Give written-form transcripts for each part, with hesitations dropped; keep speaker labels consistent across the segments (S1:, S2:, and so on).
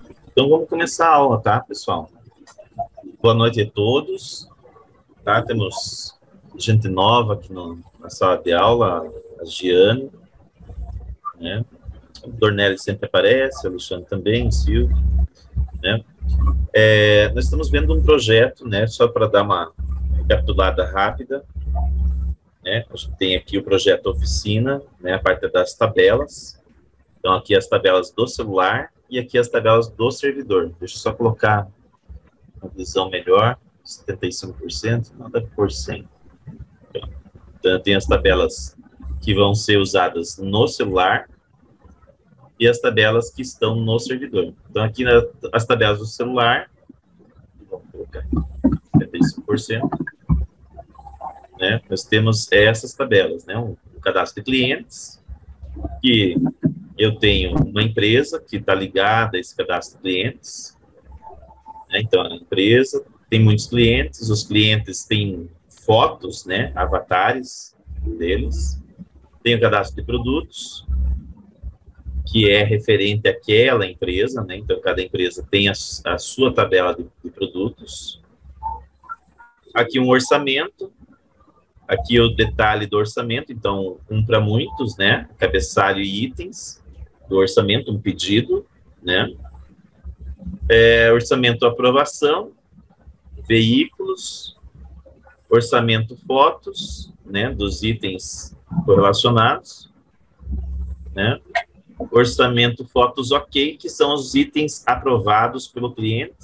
S1: Então, vamos começar a aula, tá, pessoal? Boa noite a todos, tá? Temos gente nova aqui na sala de aula, a Giane, né? O Dornelli sempre aparece, o Alexandre também, o Silvio, né? Nós estamos vendo um projeto, né, só para dar uma recapitulada rápida, né? A gente tem aqui o projeto Oficina, né, a parte das tabelas. Então, aqui as tabelas do celular e aqui as tabelas do servidor. Deixa eu só colocar uma visão melhor, 75%, não deve por 100%. Então, tem as tabelas que vão ser usadas no celular e as tabelas que estão no servidor. Então, aqui as tabelas do celular, vamos colocar 75%, né? Nós temos essas tabelas, né? O cadastro de clientes, que eu tenho uma empresa que está ligada a esse cadastro de clientes, né? Então, a empresa tem muitos clientes, os clientes têm fotos, né? Avatares deles. Tem o cadastro de produtos, que é referente àquela empresa, né? Então, cada empresa tem a sua tabela de produtos. Aqui um orçamento, aqui o detalhe do orçamento, então, um para muitos, né? Cabeçalho e itens do orçamento, um pedido, né? Orçamento aprovação, veículos, orçamento fotos, né? Dos itens correlacionados, né? Orçamento fotos ok, que são os itens aprovados pelo cliente.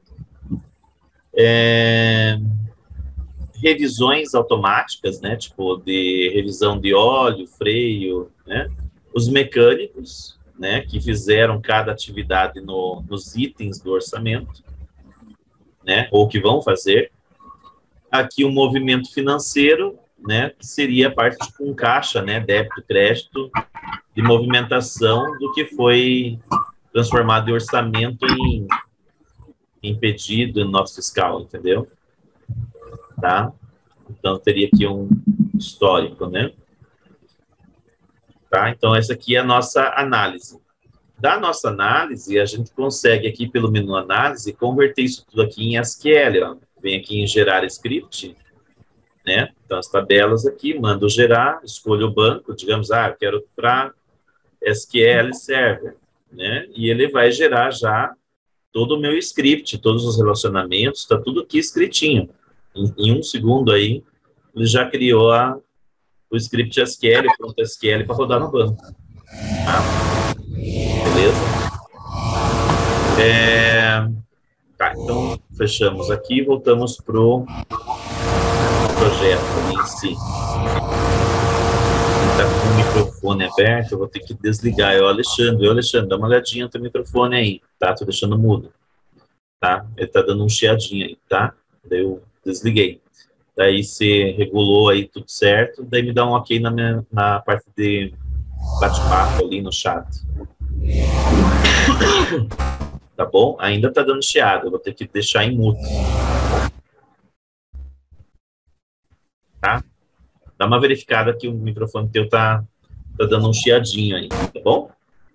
S1: Revisões automáticas, né, tipo de revisão de óleo, freio, né, os mecânicos, né, que fizeram cada atividade nos itens do orçamento, né, ou que vão fazer. Aqui o movimento financeiro, né, que seria a parte com caixa, né, débito, crédito, de movimentação do que foi transformado em orçamento em pedido no nosso fiscal, entendeu? Tá? Então, teria aqui um histórico, né? Tá? Então, essa aqui é a nossa análise. Da nossa análise, a gente consegue aqui pelo menu análise converter isso tudo aqui em SQL, ó. Vem aqui em gerar script, né? Então, as tabelas aqui, mando gerar, escolho o banco, digamos, eu quero para SQL Server, né? E ele vai gerar já todo o meu script, todos os relacionamentos, está tudo aqui escritinho. Em um segundo aí, ele já criou o script SQL, o pronto SQL para rodar no banco. Tá? Beleza? Tá, então fechamos aqui e voltamos para o projeto em si. Está com o microfone aberto, eu vou ter que desligar. Alexandre, dá uma olhadinha no teu microfone aí, tá? Tô deixando mudo. Tá? Ele tá dando um chiadinho aí, tá? Daí eu desliguei. Daí você regulou aí tudo certo, daí me dá um ok na parte de bate-papo ali no chat. Tá bom? Ainda tá dando chiado, eu vou ter que deixar em mudo. Tá? Dá uma verificada que o microfone teu tá dando um chiadinho aí, tá bom?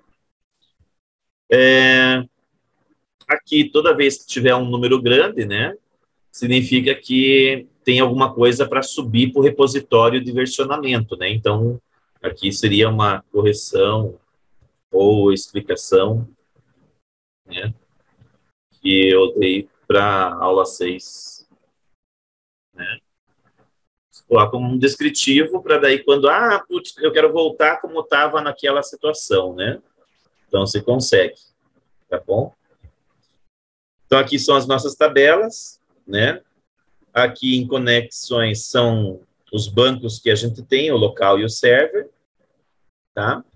S1: Aqui, toda vez que tiver um número grande, né, significa que tem alguma coisa para subir para o repositório de versionamento, né? Então, aqui seria uma correção ou explicação, né, que eu dei para a aula 6, né? Coloca um descritivo para daí quando, putz, eu quero voltar como estava naquela situação, né? Então, você consegue, tá bom? Então, aqui são as nossas tabelas, né? Aqui em conexões são os bancos que a gente tem, o local e o server, tá?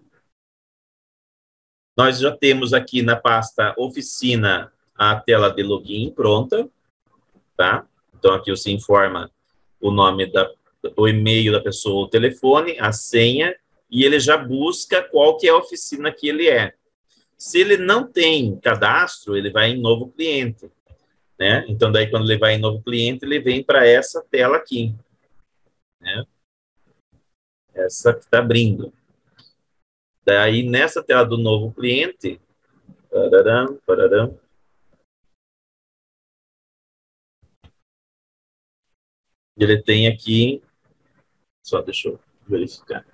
S1: Nós já temos aqui na pasta oficina a tela de login pronta, tá? Então, aqui você informa o nome, o e-mail da pessoa, o telefone, a senha, e ele já busca qual que é a oficina que ele é. Se ele não tem cadastro, ele vai em novo cliente, né? Então, daí, quando ele vai em novo cliente, ele vem para essa tela aqui, né? Essa que está abrindo. Daí, nessa tela do novo cliente, Pararam, pararam. Ele tem aqui, só deixa eu verificar.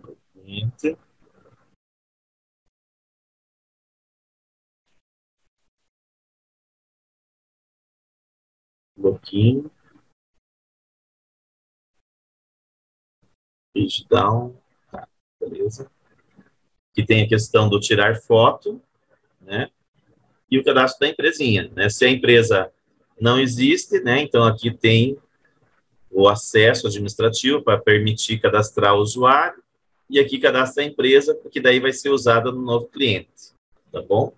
S1: Bloquinho. Page down. Tá, beleza. Aqui tem a questão do tirar foto, né? E o cadastro da empresinha, né? Se a empresa não existe, né? Então aqui tem o acesso administrativo para permitir cadastrar o usuário e aqui cadastra a empresa, porque daí vai ser usada no novo cliente, tá bom?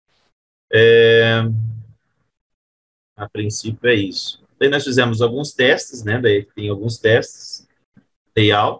S1: A princípio é isso. Daí nós fizemos alguns testes, né? Daí tem alguns testes, layout,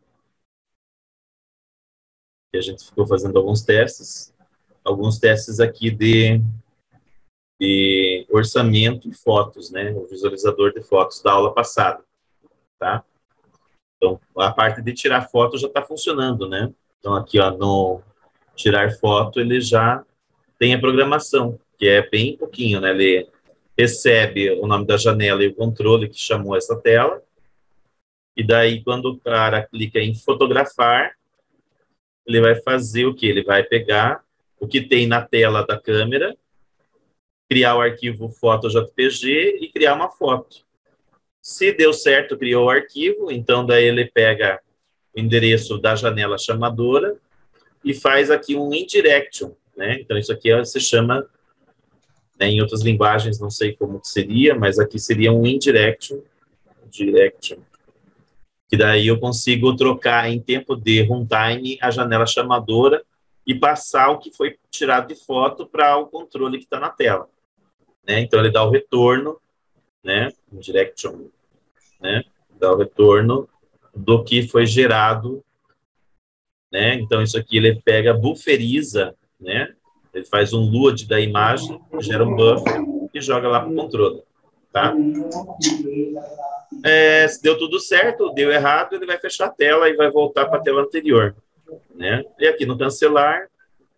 S1: que a gente ficou fazendo alguns testes aqui de orçamento e fotos, né? O visualizador de fotos da aula passada, tá? Então, a parte de tirar foto já está funcionando, né? Então, aqui, ó, no tirar foto, ele já tem a programação, que é bem pouquinho, né? Ele recebe o nome da janela e o controle que chamou essa tela, e daí, quando o cara clica em fotografar, ele vai fazer o quê? Ele vai pegar o que tem na tela da câmera, criar o arquivo foto JPG e criar uma foto. Se deu certo, criou o arquivo, então daí ele pega o endereço da janela chamadora e faz aqui um indirection, né? Então isso aqui se chama, né, em outras linguagens, não sei como que seria, mas aqui seria um indirection, que daí eu consigo trocar em tempo de runtime a janela chamadora e passar o que foi tirado de foto para o controle que está na tela, né? Então ele dá o retorno, né? Indirection, né? Dá o retorno do que foi gerado, né? Então isso aqui ele pega, bufferiza, né? Ele faz um load da imagem, gera um buffer e joga lá para o controle, tá? Se deu tudo certo, deu errado, ele vai fechar a tela e vai voltar para a tela anterior, né? E aqui no cancelar,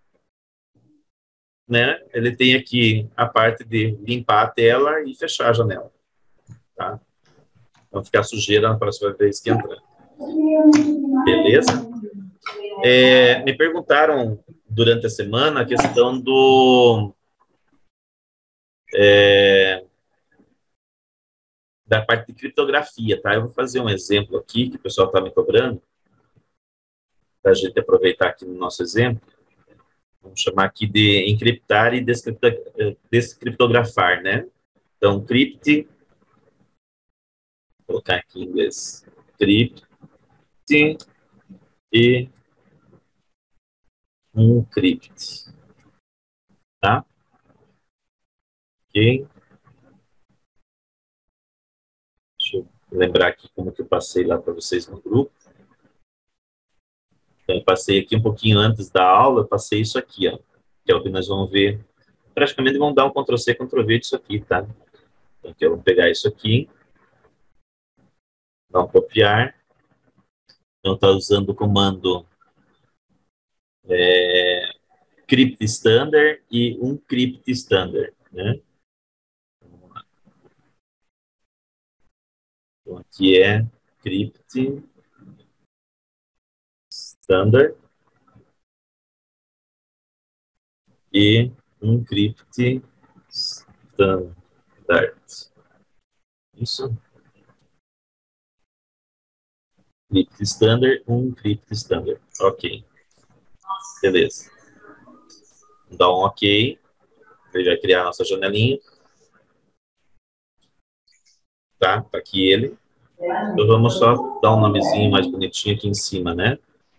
S1: né? Ele tem aqui a parte de limpar a tela e fechar a janela, tá? Não ficar sujeira na próxima vez que entrar. Beleza? Me perguntaram durante a semana a questão da parte de criptografia, tá? Eu vou fazer um exemplo aqui que o pessoal está me cobrando, para a gente aproveitar aqui no nosso exemplo. Vamos chamar aqui de encriptar e descriptografar, né? Então, crypt, vou colocar aqui em inglês, crypt e encrypt, tá? Ok? Deixa eu lembrar aqui como que eu passei lá para vocês no grupo. Então, eu passei aqui um pouquinho antes da aula, eu passei isso aqui, ó, que é o que nós vamos ver. Praticamente vamos dar um Ctrl+C, Ctrl+V disso aqui, tá? Então, aqui eu vou pegar isso aqui, dar um copiar. Então, está usando o comando crypt standard e um crypt standard, né? Então, aqui é crypt standard e um crypt standard. Isso. Crypt standard, um crypt standard. Ok. Beleza. Dá um ok. Ele vai criar a nossa janelinha. Tá? Tá aqui ele. Então vamos só dar um nomezinho mais bonitinho aqui em cima, né?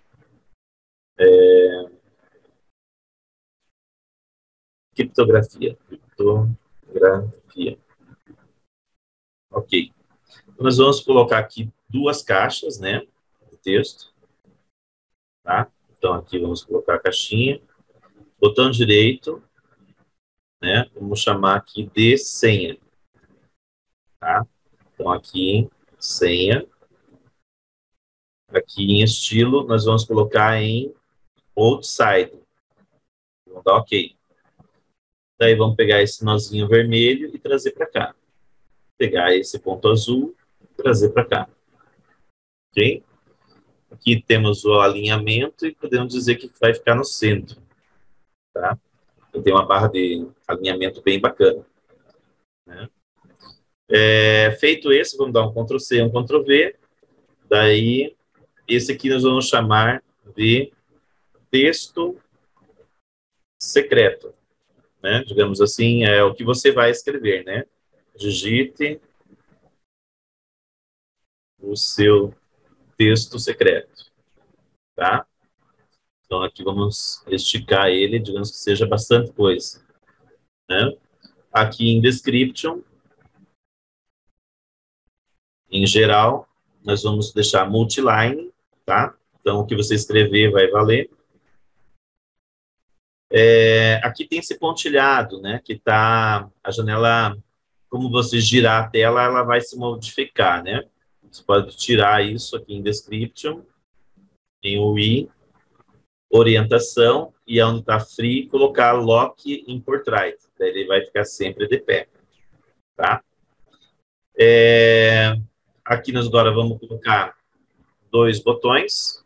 S1: Criptografia. Criptografia. Ok. Então, nós vamos colocar aqui duas caixas, né? De texto. Tá? Então aqui vamos colocar a caixinha. Botão direito, né? Vamos chamar aqui de senha. Tá? Então aqui, senha. Aqui em estilo, nós vamos colocar em outside. Vamos dar ok. Daí vamos pegar esse nozinho vermelho e trazer para cá. Pegar esse ponto azul e trazer para cá. Ok? Aqui temos o alinhamento e podemos dizer que vai ficar no centro. Tá? Tem uma barra de alinhamento bem bacana. Né? Feito esse, vamos dar um Ctrl+C, um Ctrl+V. Daí, esse aqui nós vamos chamar de texto secreto. Né? Digamos assim, é o que você vai escrever. Né? Digite o seu texto secreto. Tá? Então, aqui vamos esticar ele, digamos que seja bastante coisa. Né? Aqui em Description, em geral, nós vamos deixar multiline, tá? Então, o que você escrever vai valer. Aqui tem esse pontilhado, né? Que tá a janela, como você girar a tela, ela vai se modificar, né? Você pode tirar isso aqui em Description, em UI, orientação, e onde está free, colocar Lock in Portrait. Daí ele vai ficar sempre de pé, tá? Aqui nós agora vamos colocar 2 botões.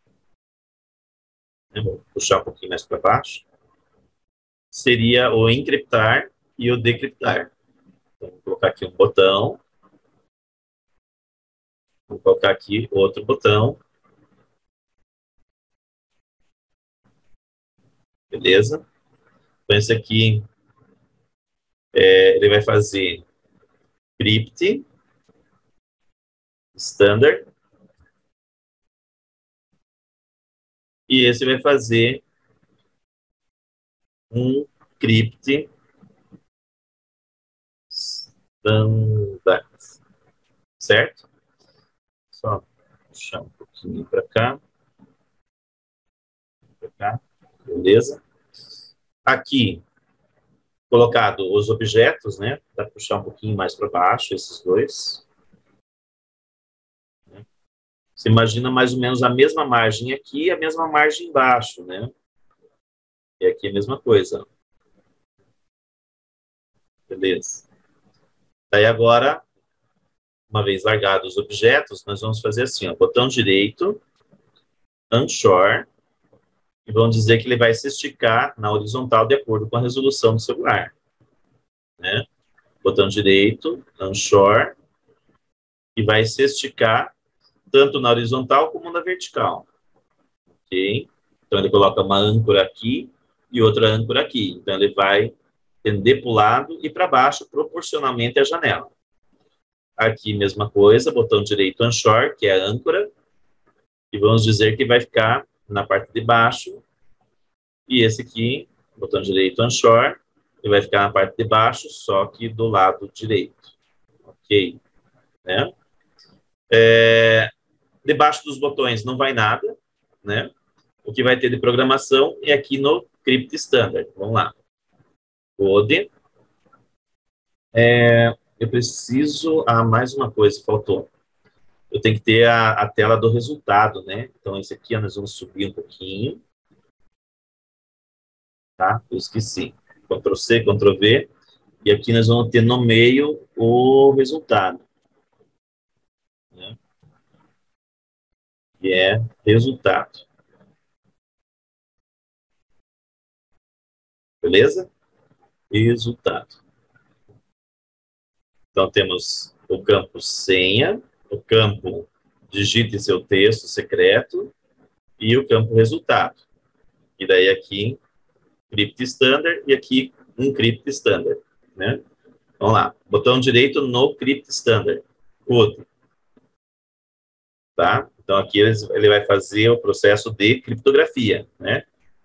S1: Eu vou puxar um pouquinho mais para baixo. Seria o encriptar e o decriptar. Então, vou colocar aqui um botão. Vou colocar aqui outro botão. Beleza? Então, esse aqui, ele vai fazer crypt standard. E esse vai fazer um crypt standard. Certo? Só puxar um pouquinho para cá. Para cá. Beleza? Aqui, colocado os objetos, né? Dá para puxar um pouquinho mais para baixo, esses dois. Você imagina mais ou menos a mesma margem aqui e a mesma margem embaixo, né? E aqui a mesma coisa. Beleza. Daí agora, uma vez largados os objetos, nós vamos fazer assim, ó, botão direito, Unshore, e vamos dizer que ele vai se esticar na horizontal de acordo com a resolução do celular. Né? Botão direito, Unshore, e vai se esticar tanto na horizontal como na vertical. Ok? Então ele coloca uma âncora aqui e outra âncora aqui. Então ele vai tender para o lado e para baixo proporcionalmente à janela. Aqui mesma coisa, botão direito Unshore, que é a âncora, e vamos dizer que vai ficar na parte de baixo. E esse aqui, botão direito Unshore, ele vai ficar na parte de baixo, só que do lado direito. Ok? Né? Debaixo dos botões não vai nada, né? O que vai ter de programação é aqui no Crypt Standard. Vamos lá. Code. Eu preciso... mais uma coisa, faltou. Eu tenho que ter a tela do resultado, né? Então, esse aqui nós vamos subir um pouquinho. Tá? Eu esqueci. Ctrl+C, Ctrl+V. E aqui nós vamos ter no meio o resultado. Né? Que é resultado. Beleza? Resultado. Então, temos o campo senha, o campo digite seu texto secreto e o campo resultado. E daí aqui, Crypt Standard e aqui um Crypt Standard. Né? Vamos lá. Botão direito no Crypt Standard. Code. Tá? Então, aqui ele vai fazer o processo de criptografia. Né?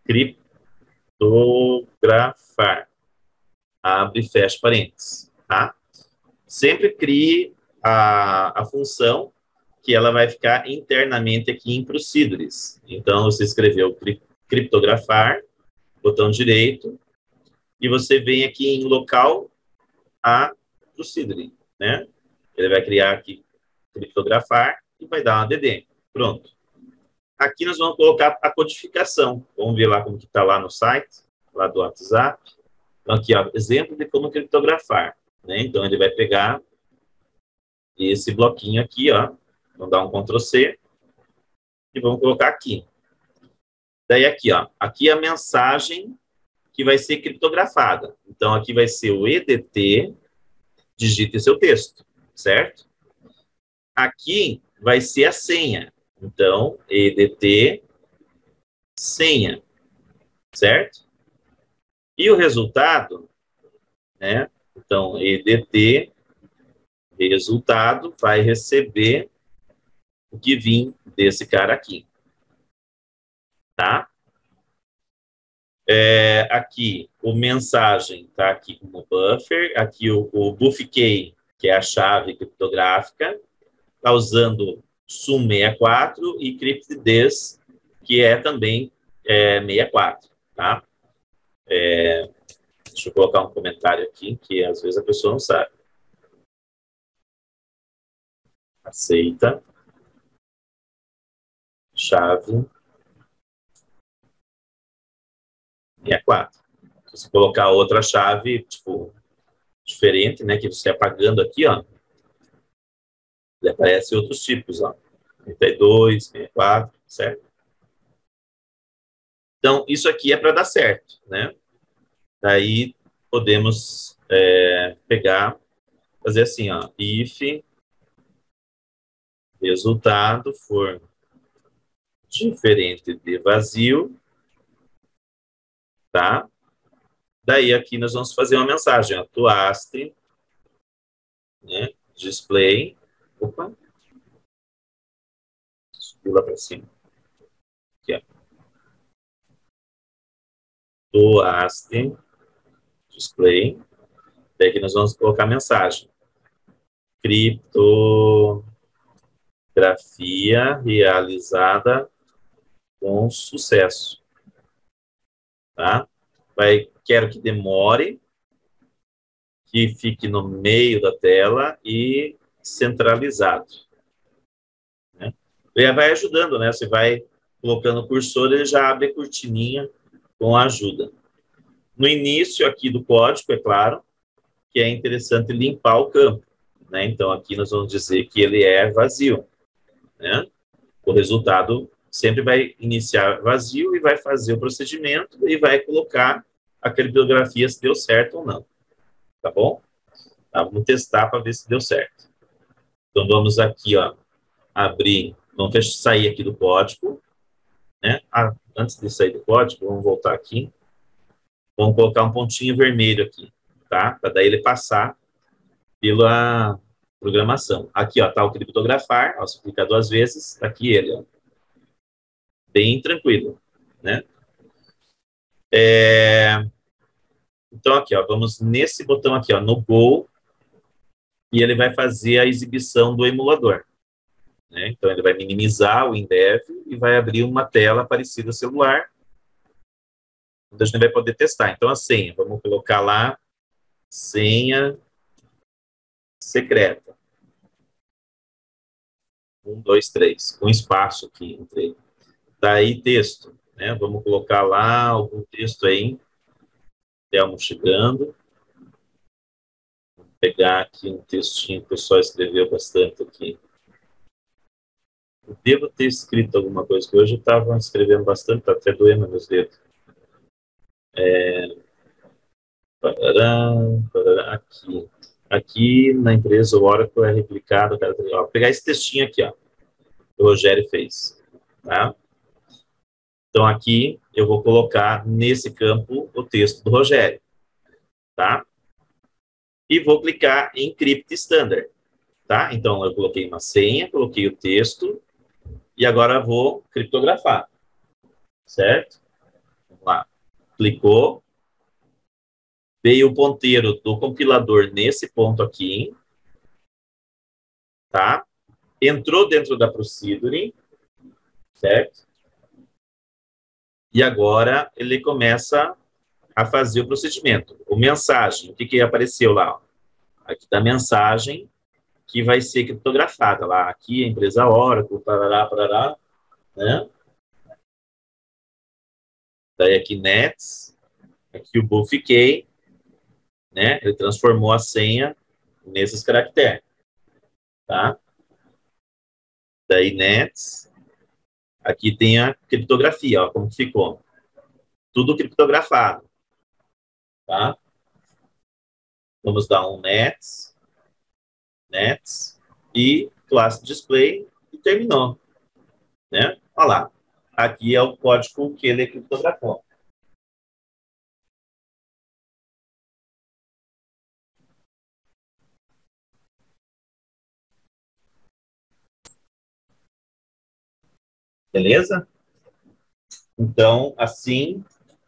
S1: Criptografar. Abre e fecha parênteses. Tá? Sempre crie a função que ela vai ficar internamente aqui em Procedures. Então, você escreveu criptografar, botão direito, e você vem aqui em local a Procedure, né? Ele vai criar aqui criptografar e vai dar uma DD. Pronto. Aqui nós vamos colocar a codificação. Vamos ver lá como que está lá no site, lá do WhatsApp. Então, aqui, ó, exemplo de como criptografar, né? Então, ele vai pegar esse bloquinho aqui, ó, vamos dar um Ctrl C e vamos colocar aqui. Daí, aqui, ó, aqui é a mensagem que vai ser criptografada. Então, aqui vai ser o EDT, digite seu texto, certo? Aqui vai ser a senha. Então, EDT, senha, certo? E o resultado, né? Então, EDT, resultado, vai receber o que vim desse cara aqui, tá? Aqui, o mensagem está aqui como buffer, aqui o buff key, que é a chave criptográfica, está usando sum64 e cryptdes, que é também 64, tá? Deixa eu colocar um comentário aqui, que às vezes a pessoa não sabe. Aceita. Chave. 64. Se você colocar outra chave, tipo, diferente, né, que você apagando aqui, ó, ele aparece outros tipos, ó. 32, 64, certo? Então, isso aqui é para dar certo, né? Daí, podemos pegar, fazer assim, ó, if resultado for diferente de vazio, tá? Daí, aqui nós vamos fazer uma mensagem, ó, toast, né, display, opa, subiu lá para cima, aqui, ó, toast, display, daí aqui nós vamos colocar a mensagem, criptografia realizada com sucesso, tá? Quero que demore, que fique no meio da tela e centralizado, né? Ele vai ajudando, né? Você vai colocando o cursor, ele já abre a cortininha com a ajuda. No início aqui do código, é claro, que é interessante limpar o campo, né? Então, aqui nós vamos dizer que ele é vazio, né? O resultado sempre vai iniciar vazio e vai fazer o procedimento e vai colocar a criptografia se deu certo ou não, tá bom? Tá, vamos testar para ver se deu certo. Então, vamos aqui, ó, abrir, vamos sair aqui do código, né? Antes de sair do código, vamos voltar aqui. Vamos colocar um pontinho vermelho aqui, tá? Para daí ele passar pela programação. Aqui, ó, tá o criptografar, ó, se clicar 2 vezes, tá aqui ele, ó. Bem tranquilo, né? Então, aqui, ó, vamos nesse botão aqui, ó, no Go, e ele vai fazer a exibição do emulador, né? Então, ele vai minimizar o InDev e vai abrir uma tela parecida ao celular, onde a gente vai poder testar. Então, a senha, vamos colocar lá, senha secreta. 1, 2, 3, com espaço aqui entre. Daí, texto, né? Vamos colocar lá algum texto aí. Telmo chegando. Vou pegar aqui um textinho que o pessoal escreveu bastante aqui. Eu devo ter escrito alguma coisa, que hoje eu estava escrevendo bastante, tá até doendo meus dedos. Parará, parará, aqui. Aqui na empresa o Oracle é replicado. Vou pegar esse textinho aqui, ó, que o Rogério fez, tá? Então, aqui eu vou colocar nesse campo o texto do Rogério, tá? E vou clicar em Crypt Standard, tá? Então, eu coloquei uma senha, coloquei o texto e agora vou criptografar, certo? Vamos lá. Clicou. Veio o ponteiro do compilador nesse ponto aqui, tá? Entrou dentro da procedure, certo? E agora ele começa a fazer o procedimento. O mensagem, o que apareceu lá? Aqui da mensagem que vai ser criptografada lá. Aqui a empresa Oracle, parará, parará, né? Daí aqui Nets, aqui o buff key, né? Ele transformou a senha nesses caracteres, tá? Daí, nets. Aqui tem a criptografia, ó, como que ficou. Tudo criptografado, tá? Vamos dar um nets, e classe display, e terminou, né? Olha lá. Aqui é o código que ele criptografou. Beleza? Então, assim,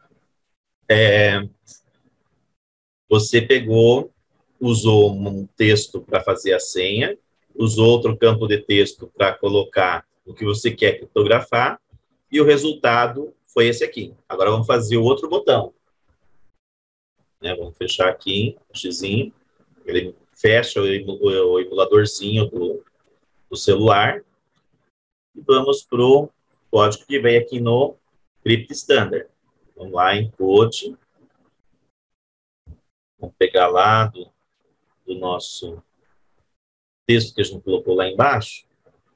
S1: você pegou, usou um texto para fazer a senha, usou outro campo de texto para colocar o que você quer criptografar, e o resultado foi esse aqui. Agora vamos fazer o outro botão. Né? Vamos fechar aqui, o xizinho, ele fecha o emuladorzinho do celular, e vamos para o código que vem aqui no Crypt Standard. Vamos lá em code, vamos pegar lá do nosso texto que a gente colocou lá embaixo,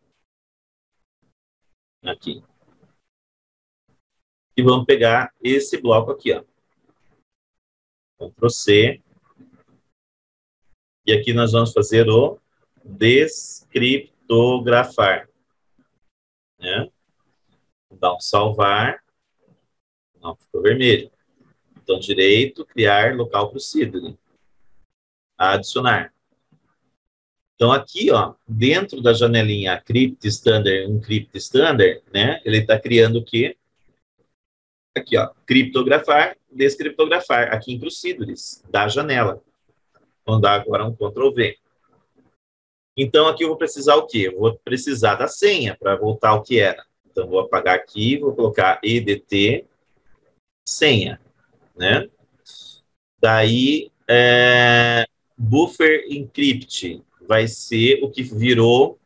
S1: aqui. E vamos pegar esse bloco aqui, ó. Ctrl C. E aqui nós vamos fazer o descriptografar. Né? Vou dar um salvar. Não, ficou vermelho. Botão direito, criar local proceeding. Adicionar. Então, aqui, ó, dentro da janelinha Crypt Standard, um Crypt Standard, né, ele está criando o quê? Aqui, ó, criptografar, descriptografar, aqui em Procedures, da janela. Vamos dar agora um Ctrl V. Então, aqui eu vou precisar o quê? Eu vou precisar da senha para voltar ao que era. Então, vou apagar aqui, vou colocar EDT, senha, né? Daí, buffer encrypt vai ser o que virou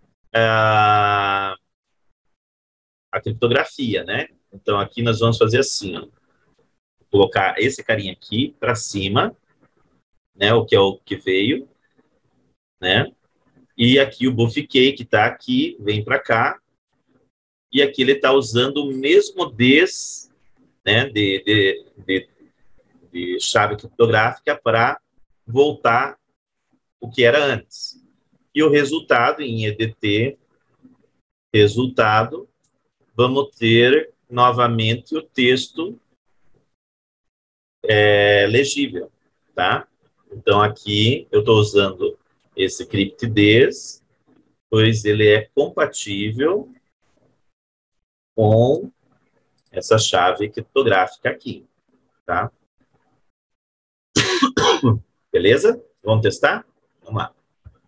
S1: a criptografia, né? Então, aqui nós vamos fazer assim, ó. Vou colocar esse carinha aqui para cima, né? O que é o que veio, né? E aqui o buff key que está aqui, vem para cá. E aqui ele está usando o mesmo né, de chave criptográfica para voltar o que era antes. E o resultado em EDT, resultado, vamos ter novamente o texto legível, tá? Então, aqui eu estou usando esse CryptDes, pois ele é compatível com essa chave criptográfica aqui, tá? Beleza? Vamos testar? Vamos lá.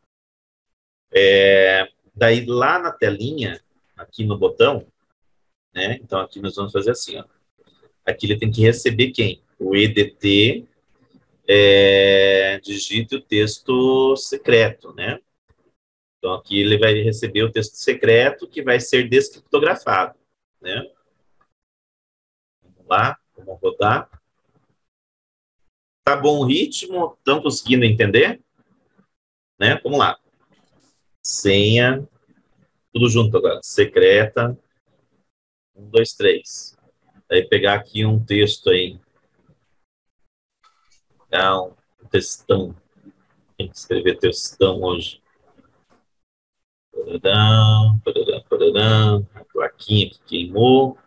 S1: Daí, lá na telinha, aqui no botão, né? Então, aqui nós vamos fazer assim, ó. Aqui ele tem que receber quem? O EDT, digite o texto secreto, né? Então, aqui ele vai receber o texto secreto que vai ser descriptografado, né? Vamos lá, vamos rodar. Tá bom o ritmo? Estão conseguindo entender? Né? Vamos lá. Senha, tudo junto agora. Secreta, 1, 2, 3. Aí pegar aqui um texto aí. Um textão. Tem que escrever textão hoje. Parará, parará, parará. A plaquinha que queimou.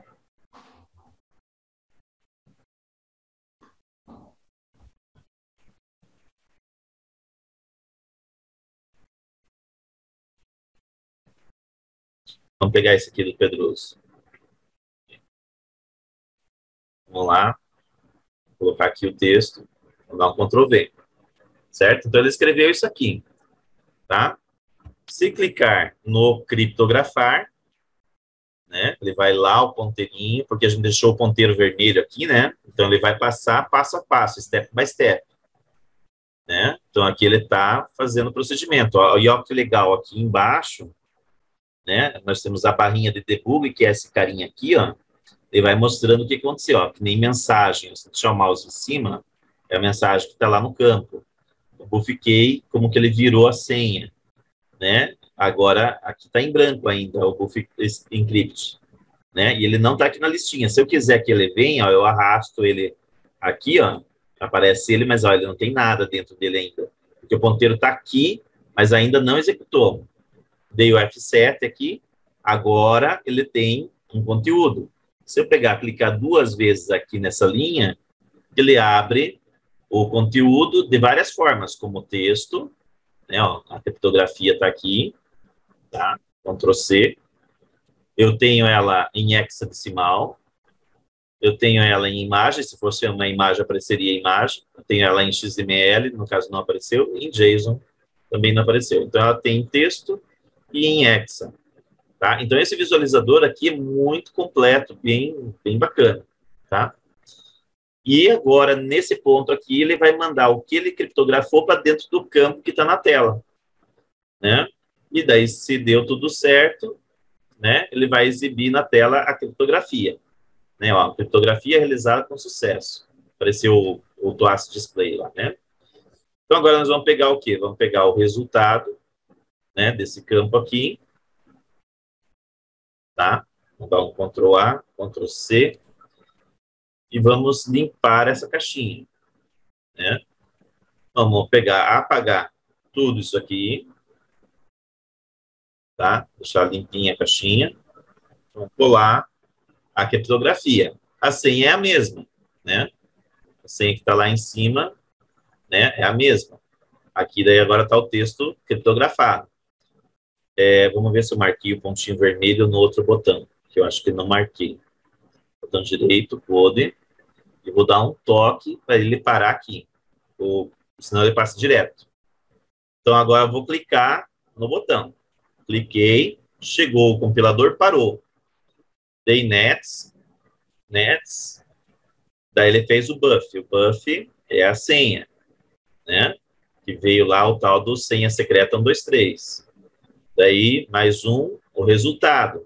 S1: Vamos pegar esse aqui do Pedroso. Vamos lá. Vou colocar aqui o texto. Vou dar um Ctrl V. Certo? Então, ele escreveu isso aqui. Tá? Se clicar no criptografar, né? Ele vai lá o ponteirinho, porque a gente deixou o ponteiro vermelho aqui, né? Então, ele vai passar passo a passo, step by step. Né? Então, aqui ele está fazendo o procedimento. Ó, e olha que legal, aqui embaixo, né? Nós temos a barrinha de debug, que é esse carinha aqui, ó. Ele vai mostrando o que aconteceu, ó, que nem mensagem. Se deixar o mouse em cima, É a mensagem que está lá no campo. O buff key, como que ele virou a senha, né? Agora, aqui está em branco ainda, o buff encrypt, né? E ele não está aqui na listinha. Se eu quiser que ele venha, ó, eu arrasto ele aqui, ó, aparece ele, mas ó, ele não tem nada dentro dele ainda. Porque o ponteiro está aqui, mas ainda não executou. Dei o F7 aqui, agora ele tem um conteúdo. Se eu pegar, clicar 2 vezes aqui nessa linha, ele abre o conteúdo de várias formas, como texto, né, ó, a criptografia está aqui, tá? Ctrl C. Eu tenho ela em hexadecimal, eu tenho ela em imagem, se fosse uma imagem apareceria imagem, eu tenho ela em XML, no caso não apareceu, em JSON também não apareceu. Então ela tem em texto e em hexa, tá? Então esse visualizador aqui é muito completo, bem bacana, tá? E agora, nesse ponto aqui, ele vai mandar o que ele criptografou para dentro do campo que está na tela, né? E daí, se deu tudo certo, né, ele vai exibir na tela a criptografia. Né, ó, criptografia realizada com sucesso. Apareceu o TOAS Display lá, né? Então, agora nós vamos pegar o quê? Vamos pegar o resultado, né, desse campo aqui, tá? Vamos dar um Ctrl A, Ctrl C, e vamos limpar essa caixinha, né? Vamos pegar, apagar tudo isso aqui, tá? Deixar limpinha a caixinha. Vamos colar a criptografia. A senha é a mesma, né? A senha que está lá em cima, né, é a mesma. Aqui daí agora está o texto criptografado. Vamos ver se eu marquei o pontinho vermelho no outro botão, que eu acho que não marquei. Botão direito, code, e vou dar um toque para ele parar aqui, senão ele passa direto. Então agora eu vou clicar no botão. Cliquei, chegou o compilador, parou. Dei nets, daí ele fez o buff. O buff é a senha, né? Que veio lá o tal do senha secreta 123. Daí, mais um, o resultado.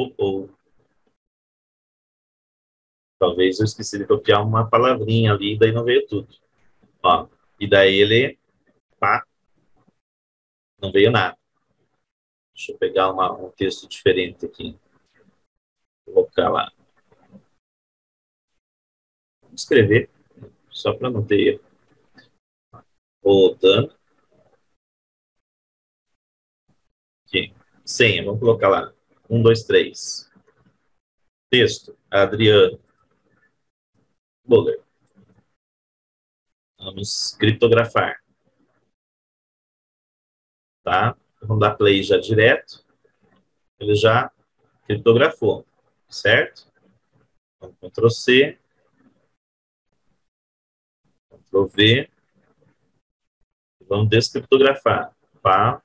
S1: Talvez eu esqueci de copiar uma palavrinha ali, daí não veio tudo. Ó, e daí ele, pá, não veio nada. Deixa eu pegar um texto diferente aqui. Vou colocar lá. Vamos escrever, só para não ter erro. Voltando. Aqui. Senha, vamos colocar lá. 1, 2, 3. Texto, Adriano Boller. Vamos criptografar. Tá? Vamos dar play já direto. Ele já criptografou, certo? Vamos Ctrl C, Ctrl V, vamos descriptografar. Pá.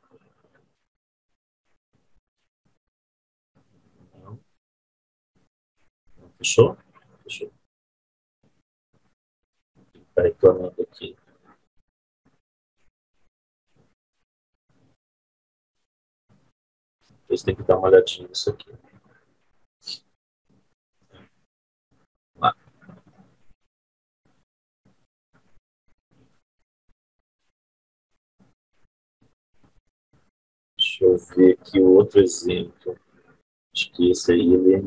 S1: Fechou? Fechou. Está reclamando aqui. Depois tem que dar uma olhadinha nisso aqui. Lá. Deixa eu ver aqui o outro exemplo. Acho que esse aí ele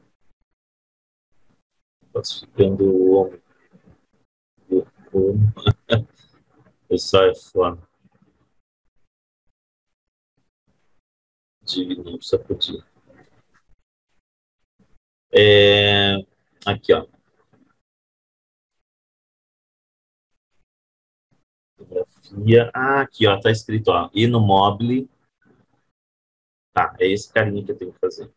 S1: classificando o homem. O pessoal é foda. Não precisa pedir. Aqui, ó. Fotografia. Aqui, ó. Tá escrito, ó. E no mobile. Tá, é esse carinha que eu tenho que fazer.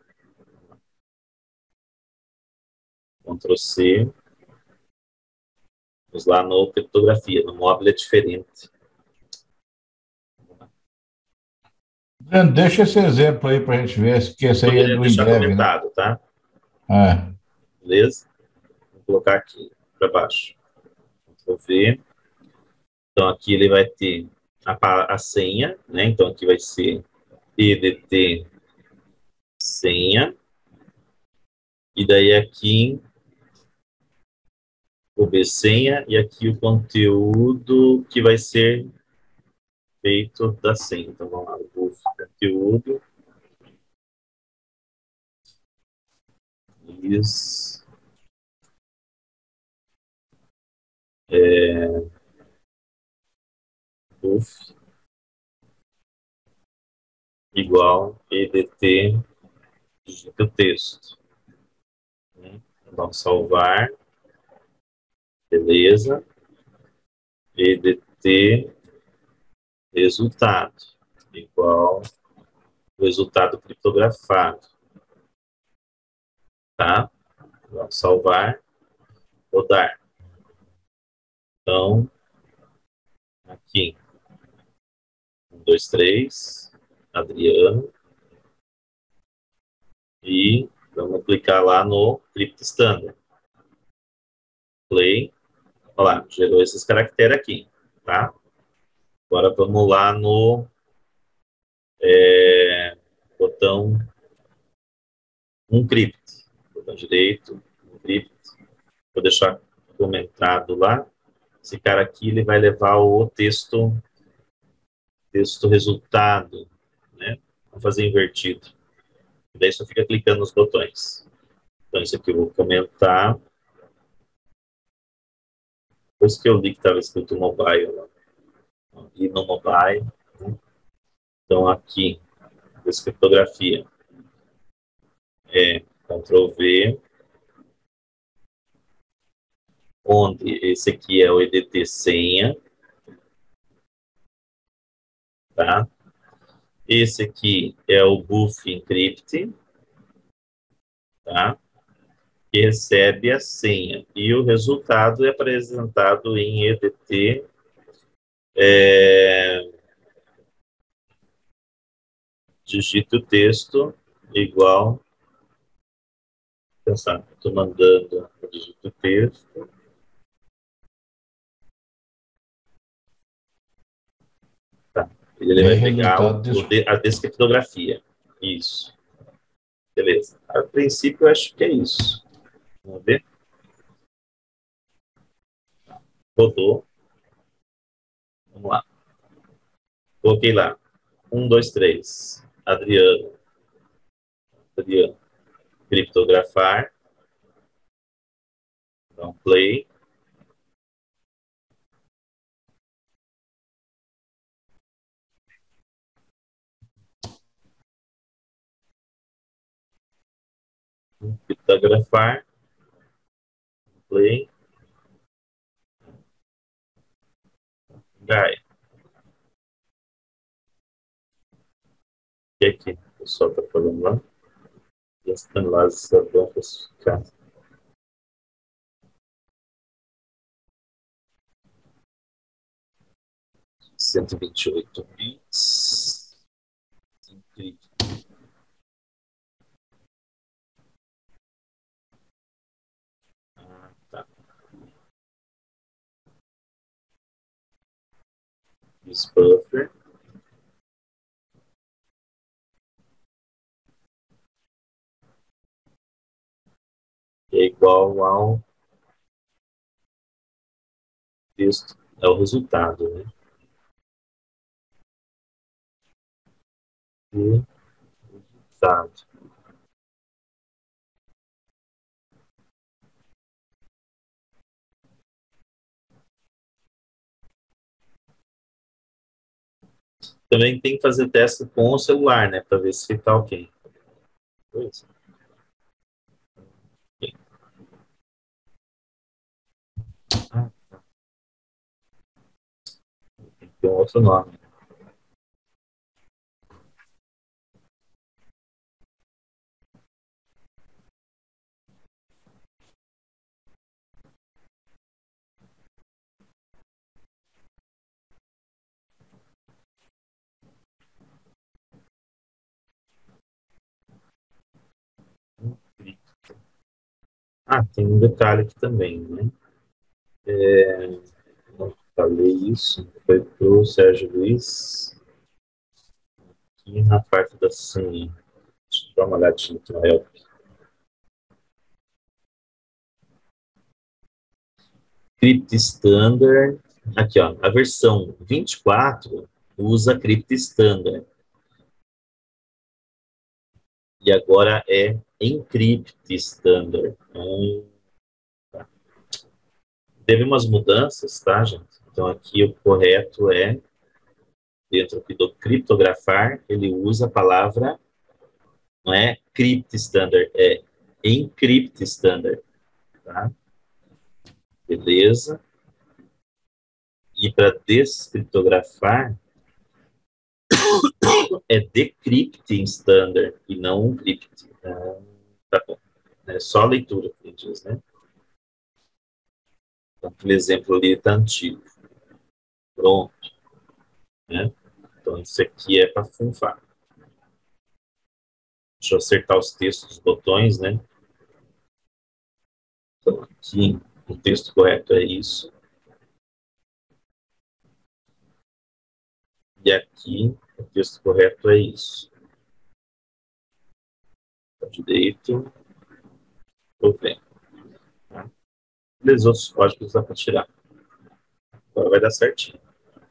S1: Ctrl C. Vamos lá no criptografia. No mobile é diferente.
S2: Deixa esse exemplo aí para a gente ver, que esse aí é do
S1: deixar
S2: Embreve, né?
S1: comentado, tá?
S2: É.
S1: Beleza? Vou colocar aqui para baixo. Vou ver. Então, aqui ele vai ter a senha, né? Então, aqui vai ser PDT senha. E daí aqui o B senha e aqui o conteúdo que vai ser feito da senha. Então, vamos lá, o conteúdo is buff igual edt digita o texto. Né? Vamos salvar, beleza, edt resultado igual resultado criptografado, tá? Vamos salvar, rodar. Então, aqui, 1, 2, 3, Adriano, e vamos clicar lá no Crypto Standard. Play, olha lá, gerou esses caracteres aqui, tá? Agora vamos lá no botão Encrypt, botão direito, Encrypt, vou deixar comentado lá. Esse cara aqui ele vai levar o texto resultado, né? Vamos fazer invertido. E daí só fica clicando nos botões. Então isso aqui eu vou comentar. Depois que eu li que estava escrito mobile lá. E no mobile, né? Então aqui, descriptografia é Ctrl V, onde esse aqui é o edt senha, tá? Esse aqui é o buff encrypt, tá? Que recebe a senha e o resultado é apresentado em edt digite o texto igual, pensar, estou mandando o digito texto, tá? Ele vai
S2: Bem
S1: pegar
S2: resultado
S1: a descriptografia, isso, beleza. A princípio eu acho que é isso, vamos ver, rodou, vamos lá, coloquei lá, 1, 2, 3, Adriano, criptografar, então play, criptografar, play, Gaia. O que é que o pessoal está falando lá? Gastando lá as tabefas, 128 bits. Incrível. Ah, tá. Use buffer. É igual ao texto, é o resultado, né? E resultado. Também tem que fazer teste com o celular, né? Para ver se está ok. Pois. Ah, tem um outro nome. Ah, tem um detalhe aqui também, né? Não falei isso, foi para o Sérgio Luiz, aqui na parte da senha. Deixa eu dar uma olhadinha aqui no help. Crypt Standard. Aqui, ó, a versão 24 usa Crypt Standard. E agora é Encrypt Standard. Tá. Teve umas mudanças, tá, gente? Então, aqui o correto é, dentro aqui do criptografar, ele usa a palavra, não é Crypt Standard, é Encrypt Standard, tá? Beleza? E para descriptografar, é Decrypting Standard e não Encrypt. Tá bom. É só a leitura que diz, né? Então, aquele exemplo ali está antigo. Pronto. Né? Então, isso aqui é para funfar. Deixa eu acertar os textos dos botões, né? Então, aqui, o texto correto é isso. E aqui, o texto correto é isso. Para direito, estou vendo. Tá? E os outros códigos dá para tirar. Agora vai dar certinho.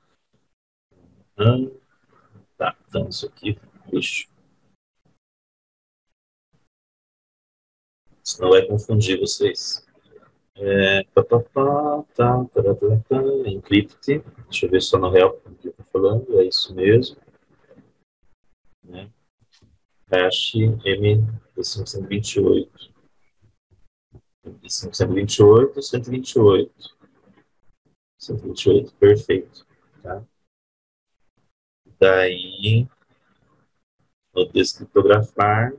S1: Tá, então isso aqui, lixo. Senão vai confundir vocês. Encrypt. Deixa eu ver só no real o que eu estou falando. É isso mesmo. Né? Hash M de 528. De 528, 128. 128, perfeito. Tá? Daí, no descriptografar,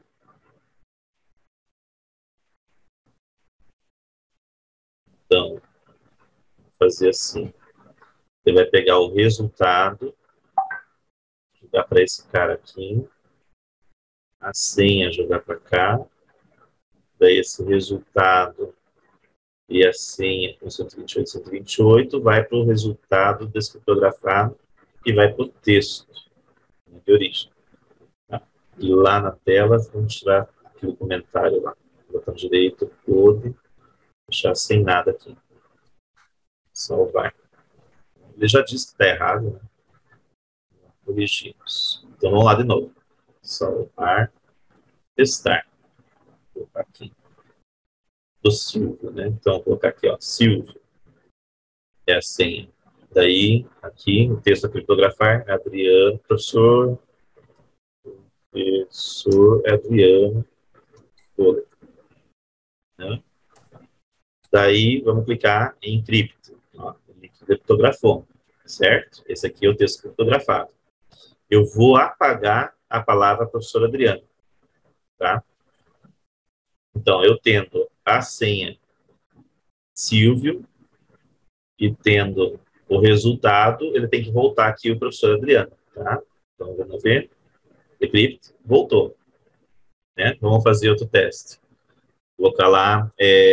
S1: então, vou fazer assim. Você vai pegar o resultado, jogar para esse cara aqui, a senha jogar para cá, daí esse resultado e a senha com 128, 128 vai para o resultado descriptografado e vai para o texto de origem. Tá? E lá na tela, vamos tirar aquele comentário lá. Botão direito, code, deixar sem nada aqui. Salvar. Ele já disse que está errado, né? Corrigimos. Então vamos lá de novo. Salvar, testar. Vou colocar aqui. Do Silvio, né? Então vou colocar aqui, ó, Silvio. É a senha. Daí, aqui, o texto a criptografar, Adriano, professor Adriano, né? Daí, vamos clicar em Encrypt. Ó, ele criptografou, certo? Esse aqui é o texto criptografado. Eu vou apagar a palavra professor Adriano, tá? Então, eu tendo a senha Silvio e tendo o resultado, ele tem que voltar aqui o professor Adriano, tá? Então, vamos ver. Decrypt, voltou. Né? Vamos fazer outro teste. Vou colocar lá,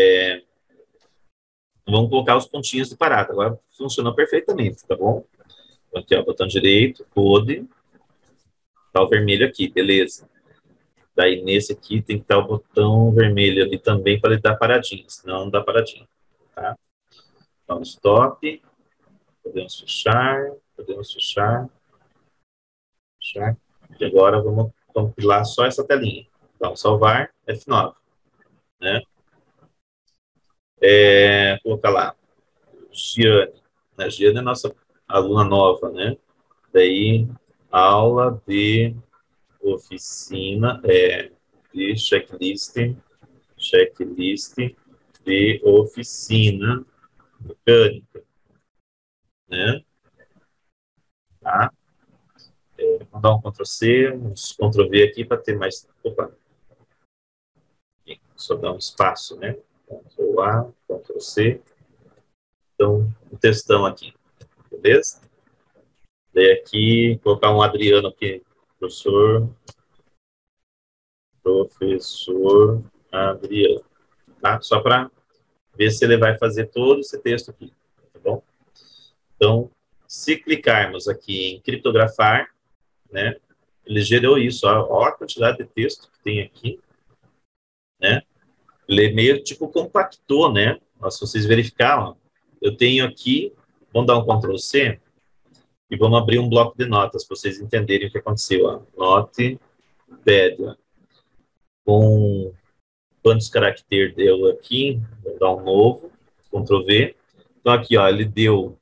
S1: vamos colocar os pontinhos de parada. Agora funcionou perfeitamente, tá bom? Então, aqui, ó, botão direito, code, tá o vermelho aqui, beleza. Daí nesse aqui tem que estar o botão vermelho ali também para ele dar paradinha, senão não dá paradinha, tá? Então, stop, podemos fechar, fechar. E agora vamos compilar só essa telinha. Então, salvar, F9, né? Colocar lá, Giane. A Giane é nossa aluna nova, né? Daí, aula de oficina, de checklist de oficina mecânica, né? Tá? Vou dar um Ctrl+C, um Ctrl+V aqui para ter mais... Opa! Só dar um espaço, né? Ctrl+A, Ctrl+C. Então, um textão aqui, beleza? Daí aqui, colocar um Adriano aqui, professor Adriano, tá? Só para ver se ele vai fazer todo esse texto aqui, tá bom? Então, se clicarmos aqui em criptografar, né, ele gerou isso, ó a quantidade de texto que tem aqui, né? Ele meio tipo compactou, né? Se vocês verificaram, eu tenho aqui, vamos dar um Ctrl C e vamos abrir um bloco de notas para vocês entenderem o que aconteceu. Ó. Notepad, ó. Com quantos caracteres deu aqui, vou dar um novo, Ctrl V. Então aqui, ó, ele deu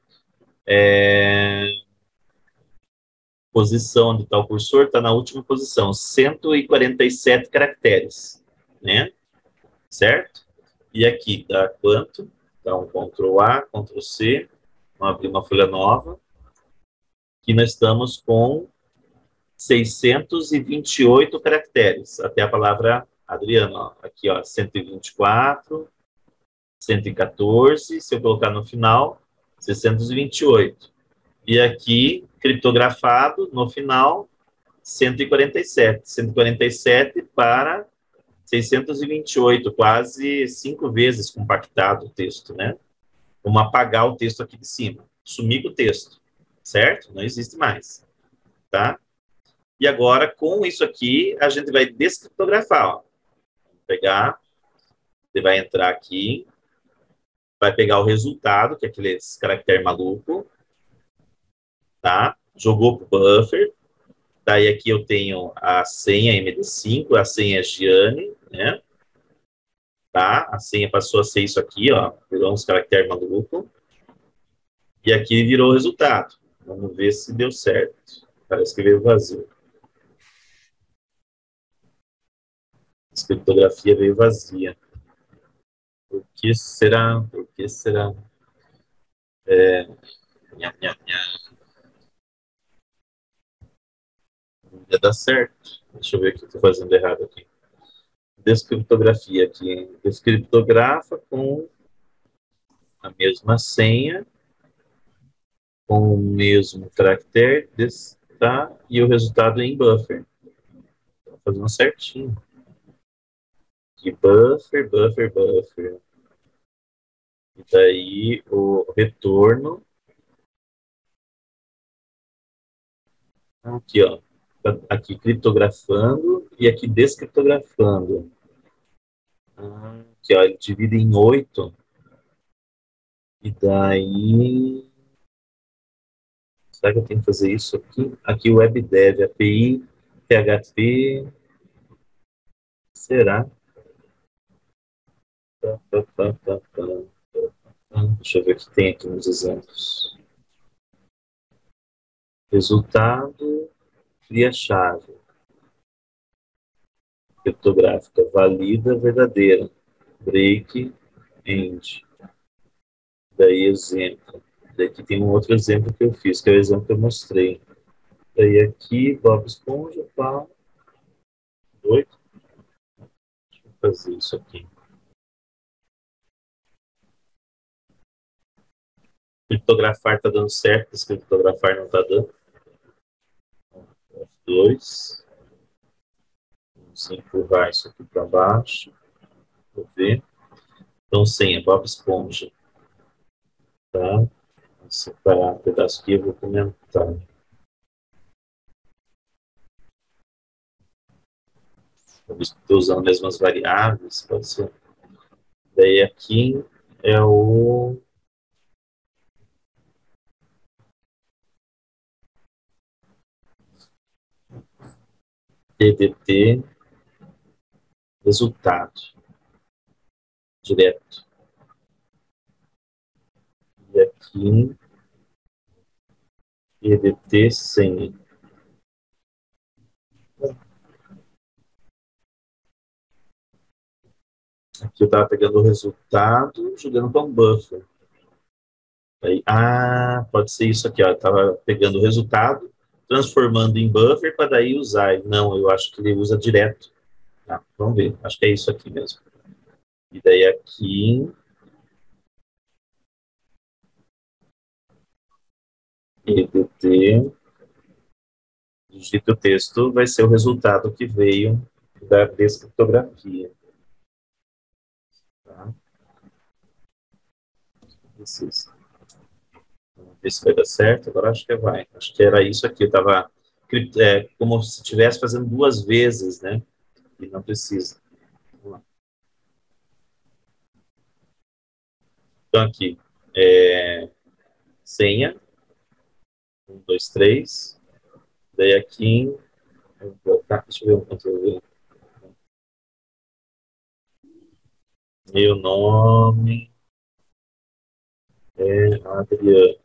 S1: posição onde está o cursor, está na última posição, 147 caracteres, né? Certo? E aqui dá quanto? Dá um Ctrl A, Ctrl C, vamos abrir uma folha nova. Aqui nós estamos com 628 caracteres, até a palavra Adriano. Ó. Aqui, ó, 124, 114, se eu colocar no final, 628. E aqui, criptografado, no final, 147. 147 para 628, quase 5 vezes compactado o texto, né? Vamos apagar o texto aqui de cima. Sumir com o texto, certo? Não existe mais, tá? E agora, com isso aqui, a gente vai descriptografar, ó. Vamos pegar, você vai entrar aqui, vai pegar o resultado, que é aquele caractere maluco, tá? Jogou pro buffer. Daí aqui eu tenho a senha MD5, a senha Gianni, né? Tá? A senha passou a ser isso aqui, ó. Virou uns caracteres maluco. E aqui virou o resultado. Vamos ver se deu certo. Parece que veio vazio. A criptografia veio vazia. Por que será? Por que será? Nha, nha, nha. Não ia dar certo. Deixa eu ver o que eu estou fazendo errado aqui. Descriptografia aqui. Descriptografa com a mesma senha, com o mesmo caractere, tá? E o resultado em buffer. Estou fazendo certinho. Aqui, buffer, buffer, buffer. E daí o retorno. Aqui, ó. Aqui criptografando e aqui descriptografando. Aqui, ó, ele divide em 8. E daí... Será que eu tenho que fazer isso aqui? Aqui o WebDev, API, PHP... Será? Deixa eu ver o que tem aqui nos exemplos. Resultado, cria chave. Criptográfica, valida, verdadeira. Break, end. Daí exemplo. Daqui tem um outro exemplo que eu fiz, que é o exemplo que eu mostrei. Daí aqui, Bob Esponja, pá. 8. Deixa eu fazer isso aqui. Criptografar está dando certo, descriptografar não está dando. F2. Vamos empurrar isso aqui para baixo. Vou ver. Então, senha, Bob Esponja. Tá? Vou separar um pedaço aqui e vou comentar. Estou usando as mesmas variáveis, pode ser. Daí aqui é o TDT resultado direto. E aqui TDT senha. Aqui eu estava pegando o resultado, jogando para um buffer. Aí, pode ser isso aqui, ó. Eu estava pegando o resultado, transformando em buffer para daí usar. Não, eu acho que ele usa direto. Vamos ver, acho que é isso aqui mesmo. E daí aqui EDT, digita o texto, vai ser o resultado que veio da descriptografia. Tá? Vamos ver se vai dar certo. Agora acho que vai. Acho que era isso aqui. Eu estava como se estivesse fazendo 2 vezes, né? E não precisa. Vamos lá. Então aqui, senha, 1, 2, 3, daí aqui, vou botar, deixa eu ver o conteúdo. Meu nome é Adriano.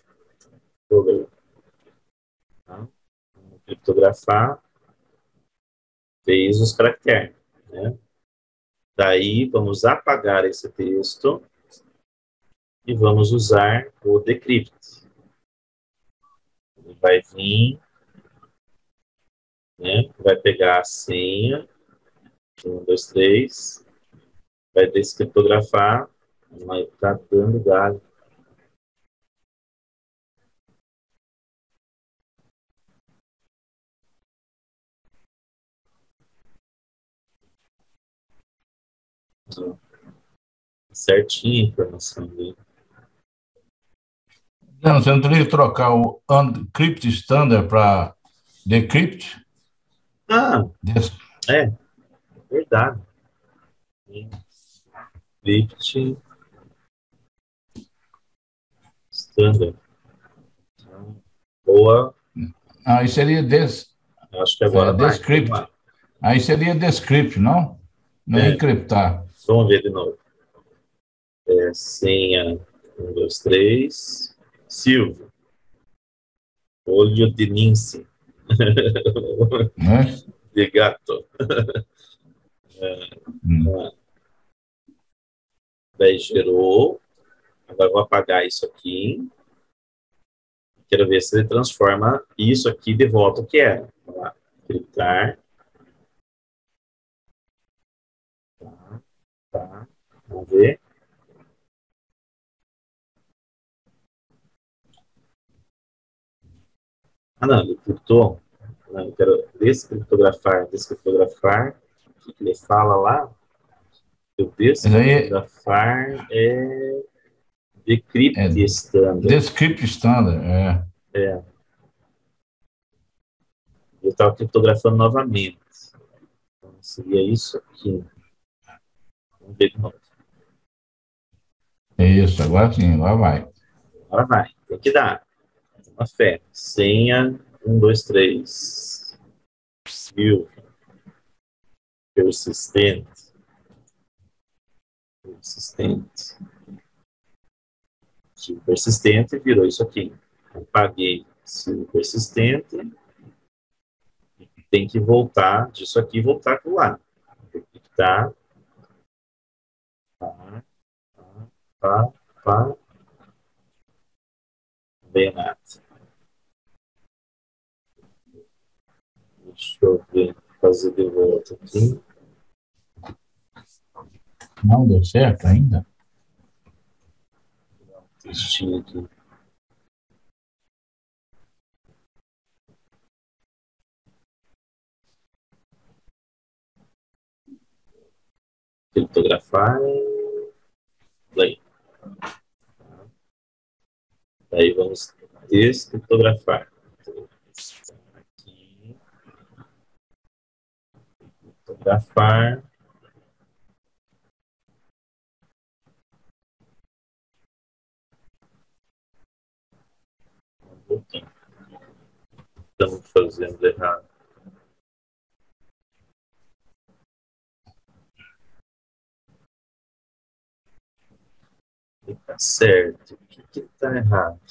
S1: Tá? Vou criptografar, fez os caracteres, né? Daí, vamos apagar esse texto e vamos usar o decrypt. Ele vai vir, né? Vai pegar a senha, 1, 2, 3, vai descriptografar, vai estar dando galho. Certinha a informação dele.
S2: Não, você não teria que trocar o Uncrypt Standard para Decrypt?
S1: Ah, é, verdade. Decrypt standard. Boa.
S2: Aí seria
S1: Acho que agora vai. Vamos
S2: Descript.
S1: lá.
S2: Aí seria Descript, não? Não é encriptar.
S1: Vamos ver de novo. Senha 1, 2, 3. Silvio. Olho de lince.
S2: Né?
S1: De gato. Daí gerou. Agora vou apagar isso aqui. Quero ver se ele transforma isso aqui de volta o que era. Vamos lá. Clicar. Tá. Vamos ver. Ah, não, ele criptou. Não, eu quero descriptografar. Descriptografar. O que ele fala lá? O descriptografar é decrypt standard.
S2: Descript Standard,
S1: É. Eu estava criptografando novamente. Então, seria isso aqui. Vamos ver de novo.
S2: Isso, agora sim, agora vai.
S1: Agora vai. Tem que dar. Uma fé. Senha 1, 2, 3. Viu? Persistente. Persistente. Arquivo persistente virou isso aqui. Apaguei arquivo persistente. Tem que voltar disso aqui e voltar para lá. Tá. Tá. Bem nada. Deixa eu ver. Fazer de volta aqui.
S2: Não deu certo ainda?
S1: Textinho aqui. Criptografar. Play. Aí vamos descriptografar. Aqui. Criptografar. Estamos fazendo errado. Está certo. O que está errado?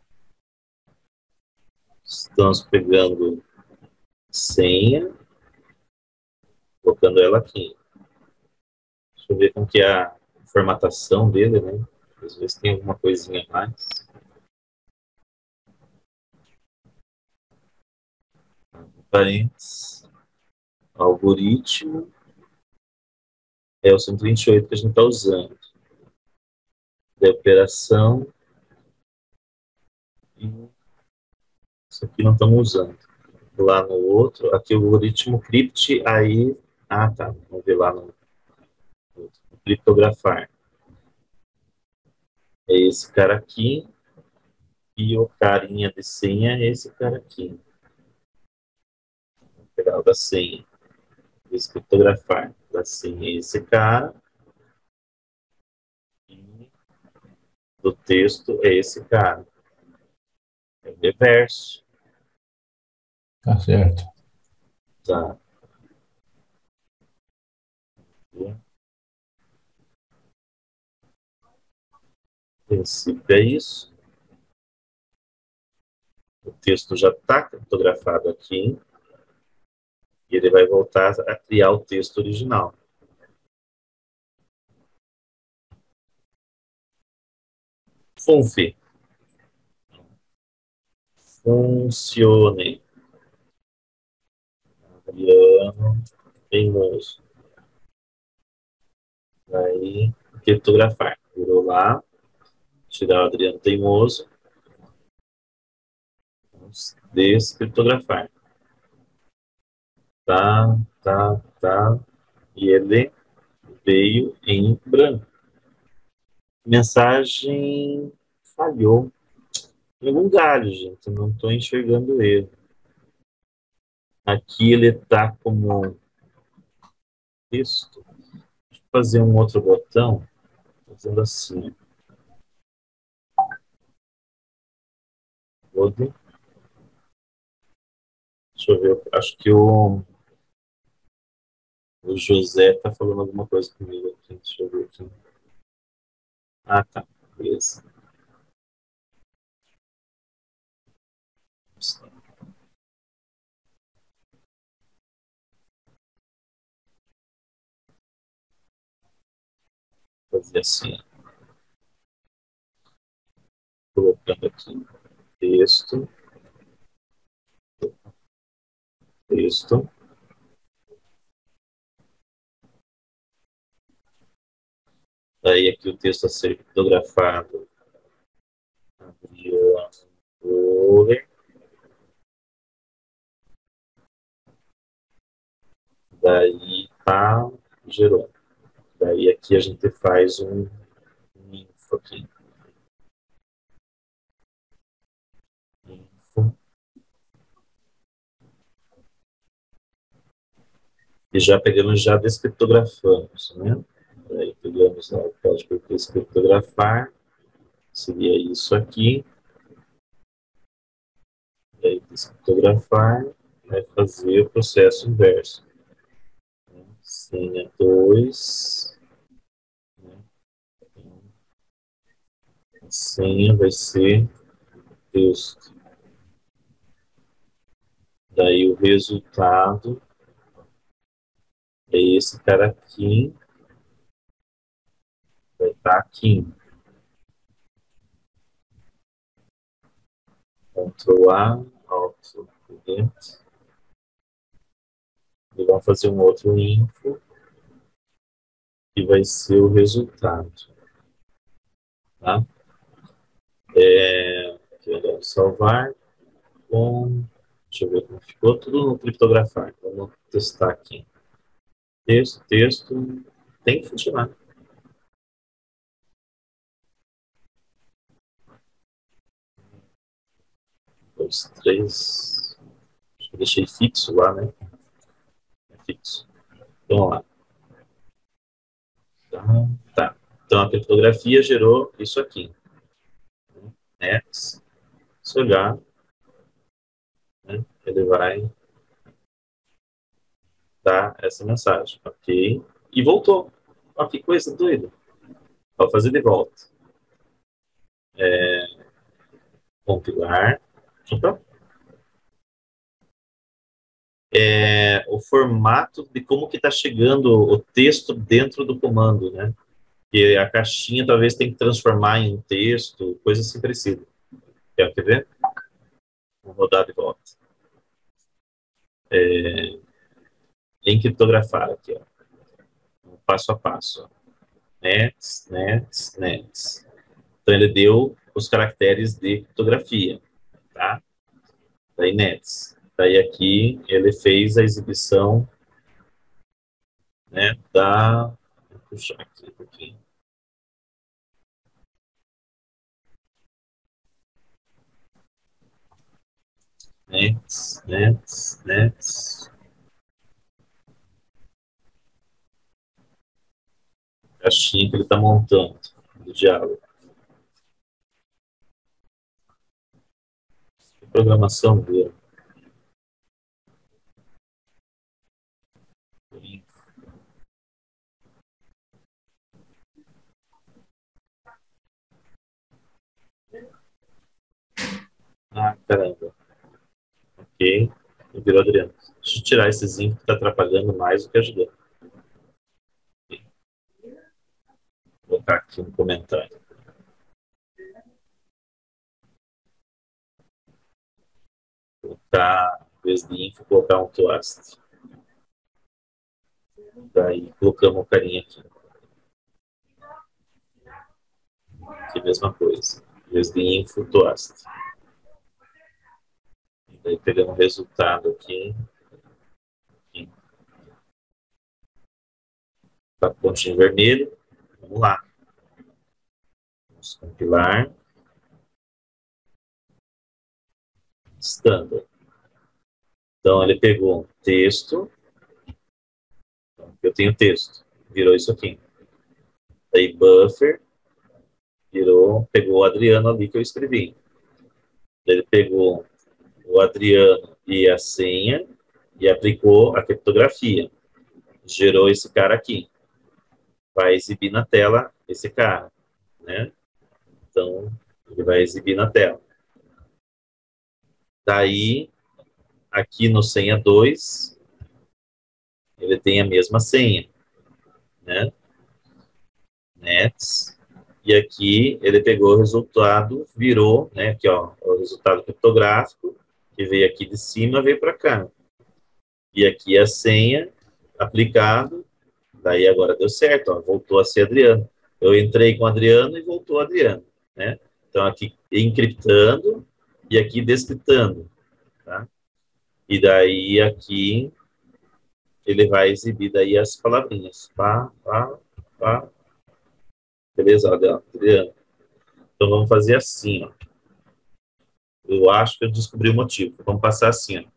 S1: Estamos pegando senha, colocando ela aqui. Deixa eu ver como que é a formatação dele, né? Às vezes tem alguma coisinha a mais. Parênteses. Algoritmo. É o 128 que a gente está usando. Da operação. E isso aqui não estamos usando. Lá no outro, aqui o algoritmo crypt, aí... Ah, tá. Vamos ver lá no criptografar. É esse cara aqui. E o carinha de senha é esse cara aqui. Vou pegar o da senha. Descriptografar. Da senha é esse cara. E do texto é esse cara. É o reverso.
S2: Tá certo.
S1: Tá? O princípio é isso. O texto já está criptografado aqui. E ele vai voltar a criar o texto original. Funfe. Funcione. Adriano Teimoso. Aí, criptografar. Virou lá. Tirar o Adriano Teimoso. Vamos descriptografar. Tá. E ele veio em branco. Mensagem falhou. Tem algum galho, gente. Eu não estou enxergando ele. Aqui ele está como texto. Deixa eu fazer um outro botão. Fazendo assim. Deixa eu ver. Acho que o José está falando alguma coisa comigo aqui. Deixa eu ver aqui. Ah, tá. Beleza. Vou fazer assim. Colocando aqui. Texto. Texto. Daí aqui o texto a ser criptografado. Daí tá, gerou. Daí aqui a gente faz um info aqui. Info. E já pegamos, já descriptografamos, né? Daí pegamos lá o código para descriptografar. Seria isso aqui. Daí descriptografar vai fazer o processo inverso. Senha 2. A senha vai ser texto. Daí o resultado é esse cara aqui. Vai estar aqui. Ctrl A, Alt dentro. E vamos fazer um outro info. Que vai ser o resultado. Tá? Aqui agora salvar. Com, deixa eu ver como ficou. Tudo no criptografar. Vamos testar aqui. Texto. Tem que funcionar. 2, 3. Eu deixei fixo lá, né? É fixo. Então, vamos lá. Tá. Então, a criptografia gerou isso aqui. Next. Se olhar, né, ele vai dar essa mensagem. Ok. E voltou. Olha que coisa doida. Vou fazer de volta. Compilar. Opa. O formato de como que está chegando o texto dentro do comando, né? Que a caixinha talvez tem que transformar em um texto, coisa assim parecida. Quer ver? Vou rodar de volta. Em criptografar aqui, ó. Passo a passo. Nets. Então ele deu os caracteres de criptografia, tá? Daí nets. Daí aqui ele fez a exibição, né, da... Vou puxar aqui um pouquinho. Nets. Caixinha que ele está montando do diálogo. programação dele. Ah, caramba. Ok. Virou Adriano. Deixa eu tirar esse zinco que está atrapalhando mais do que ajudando. Vou colocar aqui no comentário. Vou colocar, em vez de info, colocar um toast. Daí colocamos o carinha aqui. Aqui a mesma coisa. Em vez de info, toast. Daí pegamos o resultado aqui. Tá com pontinho vermelho. Vamos lá. Vamos compilar. Standard. Então ele pegou um texto. Eu tenho texto. Virou isso aqui. Daí buffer. Pegou o Adriano ali que eu escrevi. Ele pegou o Adriano e a senha e aplicou a criptografia. Gerou esse cara aqui. Vai exibir na tela esse cara, né? Então, ele vai exibir na tela. Daí, aqui no senha 2, ele tem a mesma senha, né? Nets. E aqui ele pegou o resultado, virou, né? Aqui, ó, o resultado criptográfico, que veio aqui de cima, veio para cá. E aqui a senha aplicado, daí agora deu certo, ó, voltou a ser Adriano. Eu entrei com Adriano e voltou Adriano, né? Então aqui encriptando e aqui descriptando, tá? E daí aqui ele vai exibir daí as palavrinhas, pá, pá, pá. Beleza, Adriano. Então vamos fazer assim, ó. Eu acho que eu descobri o motivo. Vamos passar assim, ó.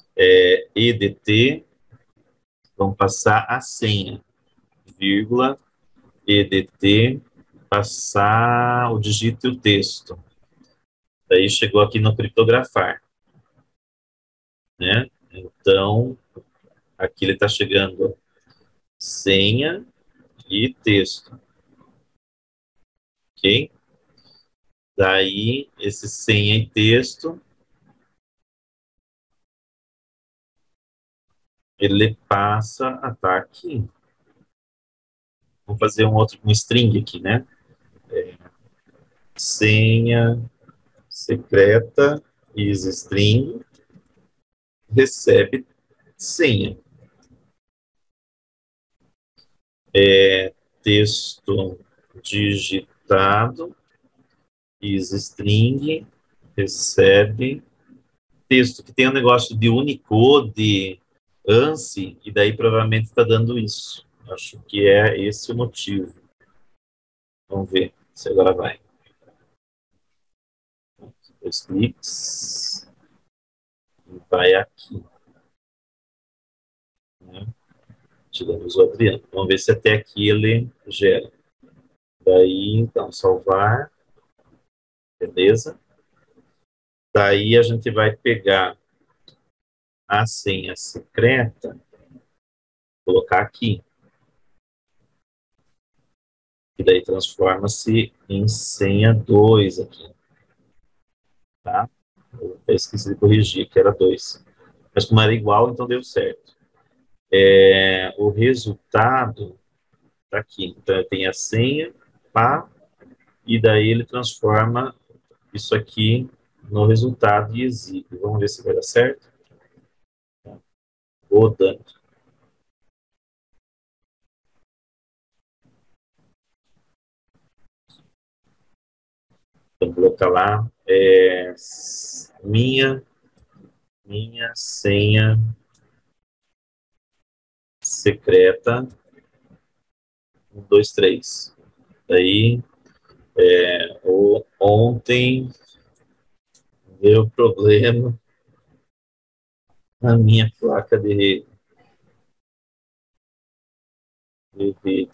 S1: EDT, vamos passar a senha, vírgula, EDT, passar o dígito e o texto. Daí chegou aqui no criptografar, né? Então, aqui ele está chegando senha e texto, ok? Daí, esse senha e texto, ele passa a estar aqui. Vamos fazer um string aqui, né? Senha secreta is string recebe senha. Texto digitado is string recebe texto, que tem um negócio de Unicode, ANSI, e daí provavelmente está dando isso. Acho que é esse o motivo. Vamos ver se agora vai. 2 cliques. E vai aqui. Né? Tiramos o Adriano. Vamos ver se até aqui ele gera. Daí, então, salvar. Beleza. Daí a gente vai pegar a senha secreta, colocar aqui. E daí transforma-se em senha 2 aqui. Tá? Eu esqueci de corrigir, que era 2. Mas como era igual, então deu certo. O resultado está aqui. Então, eu tenho a senha, pá, e daí ele transforma isso aqui no resultado e exibe. Vamos ver se vai dar certo. Rodando. Então, vou colocar lá. Minha senha secreta 1, 2, 3. Daí, ontem deu problema na minha placa de rede.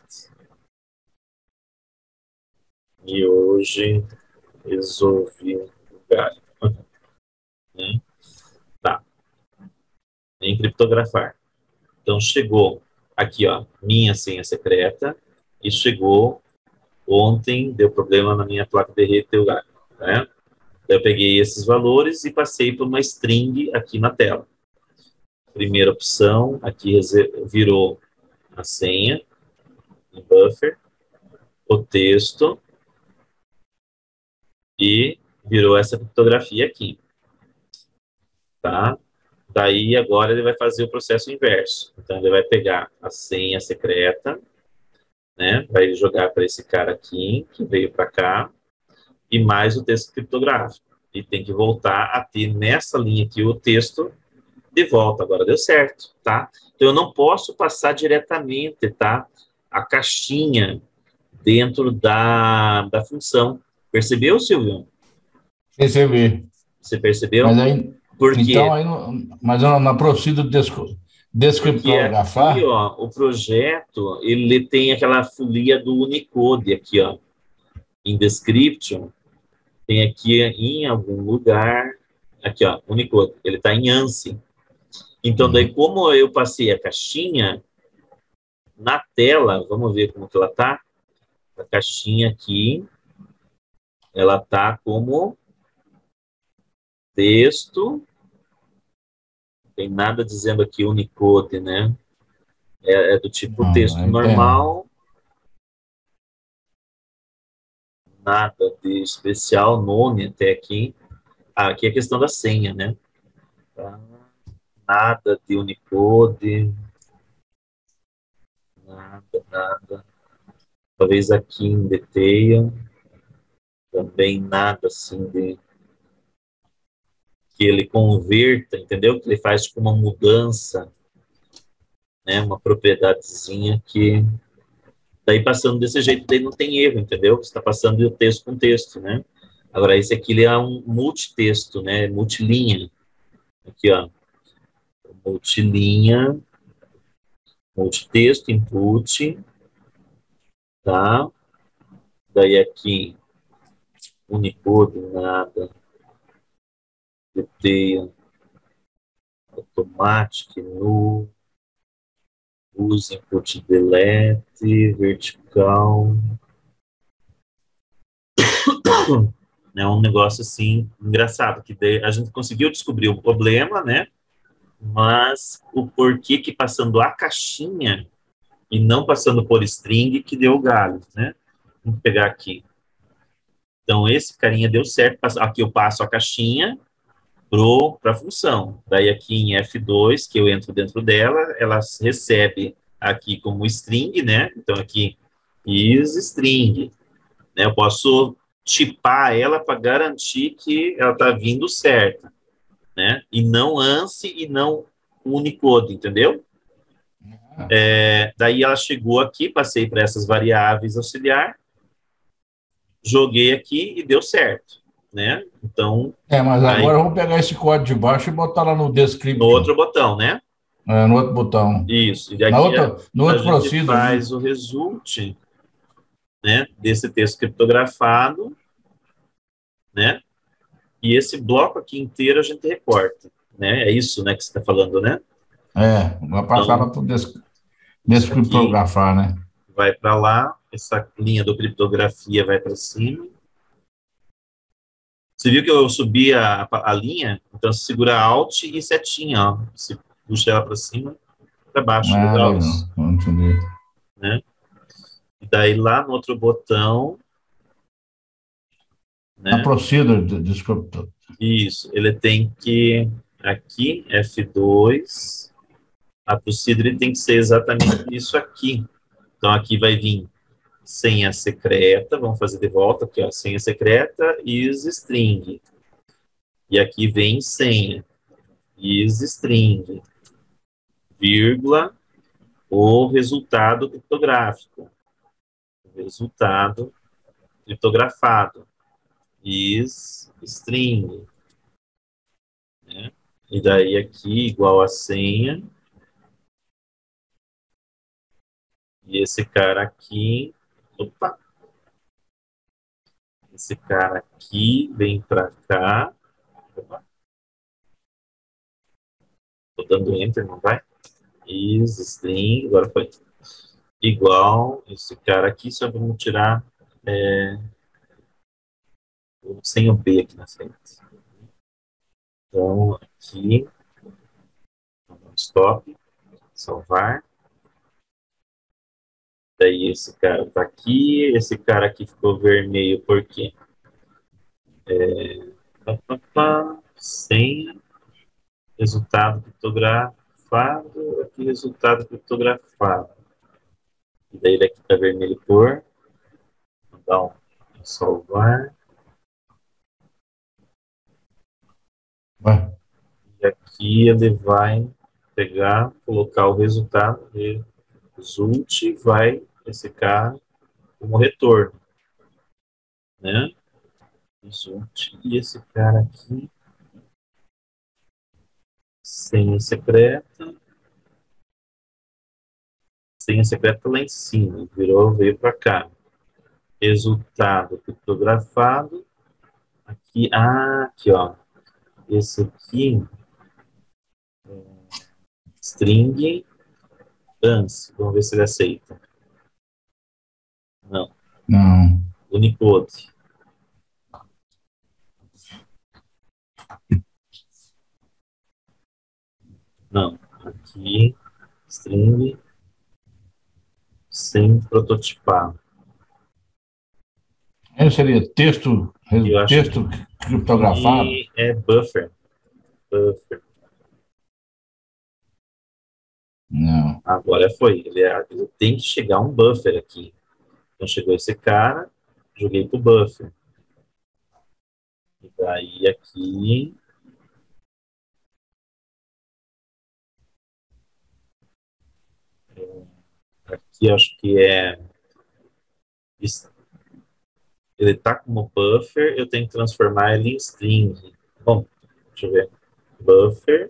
S1: E hoje resolvi o galho. né? Tá, em criptografar. Então, chegou aqui, ó, minha senha secreta, e chegou ontem, deu problema na minha placa derreteu, né? Eu peguei esses valores e passei por uma string aqui na tela. Primeira opção, aqui virou a senha, em buffer, o texto, e virou essa criptografia aqui, tá? Daí, agora, ele vai fazer o processo inverso. Então, ele vai pegar a senha secreta, né? Vai jogar para esse cara aqui, que veio para cá, e mais o texto criptográfico. E tem que voltar a ter nessa linha aqui o texto de volta. Agora deu certo, tá? Então, eu não posso passar diretamente, tá? A caixinha dentro da função. Percebeu, Silvio?
S2: Receber.
S1: Você percebeu?
S2: Mas aí, então,
S1: Porque
S2: aí, mas na procedura de
S1: Porque aqui,
S2: descriptografar,
S1: ó, o projeto, ele tem aquela folia do Unicode aqui, ó, em description, tem aqui em algum lugar, aqui, ó, Unicode, ele está em ANSI. Então, daí, como eu passei a caixinha na tela, vamos ver como que ela tá. A caixinha aqui, ela tá como texto, tem nada dizendo aqui Unicode, né? É do tipo
S2: não,
S1: texto
S2: aí tem.
S1: normal, nada de especial, nome até aqui. Ah, aqui é a questão da senha, né? Tá? Nada de Unicode, nada. Talvez aqui em Detail, também nada assim de que ele converta, entendeu? Que ele faz tipo uma mudança, né? Uma propriedadezinha que daí passando desse jeito, daí não tem erro, entendeu? Você está passando de texto com texto, né? Agora, esse aqui ele é um multitexto, né? Multilinha. Aqui, ó. Multilinha, multitexto, input, tá? Daí aqui, Unicode, nada. Detail, automatic, null, use input delete, vertical. É um negócio assim engraçado, que daí a gente conseguiu descobrir o problema, né? Mas o porquê que passando a caixinha e não passando por string que deu o galho, né? Vamos pegar aqui. Então, esse carinha deu certo. Aqui eu passo a caixinha para a função. Daí aqui em F2, que eu entro dentro dela, ela recebe aqui como string, né? Então, aqui is string. Né? Eu posso tipar ela para garantir que ela está vindo certa, né? E não ANSI e não Unicode, entendeu? Daí ela chegou aqui, passei para essas variáveis auxiliar, joguei aqui e deu certo, né? Então,
S2: Mas agora
S1: aí
S2: eu vou pegar esse código de baixo e botar lá no
S1: no
S2: description,
S1: outro botão, né?
S2: no outro botão.
S1: Isso. E aqui
S2: No
S1: a
S2: outro
S1: gente
S2: procedure, né?
S1: faz o result, né? Desse texto criptografado, né? E esse bloco aqui inteiro a gente recorta, né? É isso, né, que você está falando, né?
S2: Vai passar
S1: Então,
S2: para o
S1: isso aqui
S2: descriptografar, né?
S1: vai para lá, essa linha do criptografia vai para cima. Você viu que eu subi a linha? Então, você segura Alt e setinha, ó. Você puxa ela para cima, para baixo. Legal
S2: Legal.
S1: isso,
S2: Entendi.
S1: né? E daí lá no outro botão,
S2: Na
S1: né?
S2: procedure, desculpa.
S1: Isso, ele tem que, aqui, F2, a procedure tem que ser exatamente isso aqui. Então, aqui vai vir senha secreta, vamos fazer de volta aqui, ó, senha secreta, is string. E aqui vem senha, is string, vírgula, o resultado criptográfico. O resultado criptografado, is string, né? E daí aqui, igual a senha, e esse cara aqui, opa, esse cara aqui vem para cá, opa, Tô dando Enter, não vai? Is, string, agora foi. Igual esse cara aqui, só vamos tirar sem o B aqui na frente. Então, aqui, stop, salvar. Daí esse cara tá aqui, esse cara aqui ficou vermelho por quê? Sem resultado criptografado, aqui resultado criptografado. E daí ele aqui tá vermelho por, então, salvar.
S2: Ué,
S1: E aqui ele vai pegar, colocar o resultado, result vai esse cara como retorno, né? Result, e esse cara aqui, senha secreta lá em cima, veio para cá. Resultado criptografado, aqui, aqui, ó, esse aqui, string, ANSI, vamos ver se ele aceita. Não.
S2: não.
S1: Unicode. Não. Aqui, string, sem prototipar.
S2: Aí seria texto,
S1: Eu acho
S2: texto criptografado?
S1: que é buffer. Buffer.
S2: Não.
S1: Agora foi. Ele tem que chegar um buffer aqui. Então chegou esse cara, joguei pro buffer. E daí aqui. Aqui acho que é. Ele tá como buffer, eu tenho que transformar ele em string. Bom, deixa eu ver. Buffer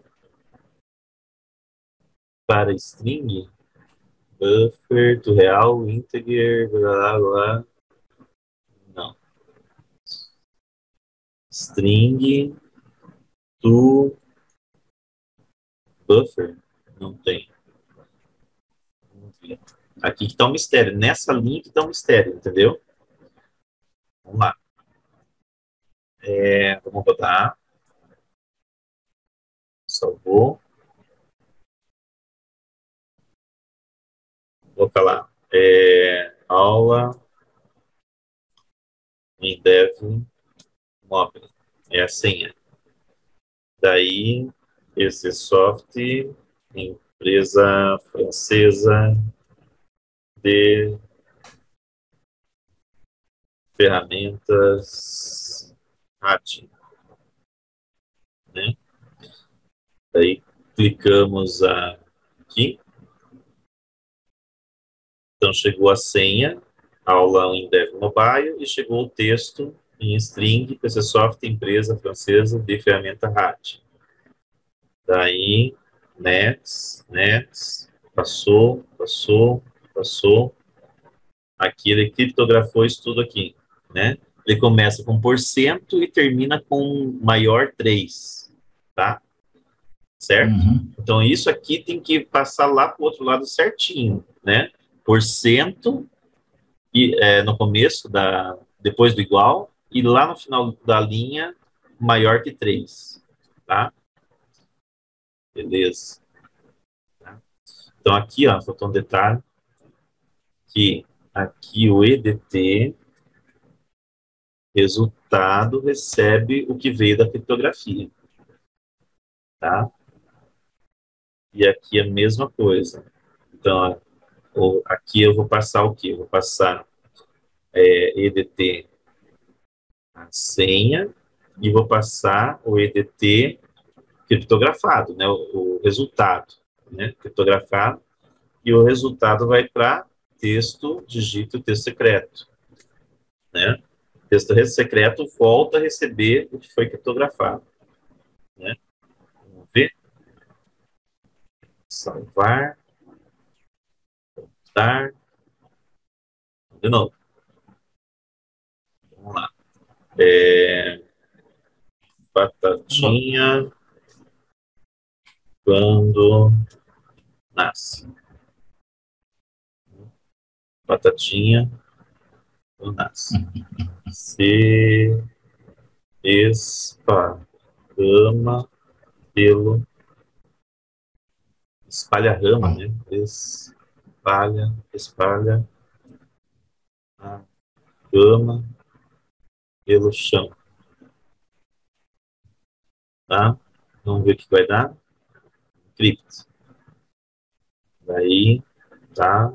S1: para string. Buffer to real, integer, blá blá blá. Não. String to buffer. Não tem. Aqui que está um mistério. Nessa linha que está um mistério, entendeu? Vamos lá. Vamos botar. Salvou. Vou colocar lá. Aula em dev mobile. É a senha. Daí, esse software, empresa francesa de ferramentas RAT, né? Daí, clicamos aqui. Então, chegou a senha, aula em Dev Mobile, e chegou o texto em string, PCsoft, empresa francesa de ferramenta RAT. Daí, next, passou. Aqui ele criptografou isso tudo aqui, né? Ele começa com porcento e termina com maior 3, tá? Certo?
S2: Uhum.
S1: Então, isso aqui tem que passar lá para o outro lado certinho, né? Porcento e, no começo, depois do igual, e lá no final da linha, maior que 3, tá? Beleza. Tá? Então, aqui, ó, faltou um detalhe, que aqui o EDT, resultado, recebe o que veio da criptografia, tá? E aqui a mesma coisa. Então, aqui eu vou passar o quê? Eu vou passar EDT a senha e vou passar o EDT criptografado, né? O resultado, né? Criptografado, e o resultado vai para texto, digito, texto secreto, né? Texto secreto volta a receber o que foi criptografado, né? Vamos ver. Salvar. Voltar. De novo. Vamos lá. Batatinha. quando nasce. Batatinha quando nasce. Se esparrama pelo... Espalha rama, né? Espalha a rama pelo chão. Tá? Vamos ver o que vai dar. Cripto. Daí, tá.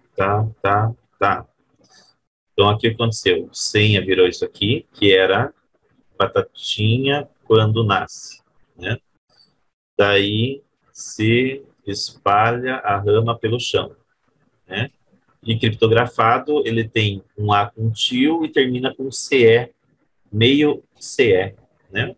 S1: Então, aqui aconteceu. Senha virou isso aqui, que era batatinha quando nasce, né? Daí, se espalha a rama pelo chão, né? E criptografado, ele tem um A com tio e termina com CE, meio CE, né?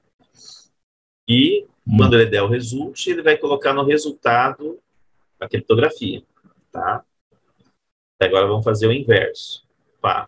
S1: E quando ele der o result, ele vai colocar no resultado a criptografia, tá? Agora vamos fazer o inverso. Pá.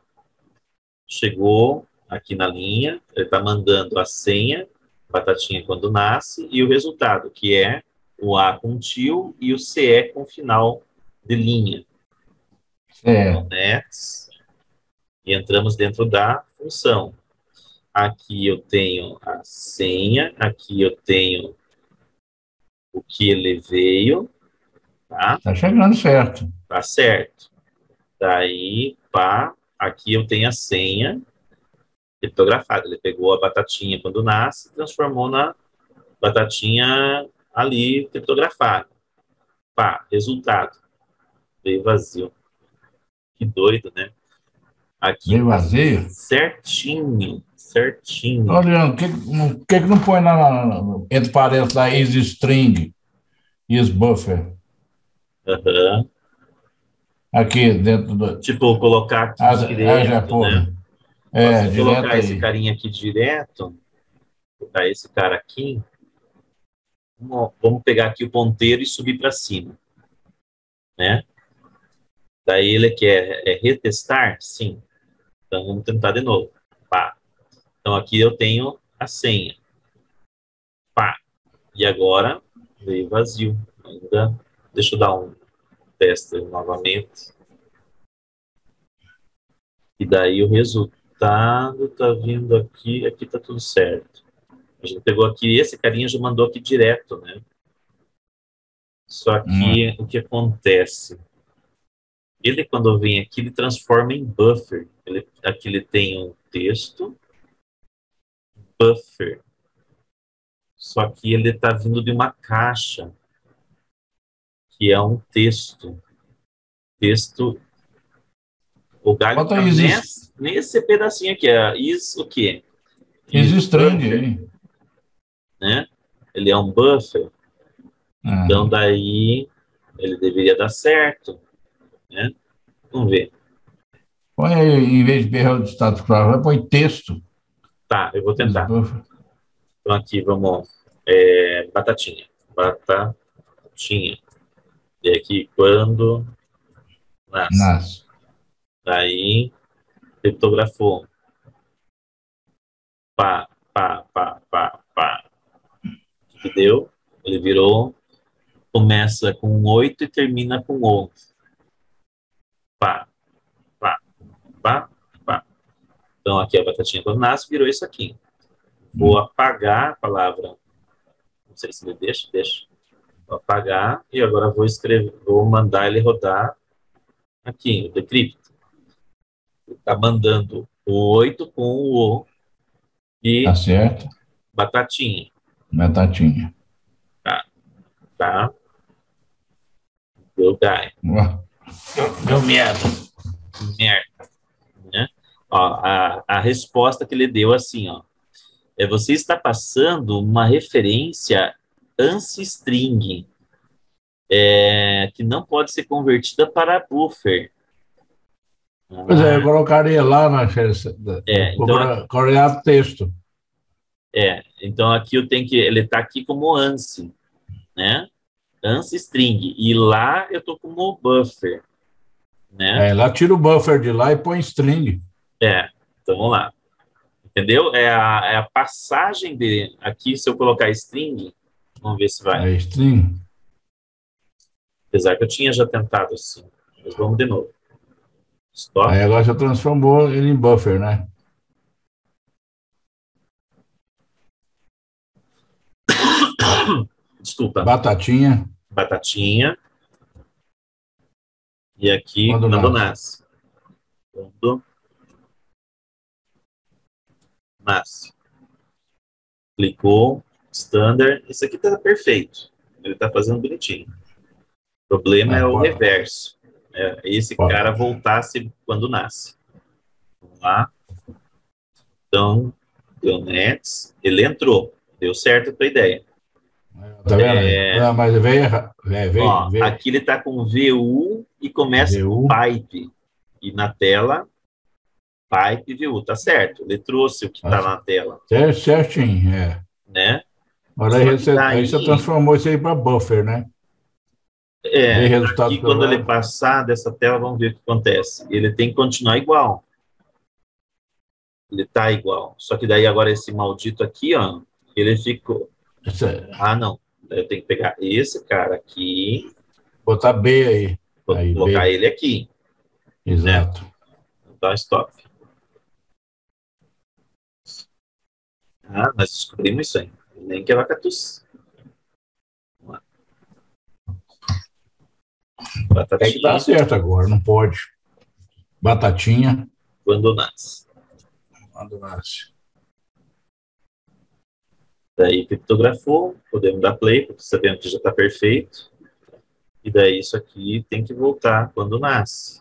S1: Chegou aqui na linha, ele está mandando a senha, batatinha quando nasce, e o resultado, que é o A com tio e o CE com final de linha. Então, nets, e entramos dentro da função. Aqui eu tenho a senha, aqui eu tenho o que ele veio, tá?
S2: Tá chegando certo.
S1: Tá certo. Daí, pá, aqui eu tenho a senha criptografada. Ele pegou a batatinha quando nasce e transformou na batatinha ali criptografada. Pá, resultado. Veio vazio. Que doido, né? Aqui
S2: Veio
S1: tá
S2: vazio?
S1: certinho.
S2: Olha, o que não põe entre parênteses lá, is string, is buffer?
S1: Uhum.
S2: Aqui dentro do...
S1: Tipo, colocar aqui
S2: já
S1: direto,
S2: pôs.
S1: né?
S2: É,
S1: Se
S2: direto
S1: colocar esse
S2: aí.
S1: carinha aqui direto, colocar esse cara aqui, vamos pegar aqui o ponteiro e subir para cima, né? Daí ele quer retestar? Sim. Então vamos tentar de novo. Pá. Então aqui eu tenho a senha. Pá. E agora veio vazio. Ainda. Deixa eu dar um teste novamente. E daí o resultado tá vindo aqui. Aqui tá tudo certo. A gente pegou aqui, esse carinha já mandou aqui direto, né? Só que o que acontece? Ele, quando vem aqui, ele transforma em buffer. Aqui ele tem um texto, buffer. Só que ele está vindo de uma caixa, que é um texto. Texto. O galho
S2: Bota
S1: está
S2: is
S1: nesse pedacinho aqui. Is o quê?
S2: string
S1: Buffer,
S2: aí.
S1: né? Ele é um buffer. Então, daí, ele deveria dar certo, né? Vamos ver.
S2: Põe aí, em vez de berrar do status quo, põe texto.
S1: Tá, eu vou
S2: Is
S1: tentar.
S2: buffer.
S1: Então, aqui, vamos... batatinha. Batatinha. E aqui, quando nasce.
S2: Nasce.
S1: Daí, criptografou. Pá. O que deu? Ele virou, começa com 8 e termina com 11. Pá. Então, aqui a batatinha quando nasce, virou isso aqui. Vou apagar a palavra. Não sei se ele deixa. Vou apagar e agora vou escrever, vou mandar ele rodar aqui, o decrypt. Está mandando o 8 com o O e
S2: Tá certo?
S1: batatinha.
S2: Batatinha.
S1: Tá? Deu gai.
S2: Deu merda.
S1: Né? Ó, a resposta que ele deu assim, ó. Você está passando uma referência ANSI string que não pode ser convertida para buffer.
S2: Pois é, eu colocaria lá na
S1: Então,
S2: colocar texto.
S1: então aqui eu tenho que ele está aqui como ANSI, né? ANSI string e lá eu tô como buffer, né?
S2: Lá tira o buffer de lá e põe string.
S1: Então vamos lá. Entendeu? É a passagem de aqui, se eu colocar string, Vamos ver se vai.
S2: É string.
S1: Apesar que eu tinha já tentado assim. Mas vamos de novo. Stop.
S2: Aí agora você transformou ele em buffer, né?
S1: Desculpa.
S2: Batatinha,
S1: Batatinha. E aqui,
S2: quando
S1: quando
S2: nasce.
S1: nasce. Quando nasce. Clicou. Standard. Isso aqui tá perfeito. Ele tá fazendo bonitinho. O problema
S2: É,
S1: é o
S2: pode,
S1: reverso. É esse cara
S2: pode.
S1: voltasse quando nasce. Vamos lá. Então, deu nets. Ele entrou. Deu certo a tua ideia.
S2: Tá vendo aí?
S1: É,
S2: Ah, mas veio errado.
S1: ó,
S2: Veio.
S1: aqui ele está com VU e começa com
S2: VU.
S1: pipe. E na tela, pipe VU. Tá certo. Ele trouxe o que está na tela,
S2: Certinho, é.
S1: né?
S2: Agora
S1: Só que
S2: aí você
S1: daí,
S2: transformou isso aí para buffer, né? Veio resultado
S1: aqui
S2: pelo
S1: quando ele
S2: lado.
S1: passar dessa tela, vamos ver o que acontece. Ele tem que continuar igual. Ele tá igual. Só que daí agora esse maldito aqui, ó, ele ficou. Ah, não. Eu tenho que pegar esse cara aqui,
S2: Botar B aí.
S1: vou
S2: Aí,
S1: colocar
S2: B.
S1: ele aqui, né?
S2: Exato.
S1: Então, stop. Ah, nós descobrimos isso aí. Nem que é vacatus. Vamos lá.
S2: É que tá
S1: Batatinha,
S2: certo agora, não pode. Batatinha,
S1: quando nasce.
S2: quando nasce.
S1: Daí criptografou, podemos dar play, porque sabemos que já está perfeito. E daí isso aqui tem que voltar quando nasce.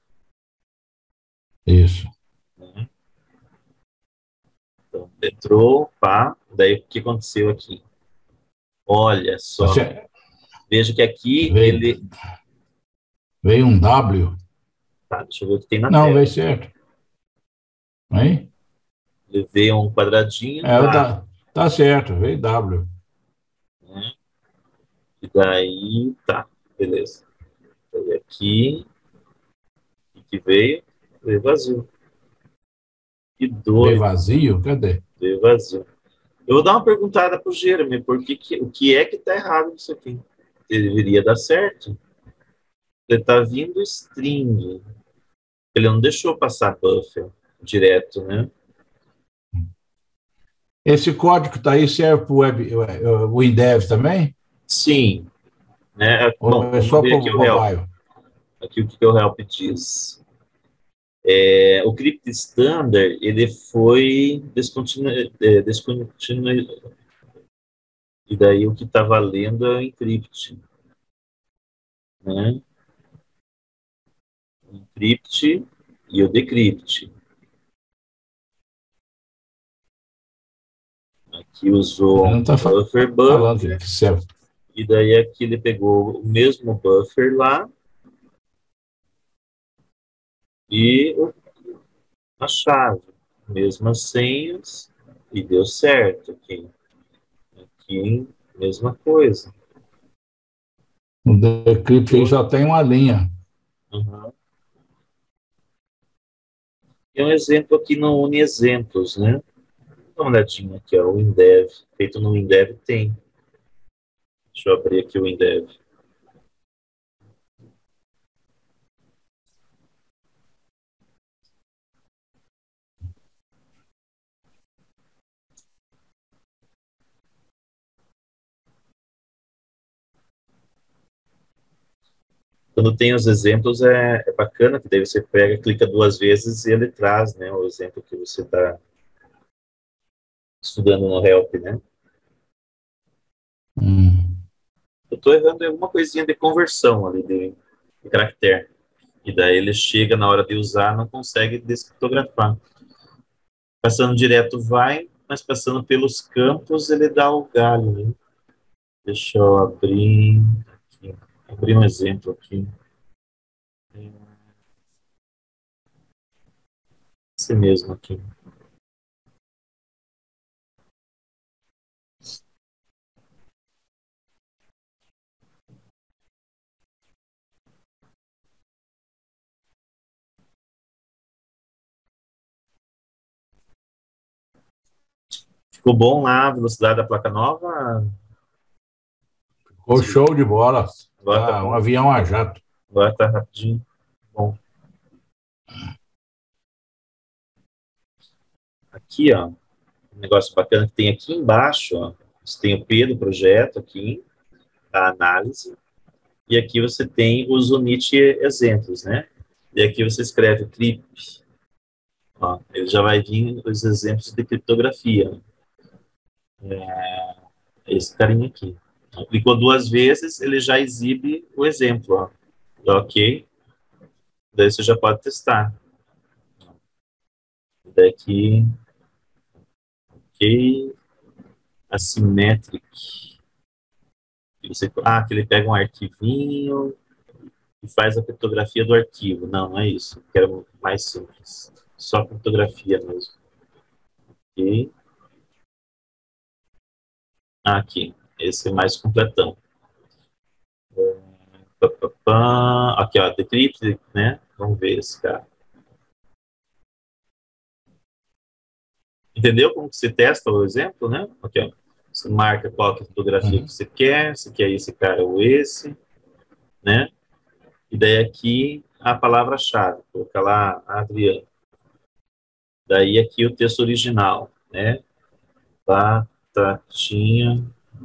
S2: Isso.
S1: Né? Então, entrou, pá. Daí o que aconteceu aqui? Olha só.
S2: Você,
S1: Veja que aqui
S2: veio,
S1: ele.
S2: veio um W.
S1: Tá, deixa eu ver o que tem na
S2: Não,
S1: tela.
S2: veio certo. Aí?
S1: Ele veio um quadradinho,
S2: É,
S1: W.
S2: tá certo, veio W.
S1: Né? E daí, tá, beleza. Daí aqui, o que veio? Veio vazio. Que
S2: Veio
S1: doido,
S2: vazio? Cadê?
S1: veio vazio. Eu vou dar uma perguntada pro Jeremy, o que é que tá errado nisso aqui? Ele deveria dar certo. Ele tá vindo string. Ele não deixou passar buffer direto, né?
S2: Esse código que está aí serve para o Windev também?
S1: Sim, né? Bom,
S2: Ou é
S1: vamos
S2: só
S1: ver
S2: para
S1: aqui
S2: o
S1: o help.
S2: mobile?
S1: Aqui o que o help diz. O Crypt Standard, ele foi descontinuado. E daí o que está valendo é o encrypt, né? O encrypt e o decrypt. Aqui usou
S2: Ele não
S1: um
S2: está
S1: buffer
S2: falando
S1: buffer,
S2: que serve.
S1: e daí aqui ele pegou o mesmo buffer lá e a chave, mesmas senhas, e deu certo aqui. Aqui, mesma coisa.
S2: O Decrypt aí só tem uma linha.
S1: Uhum. Tem um exemplo aqui no Uniexemplos, né? Dá uma olhadinha aqui, ó, o Windev. Feito no Windev tem. Deixa eu abrir aqui o Windev. Quando tem os exemplos, é bacana, que daí você pega, clica duas vezes e ele traz, né, o exemplo que você está estudando no Help, né?
S2: Hum.
S1: Eu estou errando em alguma coisinha de conversão ali de caractere. E daí ele chega na hora de usar, não consegue descriptografar. Passando direto vai, mas passando pelos campos ele dá o galho, né? Deixa eu abrir aqui. Abrir um exemplo aqui. Esse mesmo aqui. Ficou bom lá a velocidade da placa nova?
S2: Ficou show de bola.
S1: Agora tá
S2: Tá, um
S1: bom.
S2: avião a jato.
S1: Agora tá rapidinho. Bom, aqui, ó, um negócio bacana que tem aqui embaixo, ó. Você tem o P do projeto aqui, a análise, e aqui você tem os unit exemplos, né? E aqui você escreve CRIP. Ó, ele já vai vir os exemplos de criptografia. Esse carinha aqui. Clicou duas vezes, ele já exibe o exemplo, ó. Ok? Daí você já pode testar. Daqui, ok, asymmetric. Que ele pega um arquivinho e faz a criptografia do arquivo. Não, não é isso. Quero mais simples. Só criptografia mesmo. Ok. Aqui. Esse é mais completão. Aqui, ó, decrypt, né? Vamos ver esse cara. Entendeu como que você testa o exemplo, né? Aqui, ó. Você marca qual a criptografia que você quer, se quer esse cara ou esse, né? E daí aqui a palavra-chave, colocar lá Adriano. Daí aqui o texto original, né? Batatinha,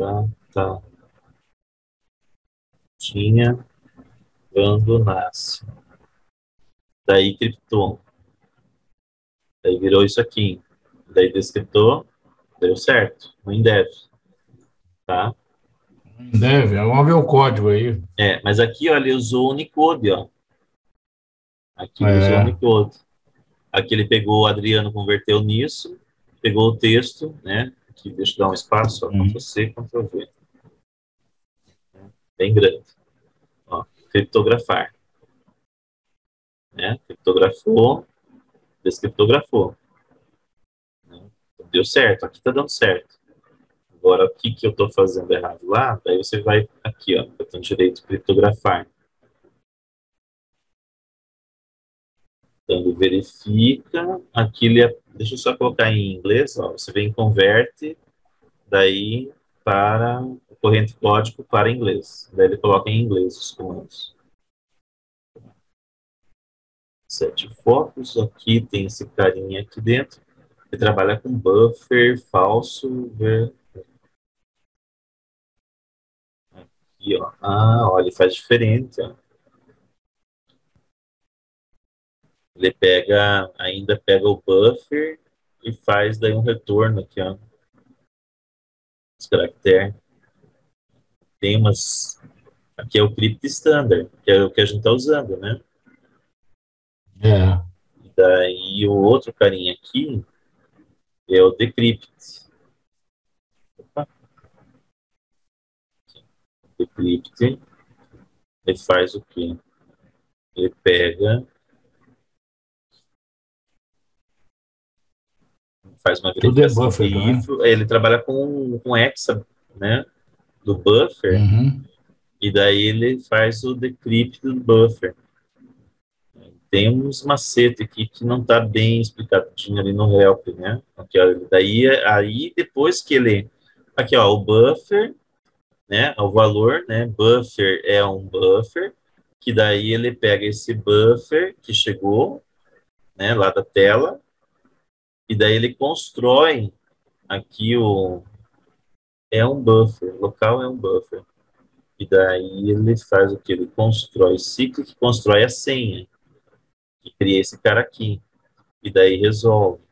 S1: batatinha, quando nasce. Daí criptou. Daí virou isso aqui. Daí descriptou, deu certo. No Indev, tá?
S2: Deve, vamos ver o código aí.
S1: Mas aqui, ó, ele usou o Unicode, ó. Aqui ele usou o
S2: É.
S1: Unicode. Aqui ele pegou o Adriano, converteu nisso, pegou o texto, né? Aqui, deixa eu dar um espaço, ó, Ctrl+C, Ctrl+V. Bem grande. Ó, criptografar. Né? Criptografou, descriptografou. Né? Deu certo, aqui está dando certo. Agora, o que, que eu estou fazendo errado lá? Daí você vai aqui, ó, botão direito, criptografar. Então, verifica, aqui ele deixa eu só colocar em inglês, ó, você vem converte, daí para o corrente código para inglês. Daí ele coloca em inglês os comandos. Sete focos, aqui tem esse carinha aqui dentro, que trabalha com buffer, falso, aqui, ó. Olha, ele faz diferente, ó. Ele pega, ainda pega o buffer e faz daí um retorno aqui, ó. Os caracteres. Tem umas. Aqui é o crypt standard, que é o que a gente está usando, né?
S2: É.
S1: E daí o outro carinha aqui é o decrypt. Opa. Decrypt, ele faz o quê? Ele pega, faz uma
S2: Tudo é
S1: verificação de
S2: buffer também.
S1: if, ele trabalha com hexa, né? Do buffer,
S2: Uhum.
S1: e daí ele faz o decrypt do buffer. Tem uns macete aqui que não está bem explicadinho ali no help, né? Aqui, ó, daí, aí depois que ele... Aqui, ó, o buffer, né? O valor, né? Buffer é um buffer, que daí ele pega esse buffer que chegou, né? Lá da tela, e daí ele constrói aqui o... É um buffer, local é um buffer. E daí ele faz o que? Ele constrói ciclo que constrói a senha, que cria esse cara aqui. E daí resolve.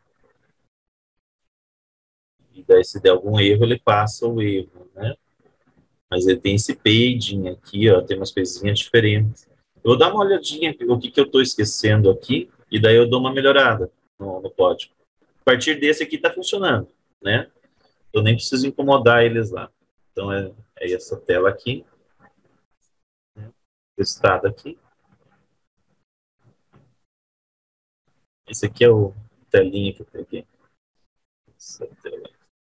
S1: E daí, se der algum erro, ele passa o erro, né? Mas ele tem esse paging aqui, ó, tem umas coisinhas diferentes. Eu vou dar uma olhadinha o que, que eu estou esquecendo aqui, e daí eu dou uma melhorada no código. A partir desse aqui está funcionando, né? Eu nem preciso incomodar eles lá. Então, é essa tela aqui, né? Testada aqui. Esse aqui é o telinha que eu peguei. Essa tela.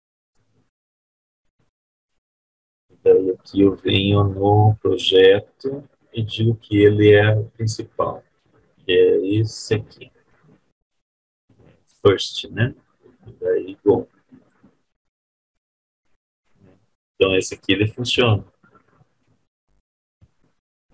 S1: Daí aqui eu venho no projeto e digo que ele é o principal, que é esse aqui. First, né? E daí, bom. Então esse aqui ele funciona.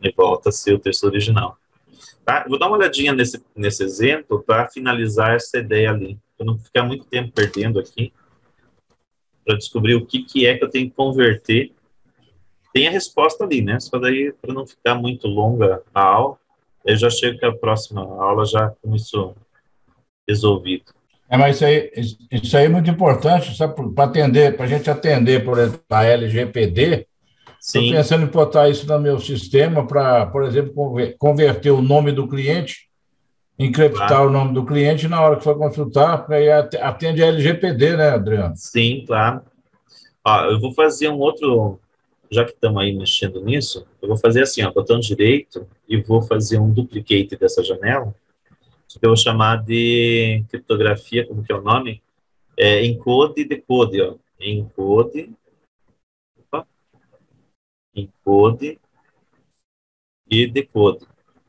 S1: E volta a ser o texto original. Tá? Vou dar uma olhadinha nesse exemplo para finalizar essa ideia ali. Para não ficar muito tempo perdendo aqui, para descobrir o que é que eu tenho que converter. Tem a resposta ali, né? Só daí, para não ficar muito longa a aula, eu já chego com a próxima aula já com isso resolvido.
S2: Mas isso aí é muito importante, sabe, para atender, para a gente atender, por exemplo, a LGPD. Estou
S1: Sim,
S2: pensando em botar isso no meu sistema para, por exemplo, converter o nome do cliente, encriptar
S1: claro.
S2: o nome do cliente na hora que for consultar, porque aí atende a LGPD, né, Adriano?
S1: Sim, claro. Ó, eu vou fazer um outro, já que estamos aí mexendo nisso, eu vou fazer assim, ó, botão direito e vou fazer um duplicate dessa janela, que eu vou chamar de criptografia, como que é o nome? Encode e decode, ó. Encode, opa, encode e decode,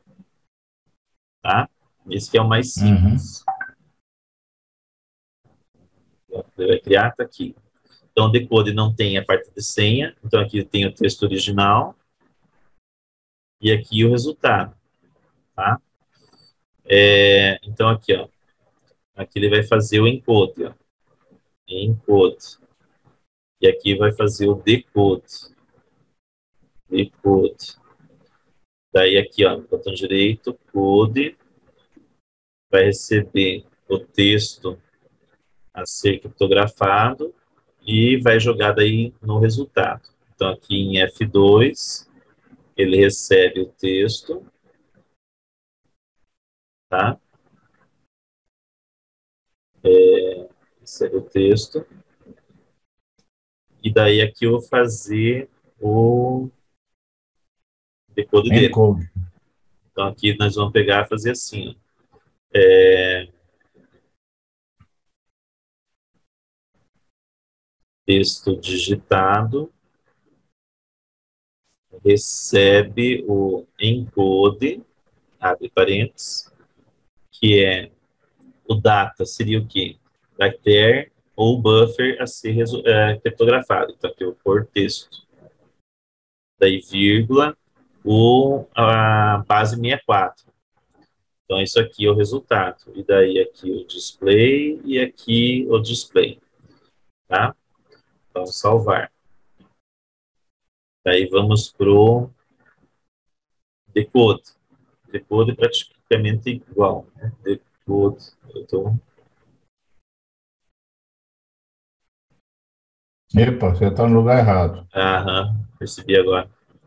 S1: tá? Esse que é o mais
S2: Uhum.
S1: simples. Ele vai criar, tá aqui. Então, o decode não tem a parte de senha, então aqui tem o texto original e aqui o resultado, tá? Então, aqui, ó, aqui ele vai fazer o encode, ó, encode, e aqui vai fazer o decode, decode. Daí aqui, ó, botão direito, code, vai receber o texto a ser criptografado e vai jogar daí no resultado. Então, aqui em F2, ele recebe o texto, tá? Recebe o texto. E daí aqui eu vou fazer o decode dele.
S2: Encode.
S1: Então, aqui nós vamos pegar e fazer assim, ó. Texto digitado recebe o encode, abre parênteses, que é o data, seria o quê? Caractere ou buffer a ser criptografado. Então, aqui eu vou pôr texto. Daí, vírgula, a base 64. Então, isso aqui é o resultado. E daí, aqui o display e aqui o display. Tá? Então, salvar. Daí, vamos pro decode. Decode é praticamente igual. Né? Decode. Eu tô...
S2: Epa, você está no lugar errado.
S1: Aham, percebi agora.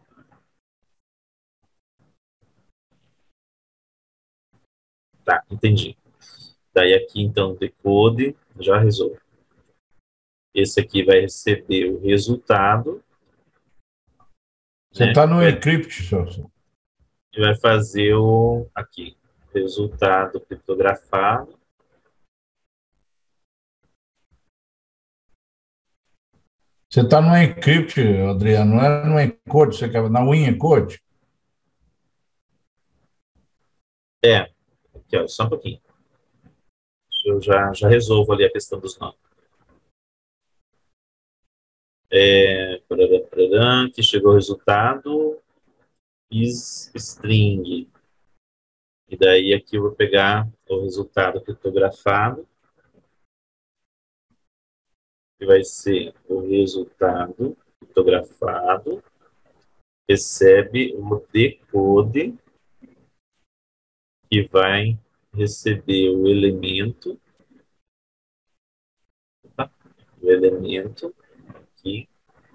S1: Tá, entendi. Daí aqui, então, decode, já resolve. Esse aqui vai receber o resultado,
S2: Você
S1: né?
S2: está no encrypt, seu.
S1: E vai fazer o, aqui, resultado criptografado.
S2: Você está no encrypt, Adriano, não é no encode, você quer na WinEncode?
S1: Aqui, ó, só um pouquinho. Eu já resolvo ali a questão dos nomes. Aqui chegou o resultado, is string. E daí aqui eu vou pegar o resultado criptografado, que vai ser o resultado criptografado, recebe o decode, que vai receber tá? O elemento aqui,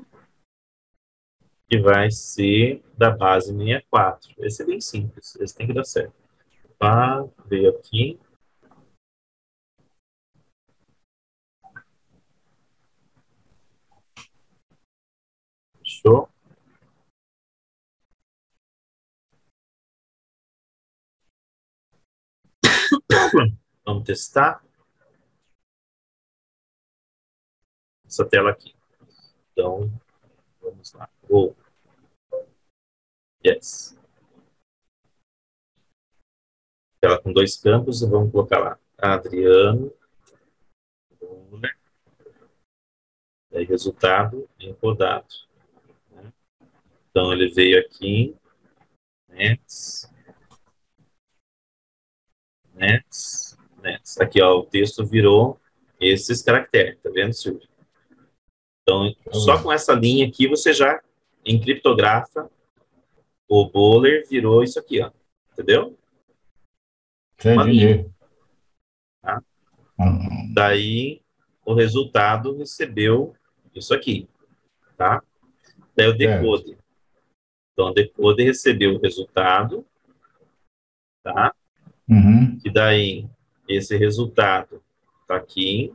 S1: que vai ser da base 64. Esse é bem simples, esse tem que dar certo. Tá, veio aqui. Fechou. Vamos testar essa tela aqui. Então, vamos lá. Oh, yes. Tela com dois campos, vamos colocar lá. Adriano. Aí, resultado encodado. Então, ele veio aqui, Nets. Aqui, ó, o texto virou esses caracteres, tá vendo, Silvio? Então, só com essa linha aqui, você já encriptografa o bowler, virou isso aqui, ó. Entendeu? Uma linha. Tá? Daí, o resultado recebeu isso aqui, tá? Daí o decode. Então, o decode recebeu o resultado, tá? E daí, esse resultado tá aqui.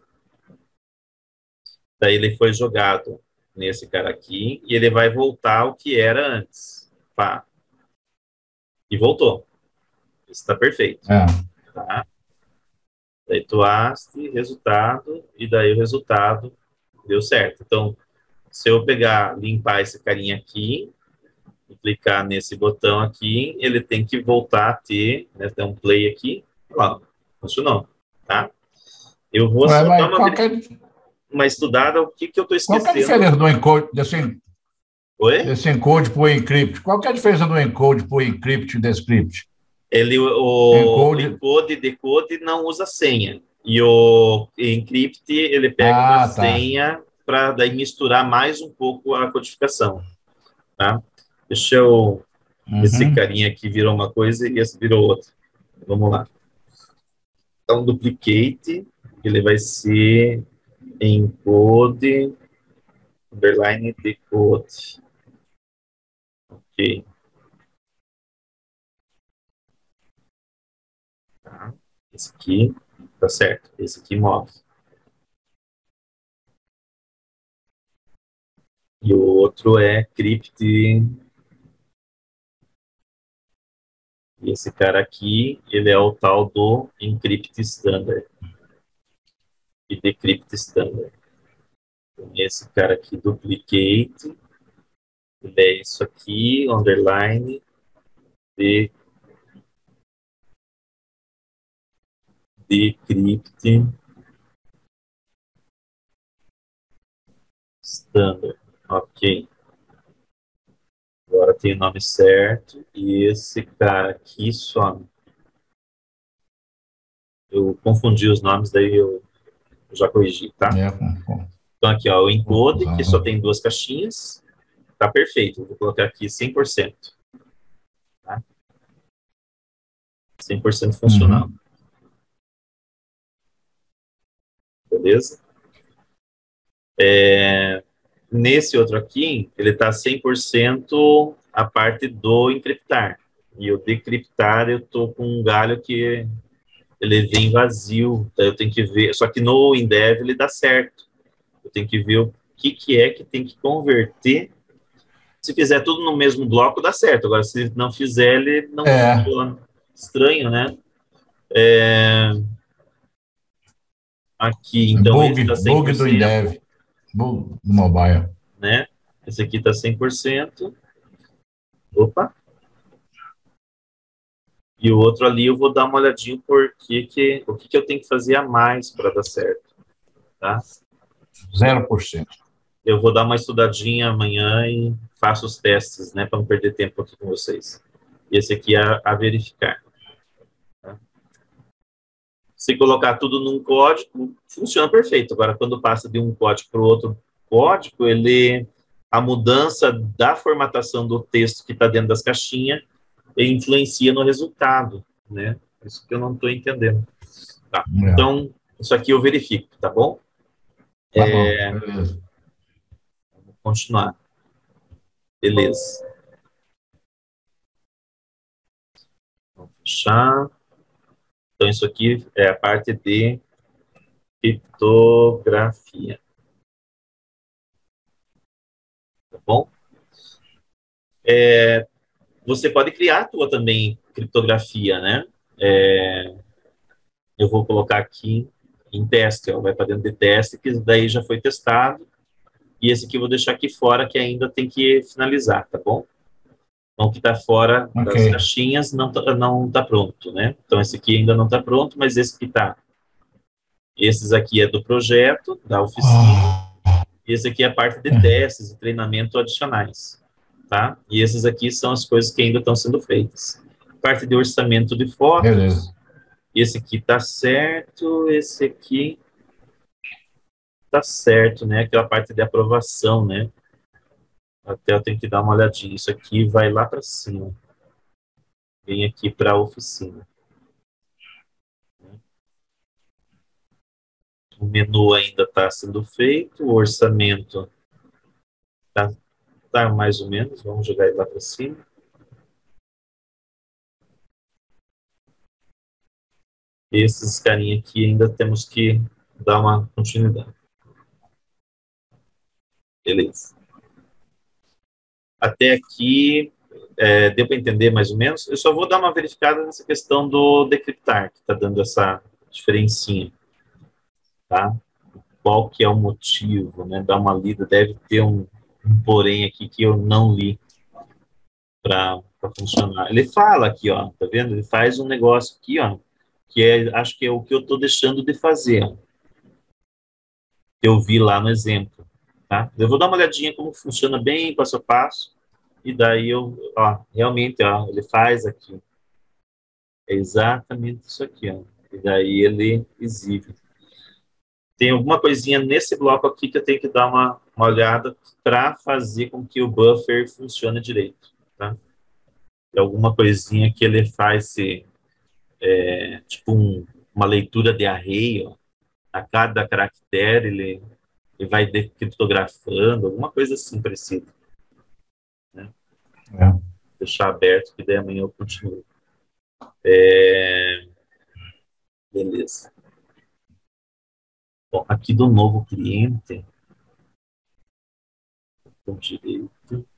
S1: Daí ele foi jogado nesse cara aqui e ele vai voltar ao que era antes. Pá. E voltou. Isso está perfeito. Tá? Daí tu haste, resultado, e daí o resultado deu certo. Então, se eu pegar, limpar esse carinha aqui, e clicar nesse botão aqui, ele tem que voltar a ter, né, tem um play aqui, ó, funcionou, tá? Eu vou só dar uma estudada, o que eu estou esquecendo.
S2: Qual é a diferença do encode, desse encode para o encrypt? Qual é a diferença do encode para o encrypt e decrypt?
S1: O encode, decode não usa senha. E o encrypt, ele pega uma senha para daí misturar mais um pouco a codificação. Tá? Deixa eu... Esse carinha aqui virou uma coisa e esse virou outra. Vamos lá. Então, duplicate, ele vai ser encode, underline, decode. Ok. Tá. Esse aqui, tá certo. Esse aqui move. E o outro é crypt. E esse cara aqui, ele é o tal do encrypt standard. E decrypt standard. Então, esse cara aqui, duplicate. Ele é isso aqui, underline, decrypt standard. Ok. Agora tem o nome certo. E esse cara aqui some. Eu confundi os nomes, daí eu já corrigi, tá? Então aqui, ó, o encode, que só tem 2 caixinhas. Tá perfeito. Vou colocar aqui 100%. Tá? 100% funcional. Beleza? Nesse outro aqui, ele está 100% a parte do encriptar. E o decriptar, eu estou com um galho que ele vem vazio. Daí eu tenho que ver. Só que no Indev ele dá certo. Eu tenho que ver o que é que tem que converter. Se fizer tudo no mesmo bloco, dá certo. Agora, se não fizer, ele não funciona. Estranho, né? Aqui, então,
S2: bug,
S1: esse está 100%.
S2: Bug do Indev. Bug do mobile.
S1: Né? Esse aqui está 100%. Opa! E o outro ali eu vou dar uma olhadinha o que eu tenho que fazer a mais para dar certo. Tá?
S2: 0%.
S1: Eu vou dar uma estudadinha amanhã e faço os testes, né, para não perder tempo aqui com vocês. E esse aqui é a verificar. Tá? Se colocar tudo num código, funciona perfeito. Agora, quando passa de um código para o outro código, a mudança da formatação do texto que está dentro das caixinhas influencia no resultado, né? Isso que eu não estou entendendo. Tá. Então, isso aqui eu verifico, tá bom?
S2: Tá bom, beleza.
S1: Vamos continuar. Beleza. Vamos fechar. Então, isso aqui é a parte de criptografia. Tá bom? Você pode criar a tua também criptografia, né? Eu vou colocar aqui em teste, ó, vai para dentro de teste, que daí já foi testado. E esse aqui eu vou deixar aqui fora, que ainda tem que finalizar, tá bom? Então, o que está fora das caixinhas não tá pronto, né? Então, esse aqui ainda não está pronto, mas esse que está. Esses aqui é do projeto, da oficina. E esse aqui é a parte de testes e treinamento adicionais. tá? E esses aqui são as coisas que ainda estão sendo feitas. Parte de orçamento de fotos.
S2: Beleza.
S1: Esse aqui tá certo, esse aqui tá certo, né? Aquela parte de aprovação, né? Até eu tenho que dar uma olhadinha. Isso aqui vai lá para cima. Vem aqui para a oficina. O menu ainda está sendo feito, o orçamento tá mais ou menos. Vamos jogar ele lá para cima. Esses carinha aqui ainda temos que dar uma continuidade. Beleza. Até aqui, deu para entender mais ou menos? Eu só vou dar uma verificada nessa questão do decryptar, que está dando essa diferencinha. Tá? Qual que é o motivo, né? Dar uma lida, deve ter um porém aqui que eu não li para funcionar. Ele fala aqui, ó, tá vendo? Ele faz um negócio aqui, ó, que acho que é o que eu estou deixando de fazer, ó, que eu vi lá no exemplo, tá? Eu vou dar uma olhadinha como funciona bem passo a passo, e daí ó, realmente, ó, ele faz aqui. É exatamente isso aqui, ó. E daí ele exibe. Tem alguma coisinha nesse bloco aqui que eu tenho que dar uma olhada para fazer com que o buffer funcione direito, tá? Tem alguma coisinha que ele faz tipo uma leitura de array, ó. A cada caractere ele vai decriptografando, alguma coisa assim parecida, né? Deixar aberto, que daí amanhã eu continuo. Beleza. Bom, aqui do novo cliente, com direito,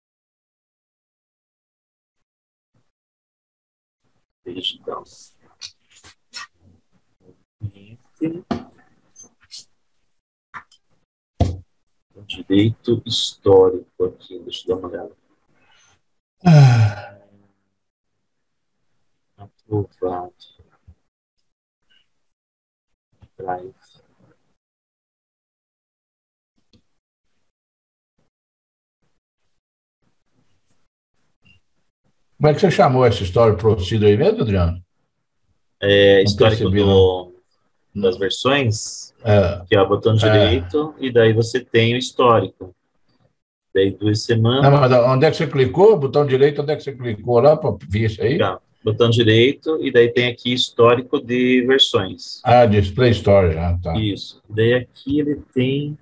S1: digital, cliente, com direito histórico aqui, deixa eu dar uma olhada. Aprovado. Drive.
S2: Como é que você chamou essa história Procedure aí mesmo, Adriano?
S1: Histórico das versões, que é o botão direito, e daí você tem o histórico. Daí 2 semanas.
S2: Não, mas onde é que você clicou? Botão direito, onde é que você clicou lá para ver isso aí?
S1: Tá. Botão direito, e daí tem aqui histórico de versões.
S2: Display Storage, tá.
S1: Isso. Daí aqui ele tem.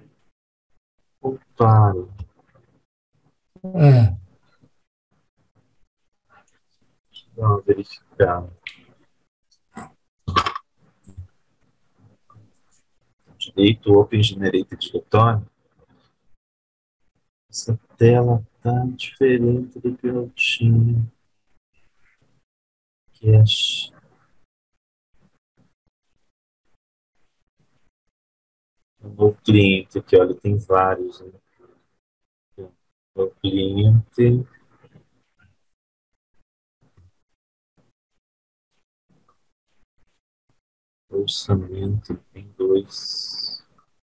S1: Opa! Deixa eu dar uma verificada. Direito Open Generated Directory. Essa tela tá diferente do que eu tinha. Cache. O novo cliente aqui, olha, tem vários. Né? O cliente. Orçamento tem 2.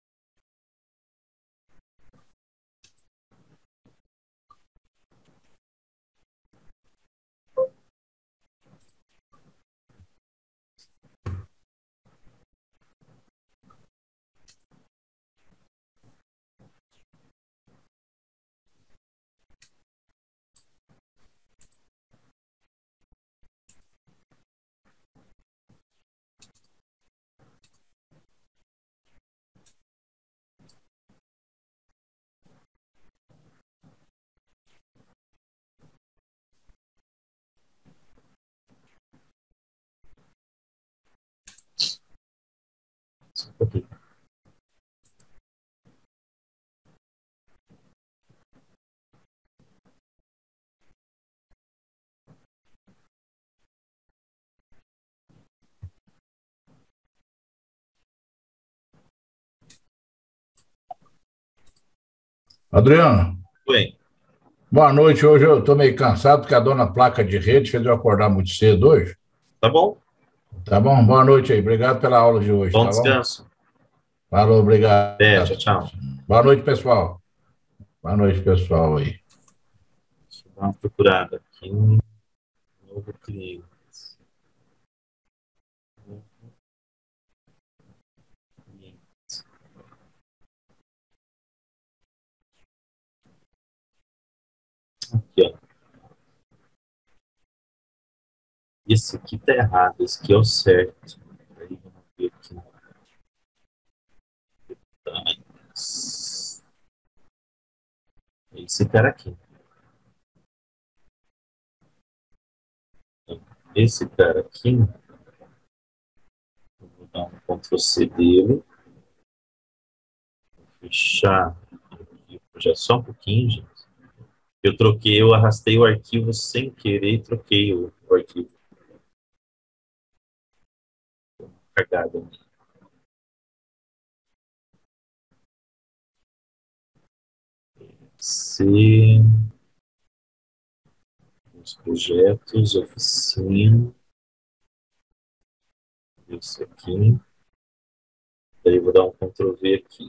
S1: Só um pouquinho.
S2: Adriano,
S1: Bem,
S2: boa noite. Hoje eu estou meio cansado porque a dona placa de rede fez eu acordar muito cedo hoje.
S1: tá bom?
S2: Tá bom? Boa noite aí. Obrigado pela aula de hoje,
S1: Bom
S2: tá bom?
S1: descanso.
S2: Falou, obrigado.
S1: Tchau, tchau.
S2: Boa noite, pessoal. Boa noite, pessoal aí.
S1: Dar uma procurada aqui. Novo cliente. Aqui, ó. Esse aqui tá errado, esse aqui é o certo. Aí, vamos ver aqui. Tá. Esse cara aqui. Esse cara aqui, eu vou dar um Ctrl C dele, fechar aqui, já só um pouquinho, gente. Eu arrastei o arquivo sem querer e troquei o arquivo. Cagada. C, os projetos, oficina, isso aqui. Daí eu vou dar um Ctrl V aqui.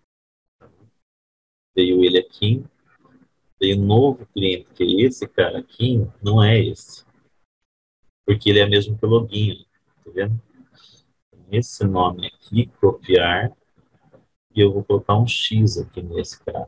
S1: Veio ele aqui. Veio um novo cliente, que é esse cara aqui, não é esse. Porque ele é mesmo que o login, tá vendo? Esse nome aqui, copiar, e eu vou colocar um X aqui nesse cara,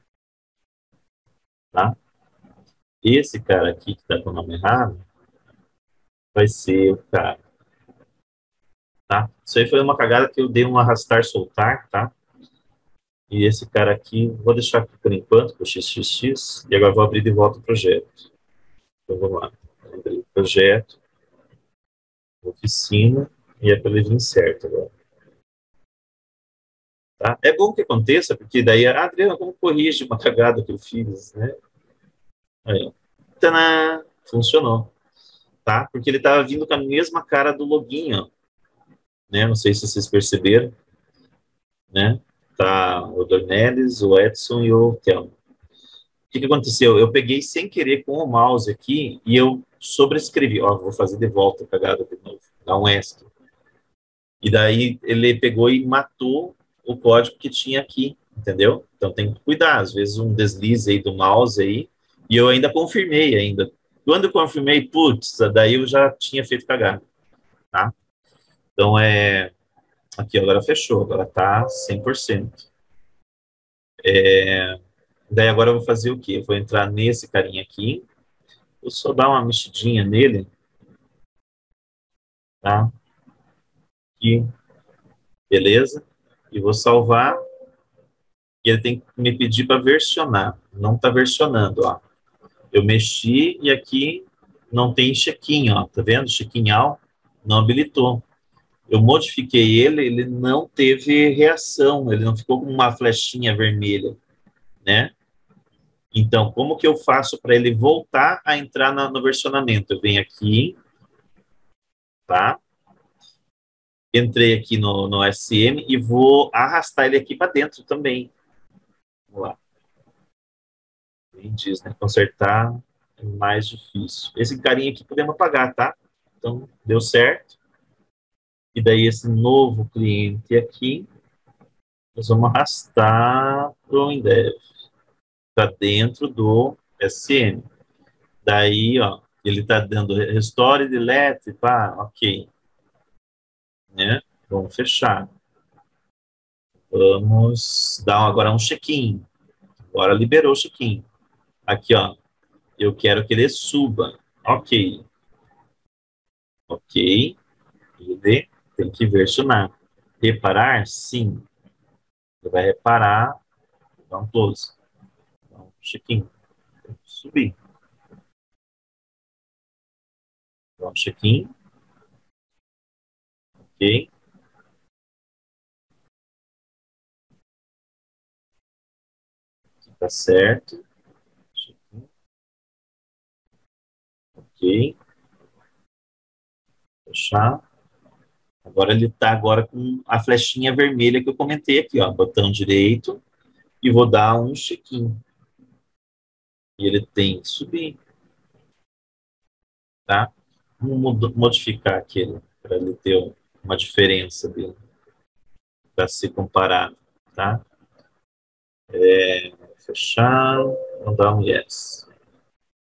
S1: tá? Esse cara aqui que tá com o nome errado, vai ser o cara, tá? Isso aí foi uma cagada que eu dei um arrastar soltar, tá? E esse cara aqui, vou deixar aqui por enquanto, com o XXX, e agora vou abrir de volta o projeto. Então vamos lá, abrir o projeto, oficina, e é para ele vir certo agora. Tá? É bom que aconteça, porque daí, Adriano, como corrige uma cagada que eu fiz, né? Aí, tadã, funcionou, tá? Porque ele estava vindo com a mesma cara do login, ó, né? Não sei se vocês perceberam, né? Tá o Dornelles, o Edson e o Thelma. O que aconteceu? Eu peguei sem querer com o mouse aqui e eu sobrescrevi, ó, vou fazer de volta a cagada de novo, dá um ESC. E daí ele pegou e matou o código que tinha aqui, entendeu? Então tem que cuidar, às vezes um deslize aí do mouse aí, e eu ainda confirmei ainda. Quando eu confirmei, putz, daí eu já tinha feito cagada, tá? Então aqui agora fechou, agora tá 100%. Daí agora eu vou fazer o quê? Eu vou entrar nesse carinha aqui, vou só dar uma mexidinha nele, tá? Aqui, beleza? E vou salvar, e ele tem que me pedir para versionar, não tá versionando, ó. Eu mexi e aqui não tem check-in, ó, tá vendo? Check-in all não habilitou. Eu modifiquei ele, ele não teve reação, ele não ficou com uma flechinha vermelha, né? Então, como que eu faço para ele voltar a entrar no versionamento? Eu venho aqui, tá? Entrei aqui no SM e vou arrastar ele aqui para dentro também. Vamos lá. Quem diz, né? Consertar é mais difícil. Esse carinha aqui podemos apagar, tá? Então, deu certo. E daí esse novo cliente aqui, nós vamos arrastar para o Indev, para dentro do SM. Daí, ó, ele está dando restore, delete, pá, ok. Né? Vamos fechar. Vamos dar agora um check-in. Agora liberou o check-in. Aqui, ó, eu quero que ele suba. Ok. Ok. Ele tem que versionar. Reparar? Sim. Ele vai reparar. Dá um close. Dá um check-in. Subir. Dá um check-in. Ok. Aqui tá certo. Check-in. Ok. Fechar. Agora ele está agora com a flechinha vermelha que eu comentei aqui, ó, botão direito, e vou dar um check-in. E ele tem que subir, tá? Vamos modificar aqui para ele ter uma diferença dele, para ser comparado, tá? Fechar, vou dar um yes.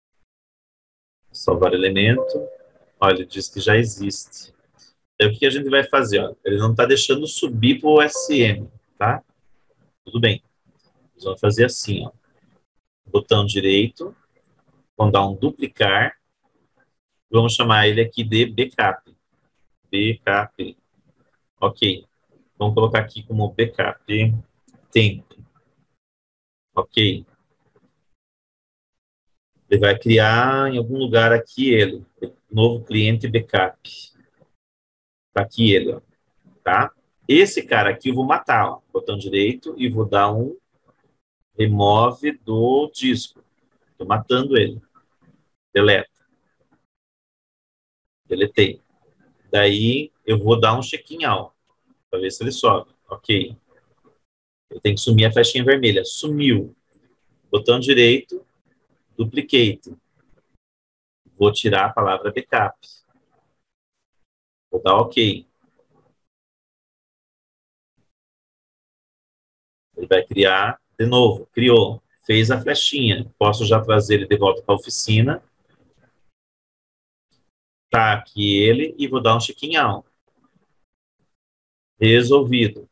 S1: salvar elemento. Olha, ele diz que já existe. Então, o que a gente vai fazer? Ó? Ele não está deixando subir para o SM, tá? Tudo bem. Nós vamos fazer assim, ó. Botão direito, vamos dar um duplicar. Vamos chamar ele aqui de backup. Backup. Ok. Vamos colocar aqui como backup tempo. Ok. Ele vai criar em algum lugar aqui ele. Novo cliente backup. Tá aqui ele, ó. Tá? Esse cara aqui eu vou matar, ó. Botão direito e vou dar um remove do disco. Tô matando ele. Deleta. Deletei. Daí eu vou dar um check-in out para ver se ele sobe. Ok. Eu tenho que sumir a flechinha vermelha. Sumiu. Botão direito, duplicate. Vou tirar a palavra backup. Vou dar ok. Ele vai criar de novo. Criou. Fez a flechinha. Posso já trazer ele de volta para a oficina. Tá aqui ele e vou dar um check-in out. Resolvido.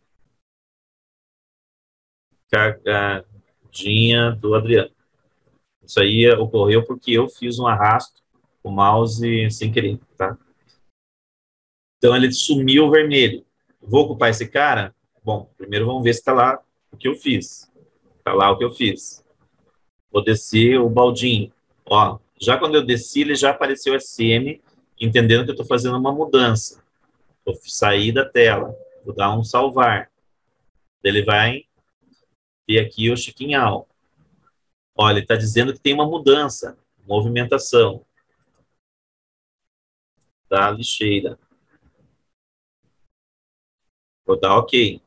S1: Cargadinha do Adriano. Isso aí ocorreu porque eu fiz um arrasto com o mouse sem querer, tá? Então ele sumiu o vermelho. Vou ocupar esse cara? Bom, primeiro vamos ver se está lá o que eu fiz. Está lá o que eu fiz. Vou descer o baldinho. Ó, já quando eu desci, ele já apareceu SM, entendendo que eu estou fazendo uma mudança. Vou sair da tela. Vou dar um salvar. Ele vai ter aqui o check-in out. Olha, ele está dizendo que tem uma mudança, movimentação da lixeira. Vou dar OK.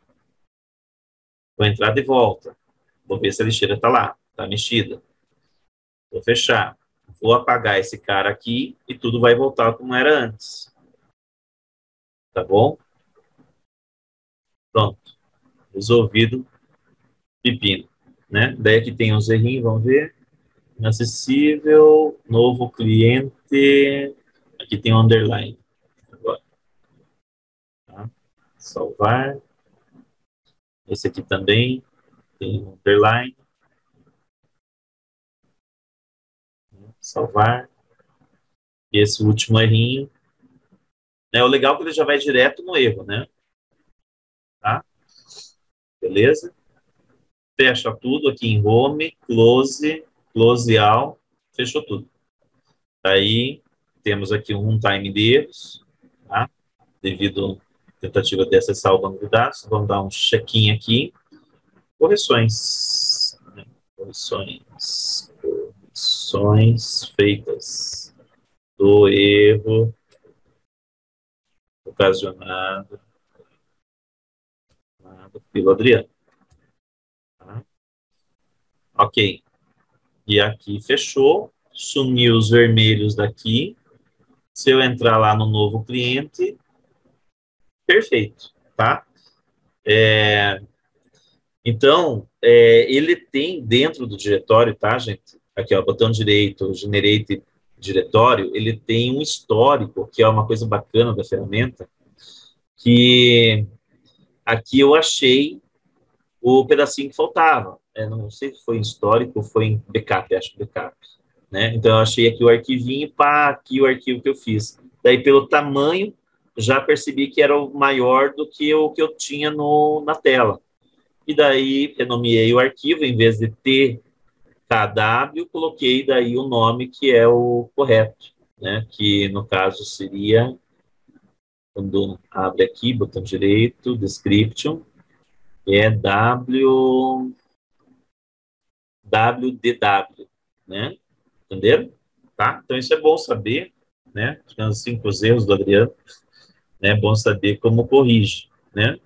S1: Vou entrar de volta. Vou ver se a lixeira está lá, está mexida. Vou fechar. Vou apagar esse cara aqui e tudo vai voltar como era antes. Tá bom? Pronto. Resolvido. Pepino. Né? Daí aqui tem uns errinhos, vamos ver. Inacessível, novo cliente. Aqui tem um underline. Agora. Tá? Salvar. Esse aqui também tem um underline. Salvar. E esse último errinho. É o legal é que ele já vai direto no erro, né? Tá? Beleza? Fecha tudo aqui em home, close, close all, fechou tudo. Aí temos aqui um runtime de erros, tá? Devido à tentativa de acessar o banco de dados, vamos dar um check-in aqui. Correções. Né? Correções feitas do erro ocasionado pelo Adriano. Tá? Ok. E aqui fechou, sumiu os vermelhos daqui. Se eu entrar lá no novo cliente, perfeito, tá? Então, ele tem dentro do diretório, tá, gente? Aqui, ó, botão direito, generate diretório, ele tem um histórico, que é uma coisa bacana da ferramenta, que aqui eu achei o pedacinho que faltava. Não sei se foi em histórico ou foi em backup, acho que backup. Né? Então, eu achei aqui o arquivinho, pá, aqui o arquivo que eu fiz. Daí, pelo tamanho, já percebi que era o maior do que o que eu tinha na tela. E daí, renomeei o arquivo, em vez de TKW, coloquei daí o nome que é o correto, né? Que, no caso, seria, quando abre aqui, botão direito, description, é WDW, né? Entenderam? Tá? Então, isso é bom saber, né? Os 5 erros do Adriano, né? É bom saber como corrige, né?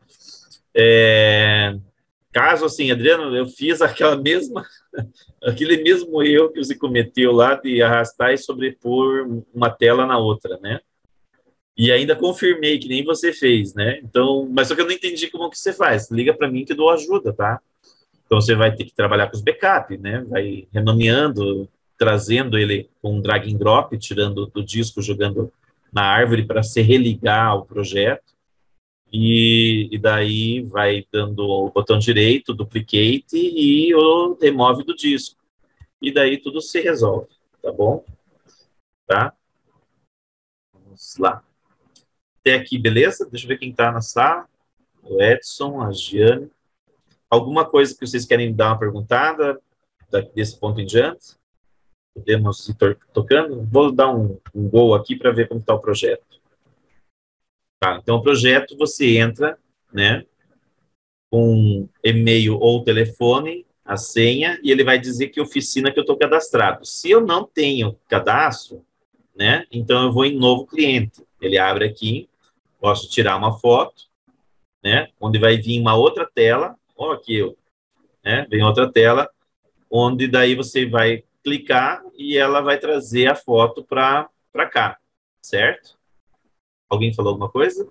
S1: Caso, assim, Adriano, eu fiz aquele mesmo erro que você cometeu lá de arrastar e sobrepor uma tela na outra, né? E ainda confirmei que nem você fez, né? Então, mas só que eu não entendi como que você faz. Liga para mim que eu dou ajuda, tá? Então, você vai ter que trabalhar com os backup, né? Vai renomeando, trazendo ele com um drag and drop, tirando do disco, jogando na árvore para se religar ao projeto. E daí vai dando o botão direito, duplicate e o remove do disco. E daí tudo se resolve, tá bom? Tá? Vamos lá. Até aqui, beleza? Deixa eu ver quem está na sala. O Edson, a Giane. Alguma coisa que vocês querem dar uma perguntada desse ponto em diante? Podemos ir tocando? Vou dar um gol aqui para ver como está o projeto. Tá, então, o projeto, você entra, né, com e-mail ou telefone, a senha, e ele vai dizer que oficina que eu estou cadastrado. Se eu não tenho cadastro, né, então eu vou em novo cliente. Ele abre aqui, posso tirar uma foto, né, onde vai vir uma outra tela, ó, aqui eu, né, vem outra tela, onde daí você vai clicar e ela vai trazer a foto para cá, certo? Alguém falou alguma coisa?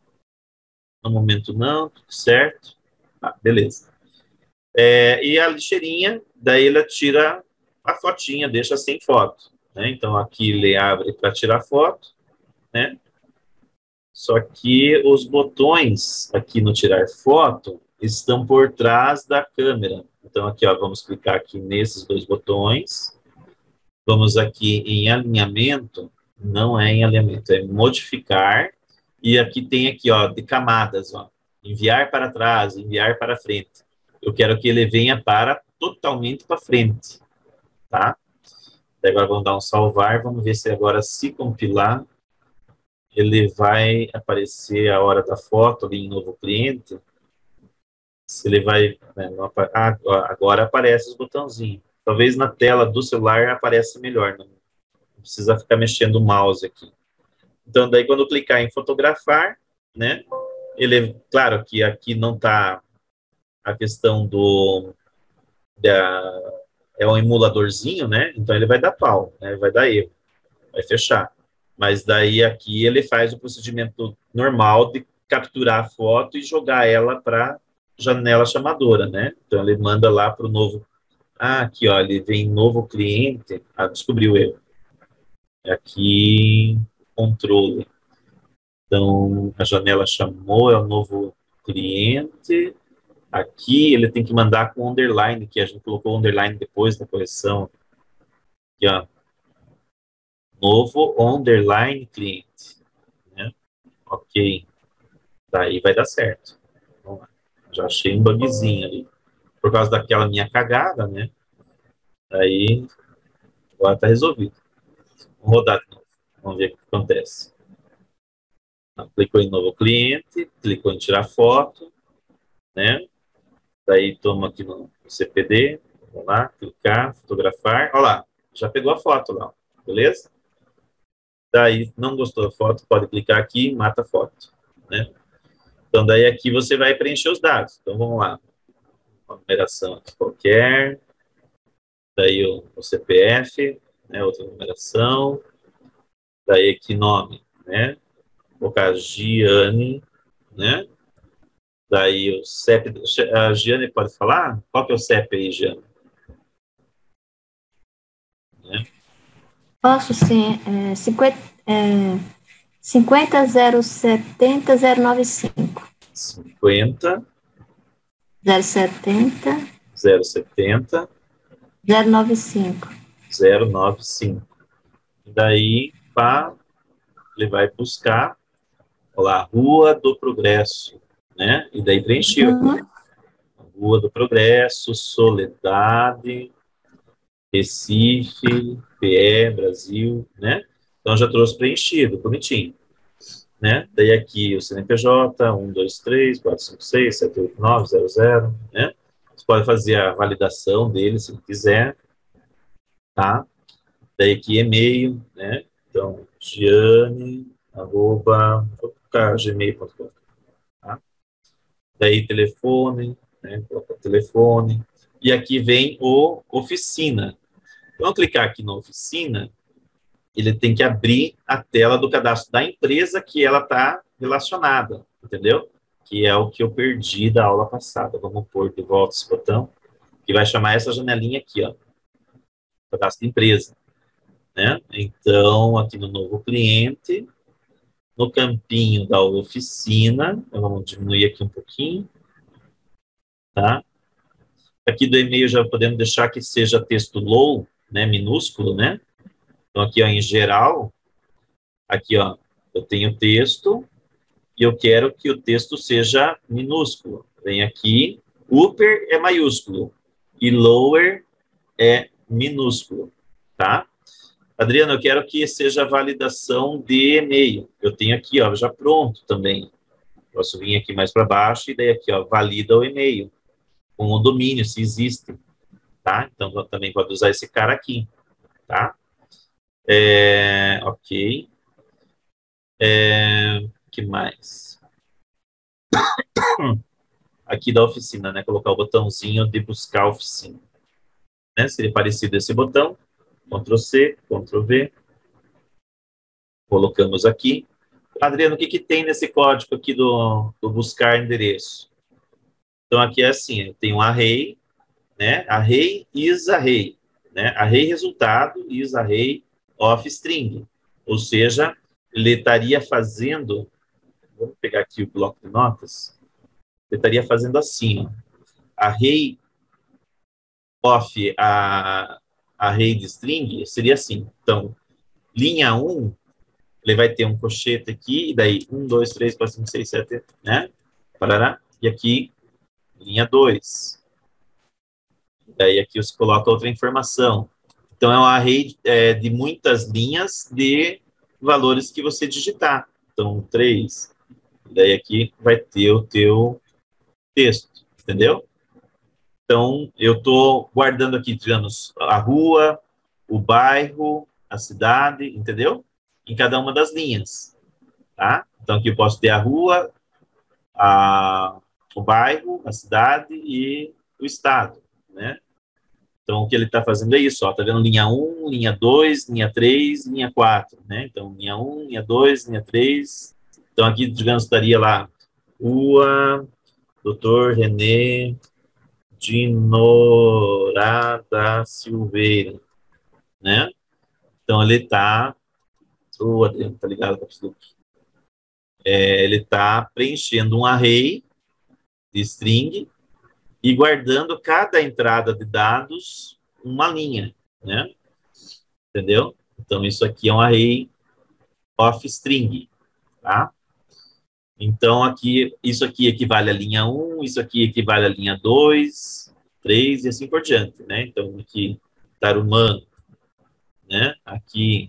S1: No momento não, tudo certo. Ah, beleza. E a lixeirinha, daí ela tira a fotinha, deixa sem foto, né? Então aqui ele abre para tirar foto, né? Só que os botões aqui no tirar foto estão por trás da câmera. Então aqui, ó, vamos clicar aqui nesses dois botões. Vamos aqui em alinhamento, não é em alinhamento, é modificar. E aqui tem aqui, ó, de camadas, ó, enviar para trás, enviar para frente. Eu quero que ele venha totalmente para frente, tá? Agora vamos dar um salvar, vamos ver se agora, se compilar, ele vai aparecer a hora da foto ali em novo cliente. Se ele vai, né, agora aparece os botãozinhos. Talvez na tela do celular apareça melhor, não precisa ficar mexendo o mouse aqui. Então, daí quando eu clicar em fotografar, né, ele, claro que aqui não está a questão é um emuladorzinho, né, então ele vai dar pau, né, vai dar erro, vai fechar. Mas daí aqui ele faz o procedimento normal de capturar a foto e jogar ela para janela chamadora, né, então ele manda lá para o novo, aqui, ó, ele vem novo cliente, descobriu o erro. Aqui, controle. Então, a janela chamou, é o novo cliente. Aqui, ele tem que mandar com underline, que a gente colocou underline depois da correção. Aqui, ó. Novo underline cliente. Né? Ok. Daí vai dar certo. Vamos lá. Já achei um bugzinho ali. Por causa daquela minha cagada, né? Aí, agora tá resolvido. Vamos rodar de novo. Vamos ver o que acontece. Clicou em novo cliente, clicou em tirar foto, né? Daí toma aqui no CPD, vamos lá, clicar, fotografar, olha lá, já pegou a foto lá, beleza? Daí, não gostou da foto, pode clicar aqui, mata a foto, né? Então, daí aqui você vai preencher os dados. Então, vamos lá, uma numeração aqui qualquer, daí o CPF, né, outra numeração, daí aqui nome, né? Vou colocar Giane, né? Daí o CEP, a Giane pode falar? Qual que é o CEP aí, Giane? Né?
S3: Posso sim, 50 070 095.
S1: 50
S3: 070
S1: 070
S3: 095.
S1: 095. E daí, pá, ele vai buscar, olha lá, Rua do Progresso, né? E daí preencheu. Rua do Progresso, Soledade, Recife, PE, Brasil, né? Então já trouxe preenchido, bonitinho. Né? Daí aqui o CNPJ, 1, 2, 3, 4, 5, 6, 7, 8, 9, 0, 0, né? Você pode fazer a validação dele, se quiser, tá? Daí aqui e-mail, né? Então, Giane, arroba, vou colocar gmail.com, tá? Daí telefone, né? Coloca telefone. E aqui vem o oficina. Então, clicar aqui na oficina, ele tem que abrir a tela do cadastro da empresa que ela está relacionada, entendeu? Que é o que eu perdi da aula passada. Vamos pôr de volta esse botão, que vai chamar essa janelinha aqui, ó. cadastro de empresa, né? Então, aqui no novo cliente, no campinho da oficina, vamos diminuir aqui um pouquinho, tá? Aqui do e-mail já podemos deixar que seja texto low, né, minúsculo, né? Então, aqui, ó, em geral, aqui, ó, eu tenho texto e eu quero que o texto seja minúsculo. Vem aqui, upper é maiúsculo e lower é minúsculo, tá? Adriano, eu quero que seja validação de e-mail. Eu tenho aqui, ó, já pronto também. Posso vir aqui mais para baixo e daí aqui, ó, valida o e-mail com o domínio, se existe, tá? Então, também pode usar esse cara aqui, tá? Ok. Que mais? Aqui da oficina, né? Colocar o botãozinho de buscar a oficina. Né? Seria parecido esse botão. Ctrl C, Ctrl V. Colocamos aqui. Adriano, o que tem nesse código aqui do buscar endereço? Então, aqui é assim, tem um array, né? Array is array, né? Array resultado is array of string. Ou seja, ele estaria fazendo, vamos pegar aqui o bloco de notas, ele estaria fazendo assim, ó, array of array de string seria assim. Então, linha 1, ele vai ter um colchete aqui, e daí 1, 2, 3, 4, 5, 6, 7, né? Parará. E aqui, linha 2. Daí aqui você coloca outra informação. Então, é um array de muitas linhas de valores que você digitar. Então, 3. Daí aqui vai ter o teu texto, entendeu? Então, eu estou guardando aqui, digamos, a rua, o bairro, a cidade, entendeu? Em cada uma das linhas, tá? Então, aqui eu posso ter a rua, o bairro, a cidade e o estado, né? Então, o que ele está fazendo é isso, ó, tá vendo linha 1, linha 2, linha 3, linha 4, né? Então, linha 1, linha 2, linha 3. Então, aqui, digamos, estaria lá, rua, Dr. René de Norada Silveira, né? Então, ele está... O Adriano, tá ligado com o ele está preenchendo um array de string e guardando cada entrada de dados uma linha, né? Entendeu? Então, isso aqui é um array of string, tá? Então, aqui, isso aqui equivale à linha 1, isso aqui equivale à linha 2, 3 e assim por diante, né? Então, aqui, Tarumã, né? Aqui,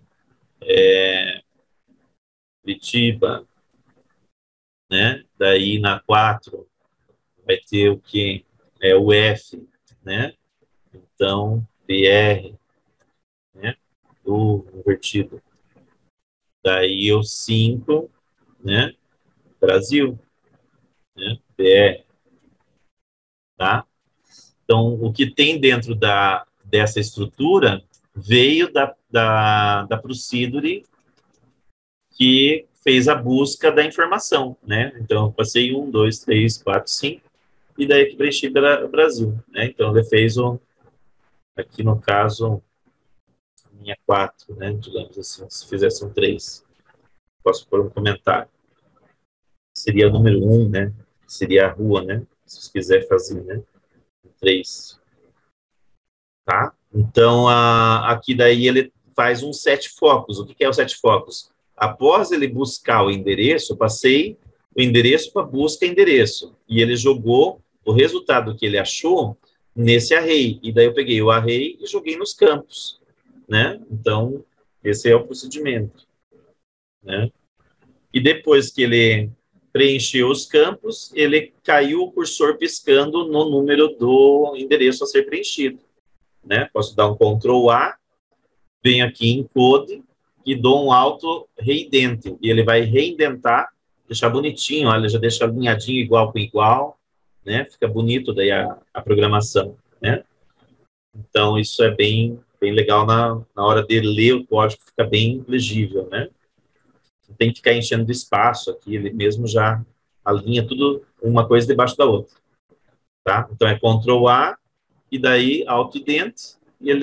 S1: Curitiba, né? Daí, na 4, vai ter o que? O F, né? Então, BR, né? O invertido. Daí, o 5, né? Brasil, né? BR, tá? Então, o que tem dentro dessa estrutura veio da Procedure que fez a busca da informação, né? Então, eu passei 1, 2, 3, 4, 5, e daí que preenchi Brasil, né? Então, ele fez aqui no caso, linha 4, né? Digamos assim, se fizesse um 3. Posso pôr um comentário. Seria o número 1, né? Seria a rua, né? Se você quiser fazer, né? 3. Tá? Então, aqui daí ele faz um set focus. O que é o set focus? Após ele buscar o endereço, eu passei o endereço para busca endereço. E ele jogou o resultado que ele achou nesse array. E daí eu peguei o array e joguei nos campos, né? Então, esse é o procedimento, né? E depois que ele preencheu os campos, ele caiu o cursor piscando no número do endereço a ser preenchido, né? Posso dar um Ctrl A, venho aqui em Code e dou um Auto Reindente. E ele vai reindentar, deixar bonitinho, olha, já deixa alinhadinho igual com igual, né? Fica bonito daí a programação, né? Então, isso é bem legal na hora de ler o código, fica bem legível, né? Não tem que ficar enchendo de espaço aqui, ele mesmo já alinha tudo uma coisa debaixo da outra, tá? Então, é Ctrl A, e daí Auto Ident, e ele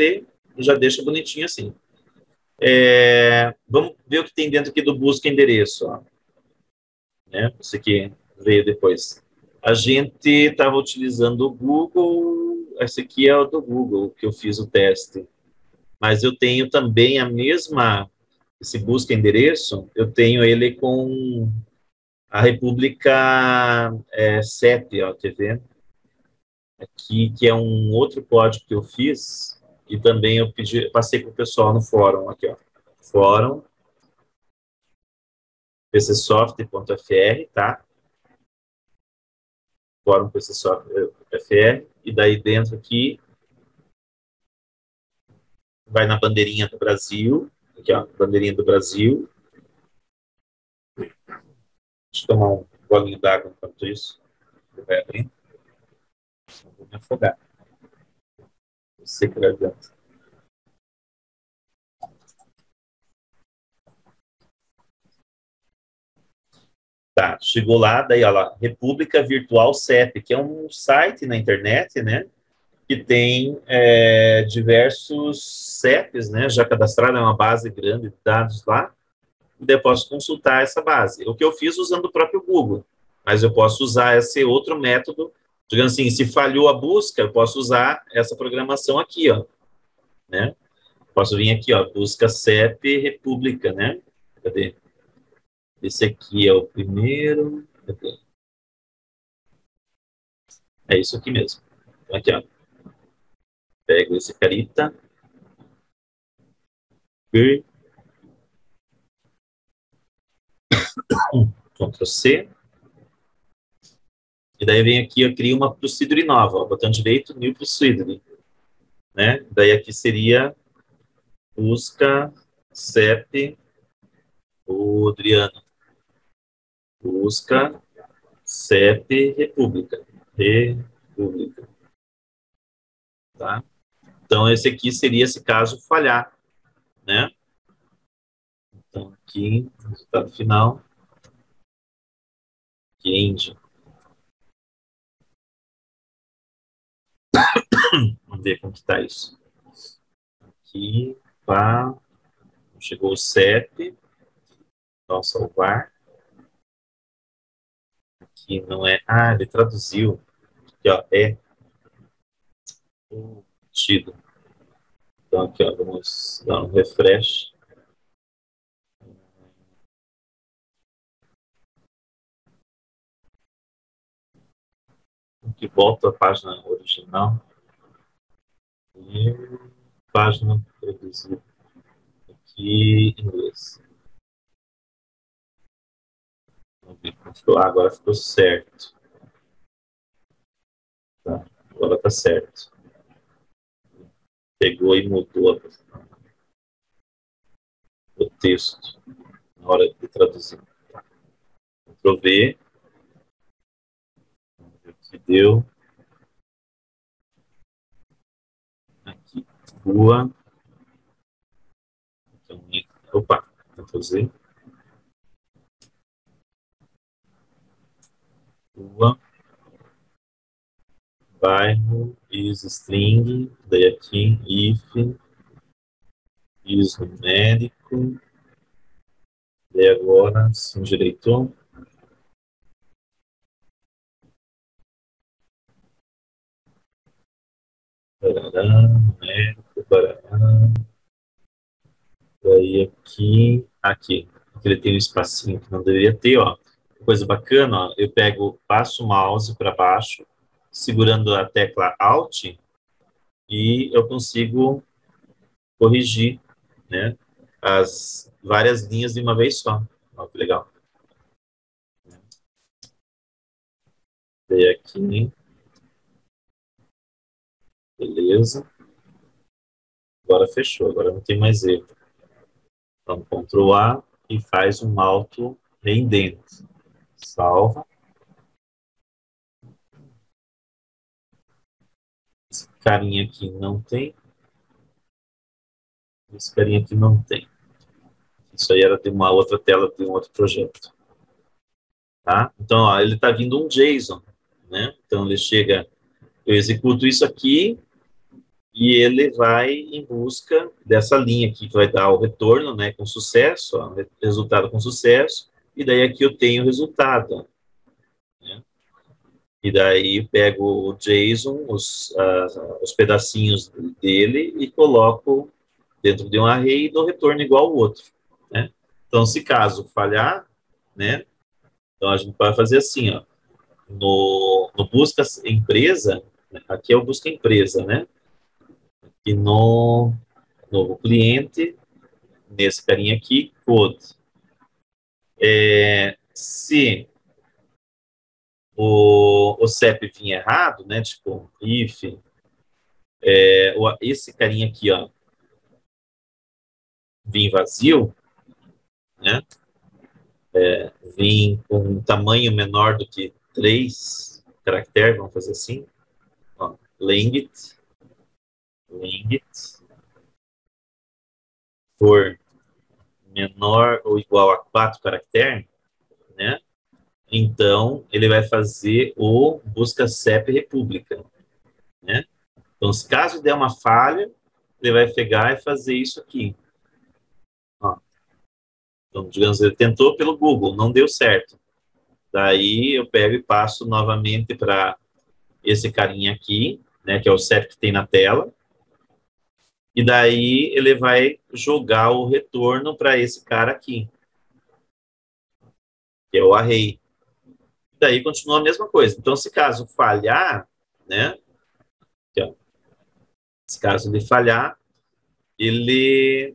S1: já deixa bonitinho assim. Vamos ver o que tem dentro aqui do busca endereço, ó. Né? Isso aqui veio depois. A gente estava utilizando o Google, esse aqui é o do Google, que eu fiz o teste. Mas eu tenho também esse busca endereço, eu tenho ele com a República 7, ó, quer ver? Aqui, que é um outro código que eu fiz, e também eu passei para o pessoal no fórum, aqui, ó. Fórum, pcsoft.fr, tá? Fórum pcsoft.fr, e daí dentro aqui, vai na bandeirinha do Brasil, aqui, ó, bandeirinha do Brasil. Deixa eu tomar um golinho d'água enquanto isso. Vai abrir. Vou me afogar. Seca a garganta. Tá, chegou lá, daí, ó lá, República Virtual CEP, que é um site na internet, né, que tem diversos CEPs, né, já cadastrado, é uma base grande de dados lá, e daí eu posso consultar essa base. O que eu fiz usando o próprio Google, mas eu posso usar esse outro método, digamos assim, se falhou a busca, eu posso usar essa programação aqui, ó, né, posso vir aqui, ó, busca CEP República, né, cadê? Esse aqui é o primeiro, cadê? É isso aqui mesmo. Então, aqui, ó. Pego esse carita. Ctrl C. E daí vem aqui, eu crio uma procedure nova. Ó, botão direito, new procedure. Né? Daí aqui seria busca CEP o Adriano. Busca CEP República. República. Tá? Então, esse aqui seria esse caso falhar. Né? Então, aqui, resultado final. End. Vamos ver como que está isso. Aqui, pá. Chegou o CEP. Então, salvar. Aqui não é... Ah, ele traduziu. Aqui, ó, tido. Então, aqui, ó, vamos dar um refresh. Aqui volta a página original. E página traduzida. Aqui, inglês. Vamos ver como ficou. Ah, agora ficou certo. Tá, agora tá certo. Pegou e mudou o texto na hora de traduzir. Ctrl V. Vamos ver o que deu. Aqui, rua. Então, opa, Ctrl Z. Rua. Bairro, isString, daí aqui, if, numérico, daí agora, sim, direito, barará, numérico, barará, daí aqui, ele tem um espacinho que não deveria ter, ó, coisa bacana, ó, eu passo o mouse para baixo, segurando a tecla Alt, e eu consigo corrigir, né, as várias linhas de uma vez só. Ó, que legal. Daí aqui, beleza. Agora fechou, agora não tem mais erro. Então, Ctrl A e faz um auto reindento. Salva. Esse carinha aqui não tem. Esse carinha aqui não tem. Isso aí era de uma outra tela de um outro projeto. Tá? Então, ó, ele está vindo um JSON. Né? Então, ele chega, eu executo isso aqui, e ele vai em busca dessa linha aqui, que vai dar o retorno, né, com sucesso, ó, resultado com sucesso, e daí aqui eu tenho o resultado, né? E daí pego o JSON, os pedacinhos dele, e coloco dentro de um array e dou retorno igual ao outro, né? Então, se caso falhar, né, então a gente vai fazer assim, ó, no busca empresa, aqui é o busca empresa, né? E no novo cliente, nesse carinha aqui, code. Se o CEP vir errado, né? Tipo, if, esse carinha aqui, ó, vir vazio, né? Vir com um tamanho menor do que 3 caracteres, vamos fazer assim, ó, length, for menor ou igual a 4 caracteres, né? Então, ele vai fazer o busca CEP República, né? Então, se caso der uma falha, ele vai pegar e fazer isso aqui. Ó. Então, digamos, ele tentou pelo Google, não deu certo. Daí, eu pego e passo novamente para esse carinha aqui, né, que é o CEP que tem na tela. E daí, ele vai jogar o retorno para esse cara aqui, que é o array. Daí, continua a mesma coisa. Então, se caso falhar, né, aqui, ó, se caso ele falhar, ele,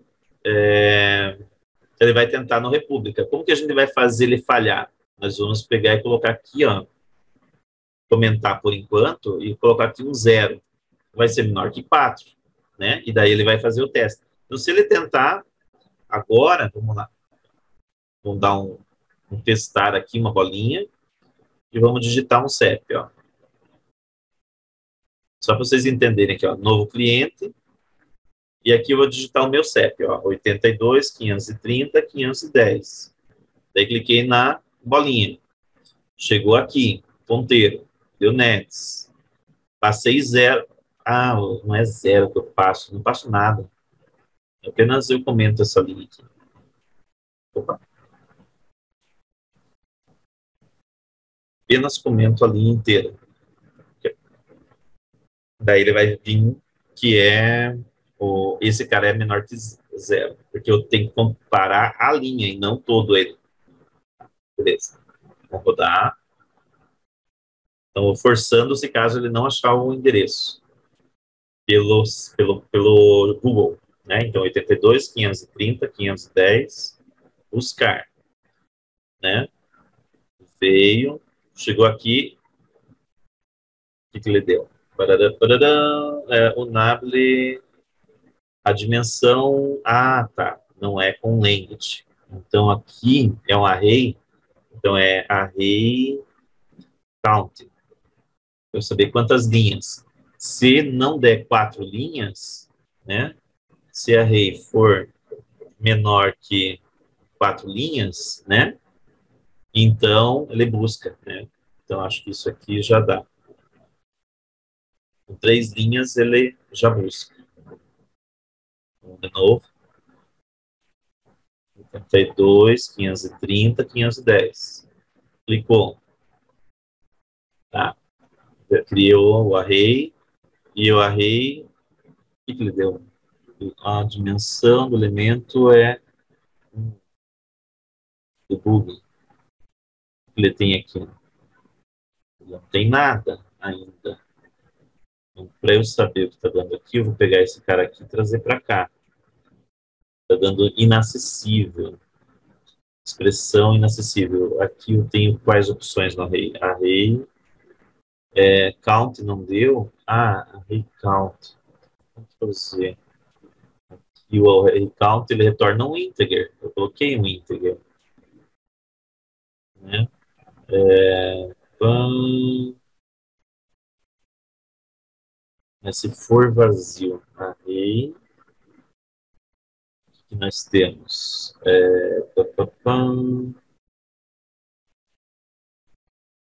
S1: ele vai tentar no República. Como que a gente vai fazer ele falhar? Nós vamos pegar e colocar aqui, ó, comentar por enquanto, e colocar aqui um 0. Vai ser menor que 4, né? E daí ele vai fazer o teste. Então, se ele tentar agora, vamos lá, vamos dar um testar aqui, uma bolinha, e vamos digitar um CEP, ó. Só para vocês entenderem aqui, ó, novo cliente, e aqui eu vou digitar o meu CEP, ó, 82, 530, 510. Daí cliquei na bolinha. Chegou aqui, ponteiro, deu next. Passei 0. Ah, não é 0 que eu passo, não passo nada. Apenas eu comento essa linha aqui. Opa. Apenas comento a linha inteira. Daí ele vai vir que esse cara é menor que 0, porque eu tenho que comparar a linha e não todo ele. Beleza. Vou rodar. Então, forçando se caso ele não achar o endereço pelo Google, né? Então, 82, 530, 510, buscar, né? Veio, chegou aqui, o que ele deu? Parará, parará, o Nable, a dimensão, tá, não é com length. Então, aqui é um array, então é array count. Eu saber quantas linhas. Se não der 4 linhas, né? Se array for menor que 4 linhas, né? Então, ele busca, né? Então, acho que isso aqui já dá. Com 3 linhas, ele já busca. Vamos de novo. 82, 530, 510. Clicou. Tá. Criou o array. E o array, o que ele deu? A dimensão do elemento é do Google. O que ele tem aqui? Não tem nada ainda. Então, para eu saber o que está dando aqui, eu vou pegar esse cara aqui e trazer para cá. Está dando inacessível. Expressão inacessível. Aqui eu tenho quais opções no array? Array, count não deu. Array count. Vamos fazer. E o array count ele retorna um integer. Eu coloquei um integer. Né? Mas se for vazio, array, o que nós temos?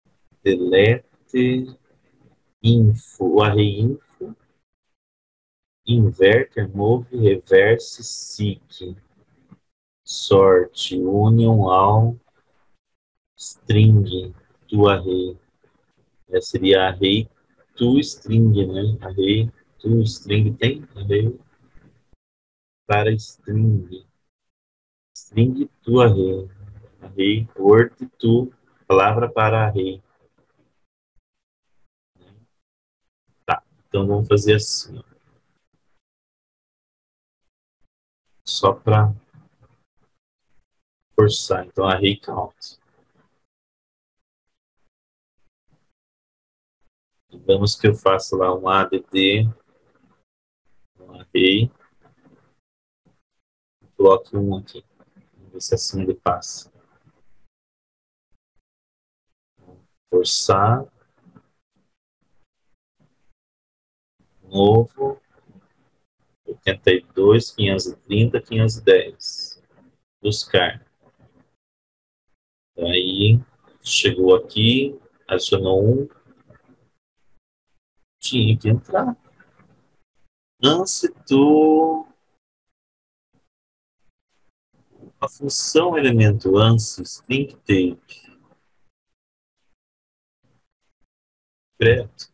S1: Delete info, o array info, inverter, move, reverse, seek, sort, union, all, string, to array. Essa seria array to string, né? Array to string tem array para string. String to array. Array, word to, palavra para array. Tá, então vamos fazer assim. Ó. Só para forçar. Então, array count. Digamos que eu faço lá um add, um array, coloque um aqui. Vamos ver se assim ele passa. Forçar. Novo. 82, 530, 510. Buscar. Aí, chegou aqui, adicionou um. Tinha que entrar. Lance do... A função elemento ANSYS tem que ter preto.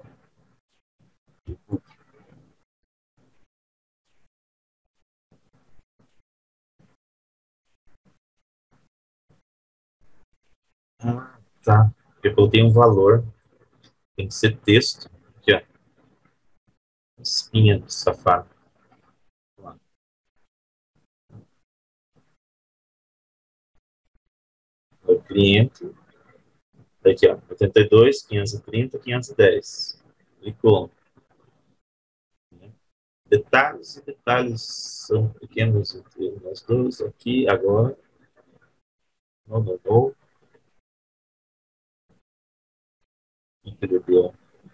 S1: Ah, tá. Eu coloquei um valor. Tem que ser texto. Aqui, ó. Espinha do safado. O cliente. Aqui, ó. 82, 530, 510. Clicou. Detalhes e detalhes são pequenos entre nós dois. Aqui, agora. Não. Entendeu?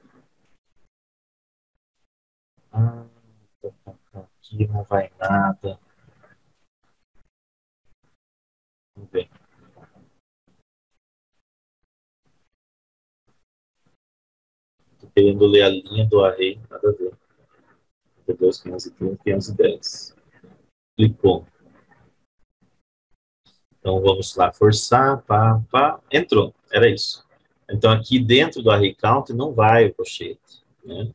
S1: Ah, aqui não vai nada. Vamos ver. Estou querendo ler a linha do array, nada a ver. 82, 530, 510. Clicou. Então vamos lá, forçar, pá. Entrou, era isso. Então aqui dentro do array count não vai o colchete, né?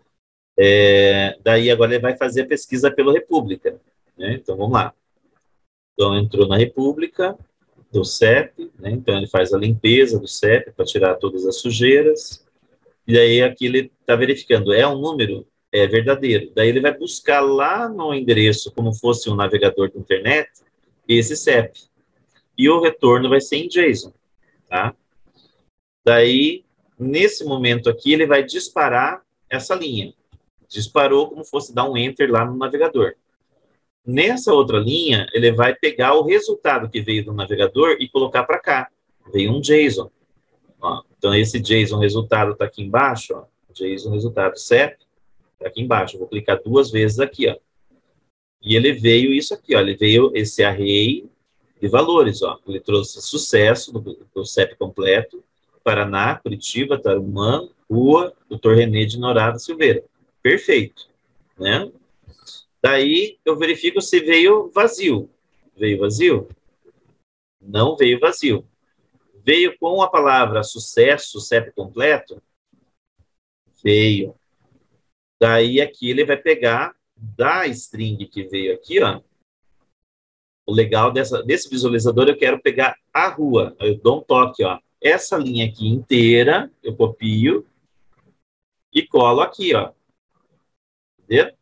S1: Daí agora ele vai fazer a pesquisa pela República, né? Então vamos lá. Então entrou na República do CEP, né? Então ele faz a limpeza do CEP para tirar todas as sujeiras. E aí aqui ele está verificando, é um número verdadeiro. Daí ele vai buscar lá no endereço, como fosse um navegador de internet, esse CEP. E o retorno vai ser em JSON, tá? Daí, nesse momento aqui, ele vai disparar essa linha. Disparou como fosse dar um enter lá no navegador. Nessa outra linha, ele vai pegar o resultado que veio do navegador e colocar para cá. Veio um JSON. Ó, então, esse JSON resultado está aqui embaixo. Ó, JSON resultado CEP está aqui embaixo. Eu vou clicar duas vezes aqui. Ó. E ele veio isso aqui. Ó, ele veio esse array de valores. Ó. Ele trouxe sucesso do CEP completo. Paraná, Curitiba, Tarumã, Rua, Dr. René de Norada Silveira. Perfeito. Né? Daí, eu verifico se veio vazio. Veio vazio? Não veio vazio. Veio com a palavra sucesso, CEP completo? Veio. Daí, aqui, ele vai pegar da string que veio aqui, ó. O legal desse visualizador, eu quero pegar a rua. Eu dou um toque, ó. Essa linha aqui inteira, eu copio e colo aqui, ó. Entendeu?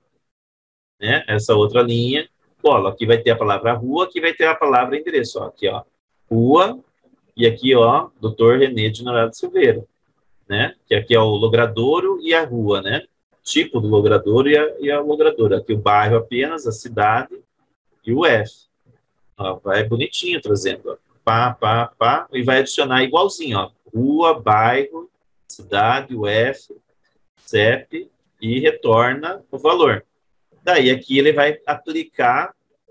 S1: Né? Essa outra linha, colo. Aqui vai ter a palavra rua, aqui vai ter a palavra endereço, ó. Aqui, ó. Rua, e aqui, ó, Dr. René de Norada Silveira, né? Que aqui é o logradouro e a rua, né? Tipo do logradouro e a logradora. Aqui o bairro apenas, a cidade e o F. Ó, vai bonitinho trazendo, ó. Pá, e vai adicionar igualzinho, ó. Rua, bairro, cidade, UF, CEP e retorna o valor. Daí aqui ele vai aplicar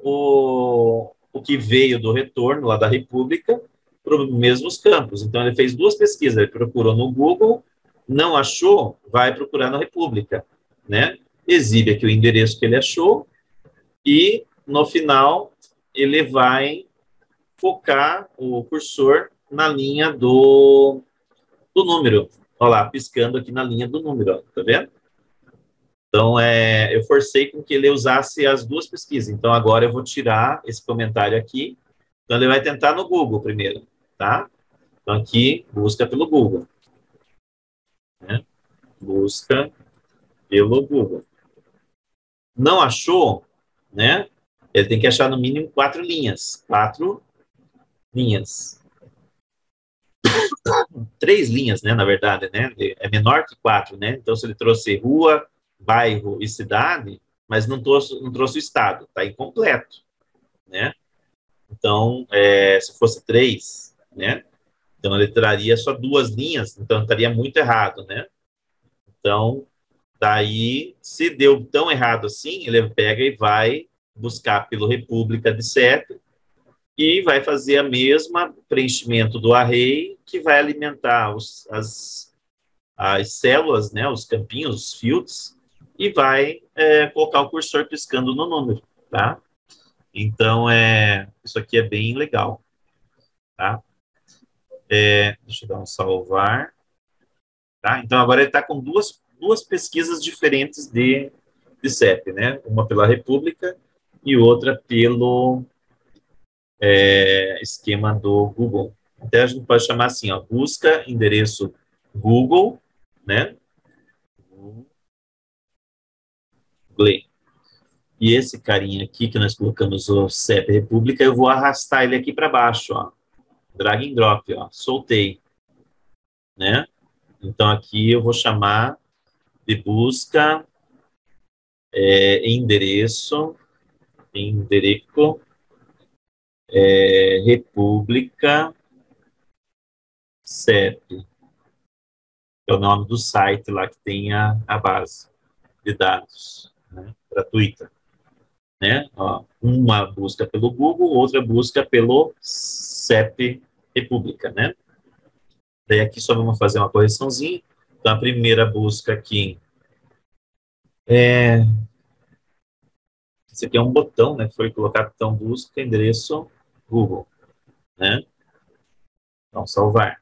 S1: o que veio do retorno lá da República para os mesmos campos. Então ele fez duas pesquisas, ele procurou no Google, não achou, vai procurar na República, né? exibe aqui o endereço que ele achou e, no final, ele vai focar o cursor na linha do número. Olha lá, piscando aqui na linha do número, ó, tá vendo? Então, eu forcei com que ele usasse as duas pesquisas. Então, agora eu vou tirar esse comentário aqui. Então, ele vai tentar no Google primeiro, tá? Então, aqui, busca pelo Google. Né? Busca pelo Google. Não achou, né? Ele tem que achar no mínimo 4 linhas. 4 linhas. 3 linhas, né? Na verdade, né? É menor que 4, né? Então, se ele trouxe rua, bairro e cidade, mas não trouxe o estado, tá incompleto, né? Então, se fosse 3, né? Então, ele traria só 2 linhas, então estaria muito errado, né? Então, daí, se deu tão errado assim, ele pega e vai buscar pelo República de CEP e vai fazer a mesma preenchimento do array que vai alimentar as células, né, os campinhos, os fields, e vai colocar o cursor piscando no número, tá? Então, isso aqui é bem legal, tá? Deixa eu dar um salvar, tá? Então, agora ele está com duas pesquisas diferentes de CEP, né? Uma pela República e outra pelo esquema do Google. Até a gente pode chamar assim, ó, busca endereço Google, né? Google. E esse carinha aqui, que nós colocamos o CEP República, eu vou arrastar ele aqui para baixo, ó. Drag and drop, ó. Soltei. Né? Então, aqui eu vou chamar de busca endereço República CEP. É o nome do site lá que tem a base de dados, né? Gratuita. Né? Ó, uma busca pelo Google, outra busca pelo CEP República, né? Daí aqui só vamos fazer uma correçãozinha. Então, a primeira busca aqui esse aqui é um botão, né? Que foi colocado, então, busca endereço Google, né? Então, salvar.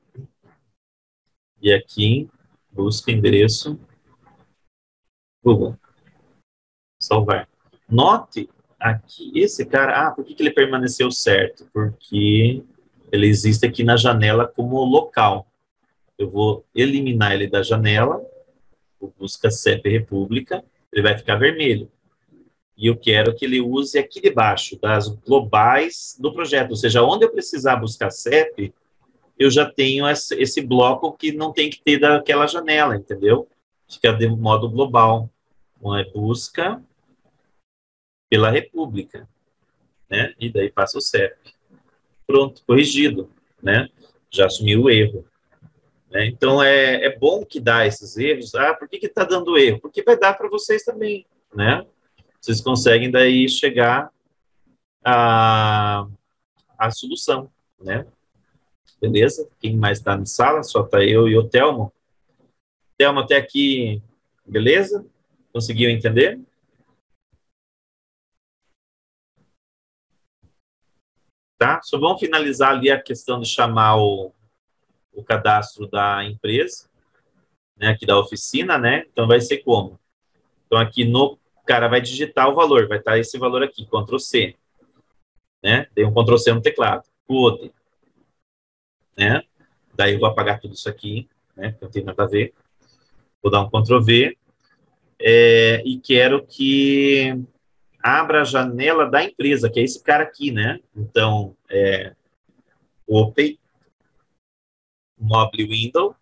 S1: E aqui, busca endereço Google. Salvar. Note aqui, esse cara, por que ele permaneceu certo? Porque ele existe aqui na janela como local. Eu vou eliminar ele da janela, o busca CEP República, ele vai ficar vermelho. E eu quero que ele use aqui debaixo, das globais do projeto. Ou seja, onde eu precisar buscar CEP, eu já tenho esse bloco que não tem que ter daquela janela, entendeu? Fica de modo global. Então, busca pela República, né? E daí passa o CEP. Pronto, corrigido, né? Já assumiu o erro. Né? Então, é bom que dá esses erros. Por que está dando erro? Porque vai dar para vocês também, né? Vocês conseguem daí chegar à solução, né? Beleza? Quem mais está na sala? Só está eu e o Telmo. Telmo, até aqui, beleza? Conseguiu entender? Tá? Só vamos finalizar ali a questão de chamar o cadastro da empresa, né? Aqui da oficina, né? Então, vai ser como? Então, aqui o cara vai digitar o valor, vai estar esse valor aqui, Ctrl C, né? Tem um Ctrl C no teclado. Code, né? Daí eu vou apagar tudo isso aqui, né? Não tem nada a ver. Vou dar um Ctrl V e quero que abra a janela da empresa, que é esse cara aqui, né? Então, Open, Mobile Window,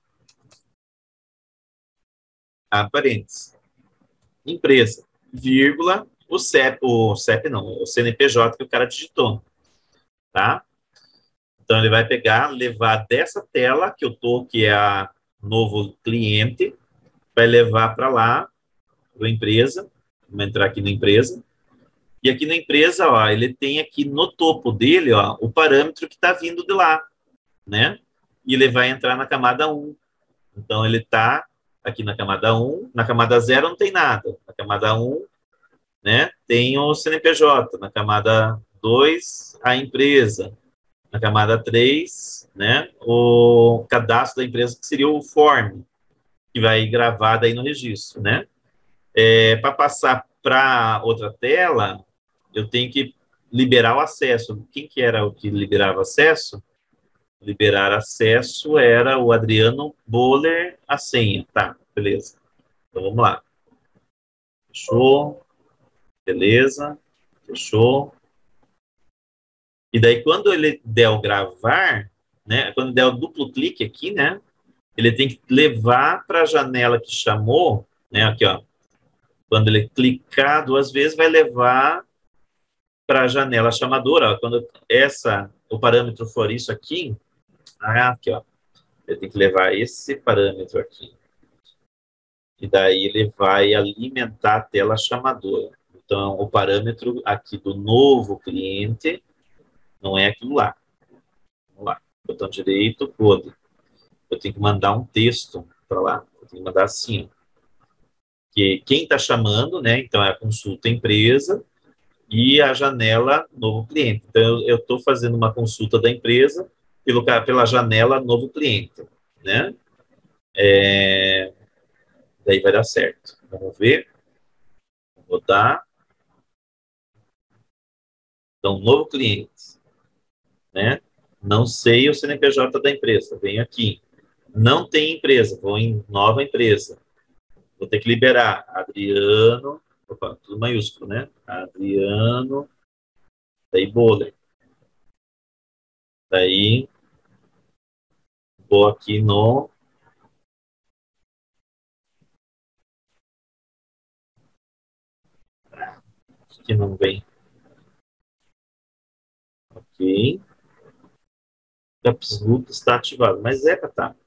S1: abre parênteses, empresa, vírgula, o CEP não, o CNPJ que o cara digitou, tá? Então, ele vai pegar, levar dessa tela que eu tô, que é a novo cliente, vai levar para lá, para a empresa, vamos entrar aqui na empresa, e aqui na empresa, ó, ele tem aqui no topo dele, ó, o parâmetro que está vindo de lá, né? E ele vai entrar na camada 1. Então, ele está aqui na camada 1, na camada 0 não tem nada. Na camada 1, né, tem o CNPJ. Na camada 2, a empresa. Na camada 3, né, o cadastro da empresa, que seria o form, que vai gravar daí no registro, né? Para passar para outra tela, eu tenho que liberar o acesso. Quem que era o que liberava acesso? Liberar acesso era o Adriano Boller, a senha. Tá, beleza. Então, vamos lá. Fechou. Beleza. Fechou. E daí, quando ele der o gravar, né, quando der o duplo clique aqui, né, ele tem que levar para a janela que chamou, né, aqui, ó. Quando ele clicar 2 vezes, vai levar para a janela chamadora. Ó, quando o parâmetro for isso aqui, aqui, ó, ele tem que levar esse parâmetro aqui. E daí ele vai alimentar a tela chamadora. Então, o parâmetro aqui do novo cliente não é aquilo lá. Vamos lá. Botão direito, code. Eu tenho que mandar um texto para lá. Eu tenho que mandar assim, ó. Que quem está chamando, né? Então, é a consulta empresa e a janela novo cliente. Então, eu estou fazendo uma consulta da empresa pela janela novo cliente, né? Daí vai dar certo. Vamos ver. Vou rodar. Então, novo cliente, né? Não sei o CNPJ da empresa. Venho aqui. Não tem empresa. Vou em nova empresa. Vou ter que liberar Adriano. Opa, tudo maiúsculo, né? Adriano. Daí Boller. Daí vou aqui no que não vem. Ok. Caps Loop está ativado, mas é para tá.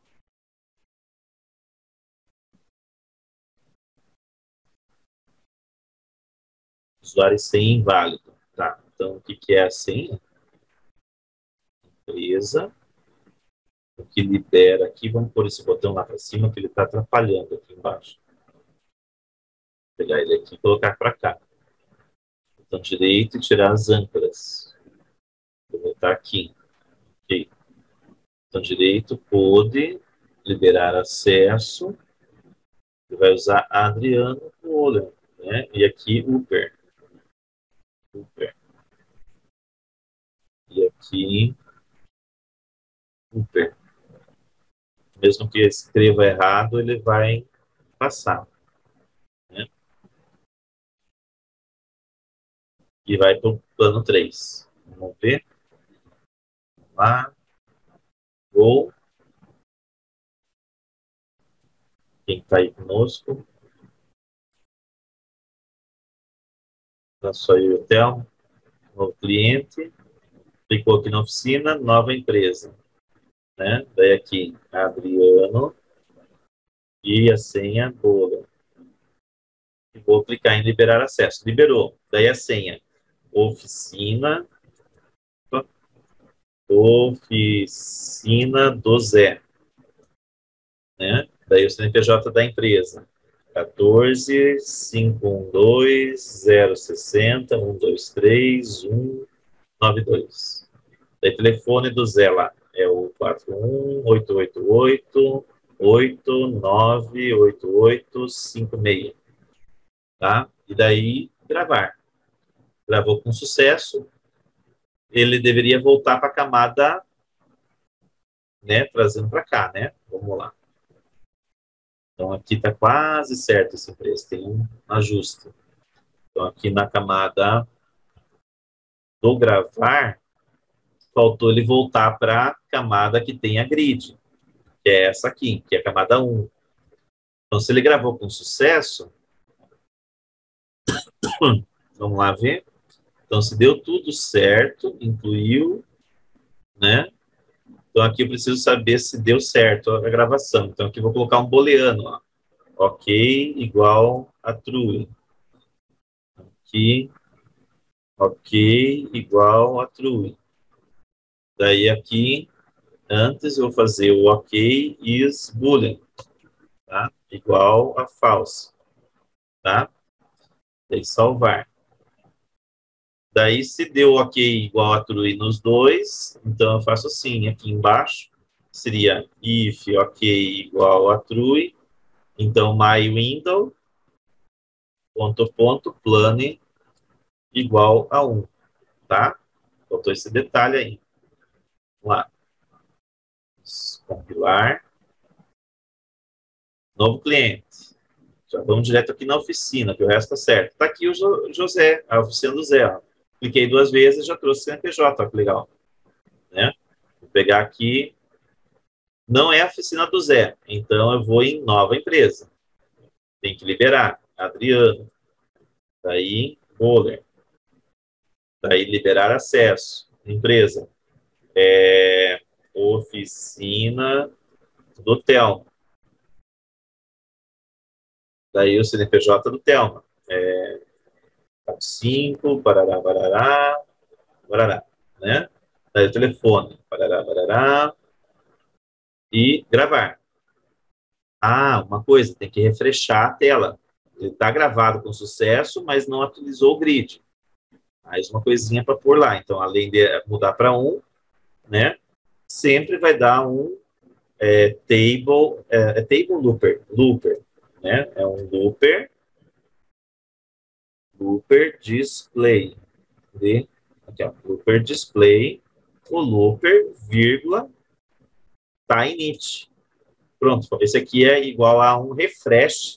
S1: Usuário e senha inválido. Tá. Então, o que é a senha? Empresa. O que libera aqui, vamos pôr esse botão lá para cima, que ele está atrapalhando aqui embaixo. Vou pegar ele aqui e colocar para cá. Botão direito e tirar as âncoras. Vou botar aqui. Ok. Botão direito, pode liberar acesso. Ele vai usar Adriano Boller, né? E aqui Uber. E aqui Uber. Mesmo que escreva errado, ele vai passar, né? E vai para o plano 3. Vamos ver. Vamos lá. Gol. Quem está aí conosco? Tá só eu e o Thelmo. Novo cliente. Clicou aqui na oficina, nova empresa, né? Daí aqui, Adriano. E a senha, boa. E vou clicar em liberar acesso. Liberou. Daí a senha, oficina do Zé, né? Daí o CNPJ da empresa, 14-512-060-123-192. Daí telefone do Zé lá, é o 41-888-898856, tá? E daí gravar. Gravou com sucesso, ele deveria voltar para a camada, né, trazendo para cá, né? Vamos lá. Então, aqui está quase certo esse preço, tem um ajuste. Então, aqui na camada do gravar, faltou ele voltar para a camada que tem a grid, que é essa aqui, que é a camada 1. Então, se ele gravou com sucesso, vamos lá ver. Então, se deu tudo certo, incluiu, né? Então, aqui eu preciso saber se deu certo a gravação. Então, aqui eu vou colocar um booleano, ó. Ok, igual a true. Aqui, ok, igual a true. Daí, aqui, antes eu vou fazer o ok is boolean. tá? Igual a false, tá? Daí salvar. Daí, se deu ok igual a true nos dois, então eu faço assim, aqui embaixo, seria if ok igual a true, então my window, plane igual a 1, tá? Faltou esse detalhe aí. Vamos lá. Vamos compilar. Novo cliente. Já vamos direto aqui na oficina, que o resto tá certo. Tá aqui o José, a oficina do Zé, ó. Cliquei 2 vezes, já trouxe CNPJ, ó, que legal. Né? Vou pegar aqui. Não é a oficina do Zé, então eu vou em nova empresa. Tem que liberar. Adriano. Daí, Boller. Daí, liberar acesso. Empresa. Oficina do Telmo. Daí, o CNPJ do Telmo. 5, parará, barará, barará, né? Daí o telefone, parará, barará, e gravar. Ah, uma coisa, tem que refreshar a tela. Ele está gravado com sucesso, mas não atualizou o grid. Mais uma coisinha para pôr lá. Então, além de mudar para 1, né? Sempre vai dar um table looper, né? É um looper display. Aqui, ó, looper display, o looper, vírgula, tá init. Pronto, esse aqui é igual a um refresh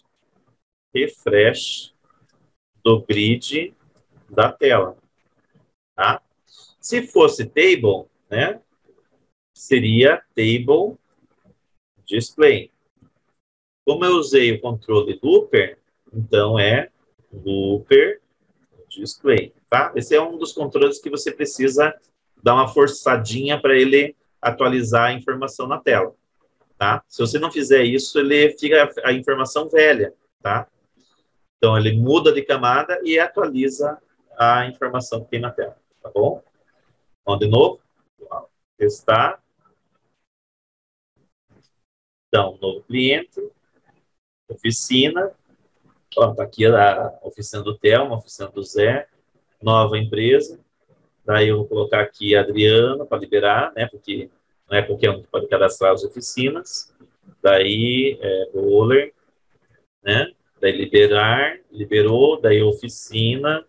S1: do grid da tela, tá? Se fosse table, né, seria table display. Como eu usei o controle looper, então é looper display, tá? Esse é um dos controles que você precisa dar uma forçadinha para ele atualizar a informação na tela, tá? Se você não fizer isso, ele fica a informação velha, tá? Então, ele muda de camada e atualiza a informação que tem na tela, tá bom? Vamos de novo. Testar. Então, novo cliente, oficina. Ó, tá aqui a oficina do Telmo, a oficina do Zé, nova empresa. Daí eu vou colocar aqui Adriano para liberar, né? Porque não é qualquer um que pode cadastrar as oficinas. Daí, Roller, né? Daí liberar, liberou, daí oficina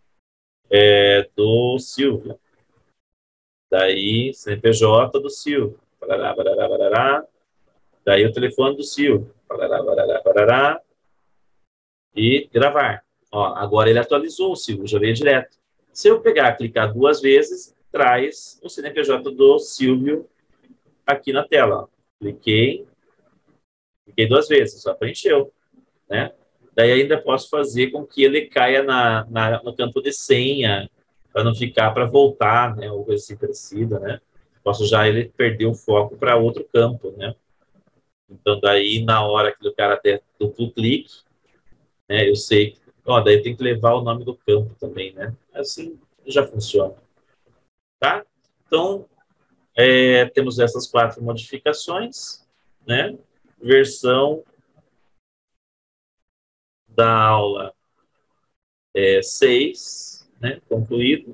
S1: do Silvio. Daí CNPJ do Silvio. Barará, barará, barará. Daí o telefone do Silvio. Barará, barará, barará. E gravar. Ó, agora ele atualizou o Silvio, já veio direto. Se eu pegar, clicar 2 vezes, traz o CNPJ do Silvio aqui na tela. Ó. Cliquei 2 vezes, só preencheu, né? Daí ainda posso fazer com que ele caia no campo de senha, para não ficar para voltar, né? Ou coisa assim parecida, né? Posso já ele perder o foco para outro campo, né? Então, daí, na hora que o cara der duplo clique, né? Eu sei que, ó, daí tem que levar o nome do campo também, né? Assim já funciona, tá? Então, temos essas 4 modificações, né? Versão da aula 6, né? Concluído.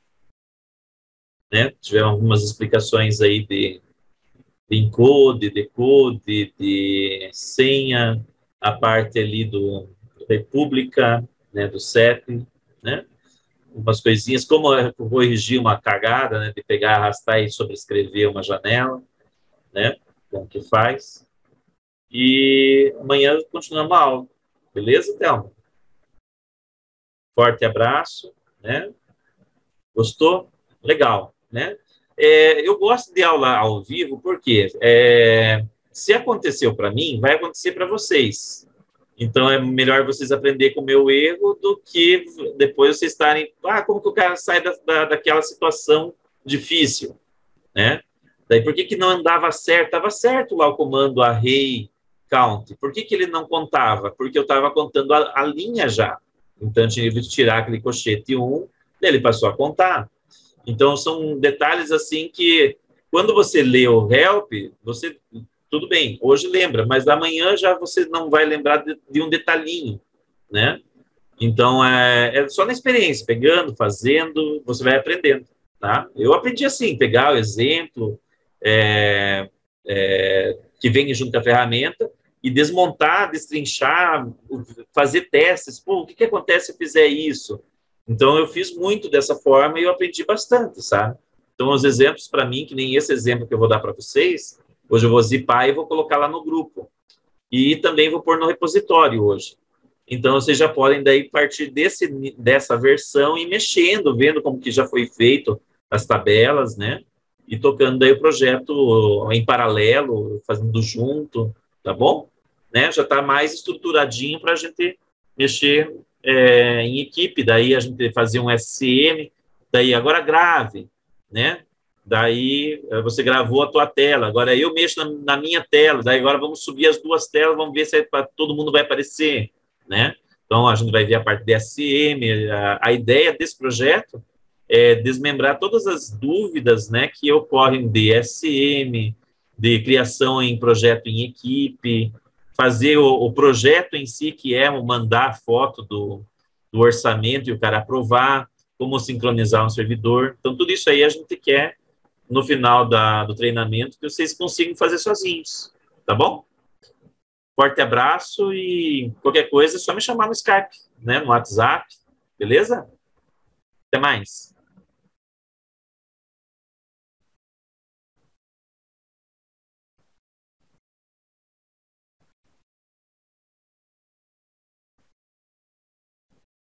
S1: Né? Tiveram algumas explicações aí de encode, decode, de senha, a parte ali do República, né? Do CEP, né? Umas coisinhas, como eu corrigir uma cagada, né? De pegar, arrastar e sobrescrever uma janela, né? Como que faz. E amanhã continuamos a aula. Beleza, Thelma? Forte abraço, né? Gostou? Legal, né? Eu gosto de aula ao vivo porque se aconteceu para mim, vai acontecer para vocês. Então, é melhor vocês aprenderem com o meu erro do que depois vocês estarem... como que o cara sai daquela situação difícil, né? Daí, por que não andava certo? Estava certo lá o comando array count. Por que ele não contava? Porque eu estava contando a linha já. Então, eu tinha que tirar aquele cochete 1, ele passou a contar. Então, são detalhes assim que, quando você lê o help, você tudo bem, hoje lembra, mas amanhã já você não vai lembrar de um detalhinho, né? Então, é só na experiência, pegando, fazendo, você vai aprendendo, tá? Eu aprendi assim, pegar o exemplo que vem junto com a ferramenta e desmontar, destrinchar, fazer testes. Pô, o que acontece se eu fizer isso? Então, eu fiz muito dessa forma e eu aprendi bastante, sabe? Então, os exemplos para mim, que nem esse exemplo que eu vou dar para vocês, hoje eu vou zipar e vou colocar lá no grupo. E também vou pôr no repositório hoje. Então, vocês já podem daí partir dessa versão e mexendo, vendo como que já foi feito as tabelas, né? E tocando daí o projeto em paralelo, fazendo junto, tá bom? Né? Já está mais estruturadinho para a gente mexer em equipe, daí a gente fazer um SCM, daí agora grave, né? Daí você gravou a tua tela, agora eu mexo na minha tela, daí agora vamos subir as duas telas, vamos ver se todo mundo vai aparecer, né? Então a gente vai ver a parte de SM, a ideia desse projeto é desmembrar todas as dúvidas, né, que ocorrem de SM, de criação em projeto em equipe, fazer o projeto em si, que é mandar a foto do orçamento e o cara aprovar, como sincronizar um servidor. Então, tudo isso aí a gente quer, no final do treinamento, que vocês consigam fazer sozinhos, tá bom? Forte abraço e qualquer coisa é só me chamar no Skype, né, no WhatsApp, beleza? Até mais.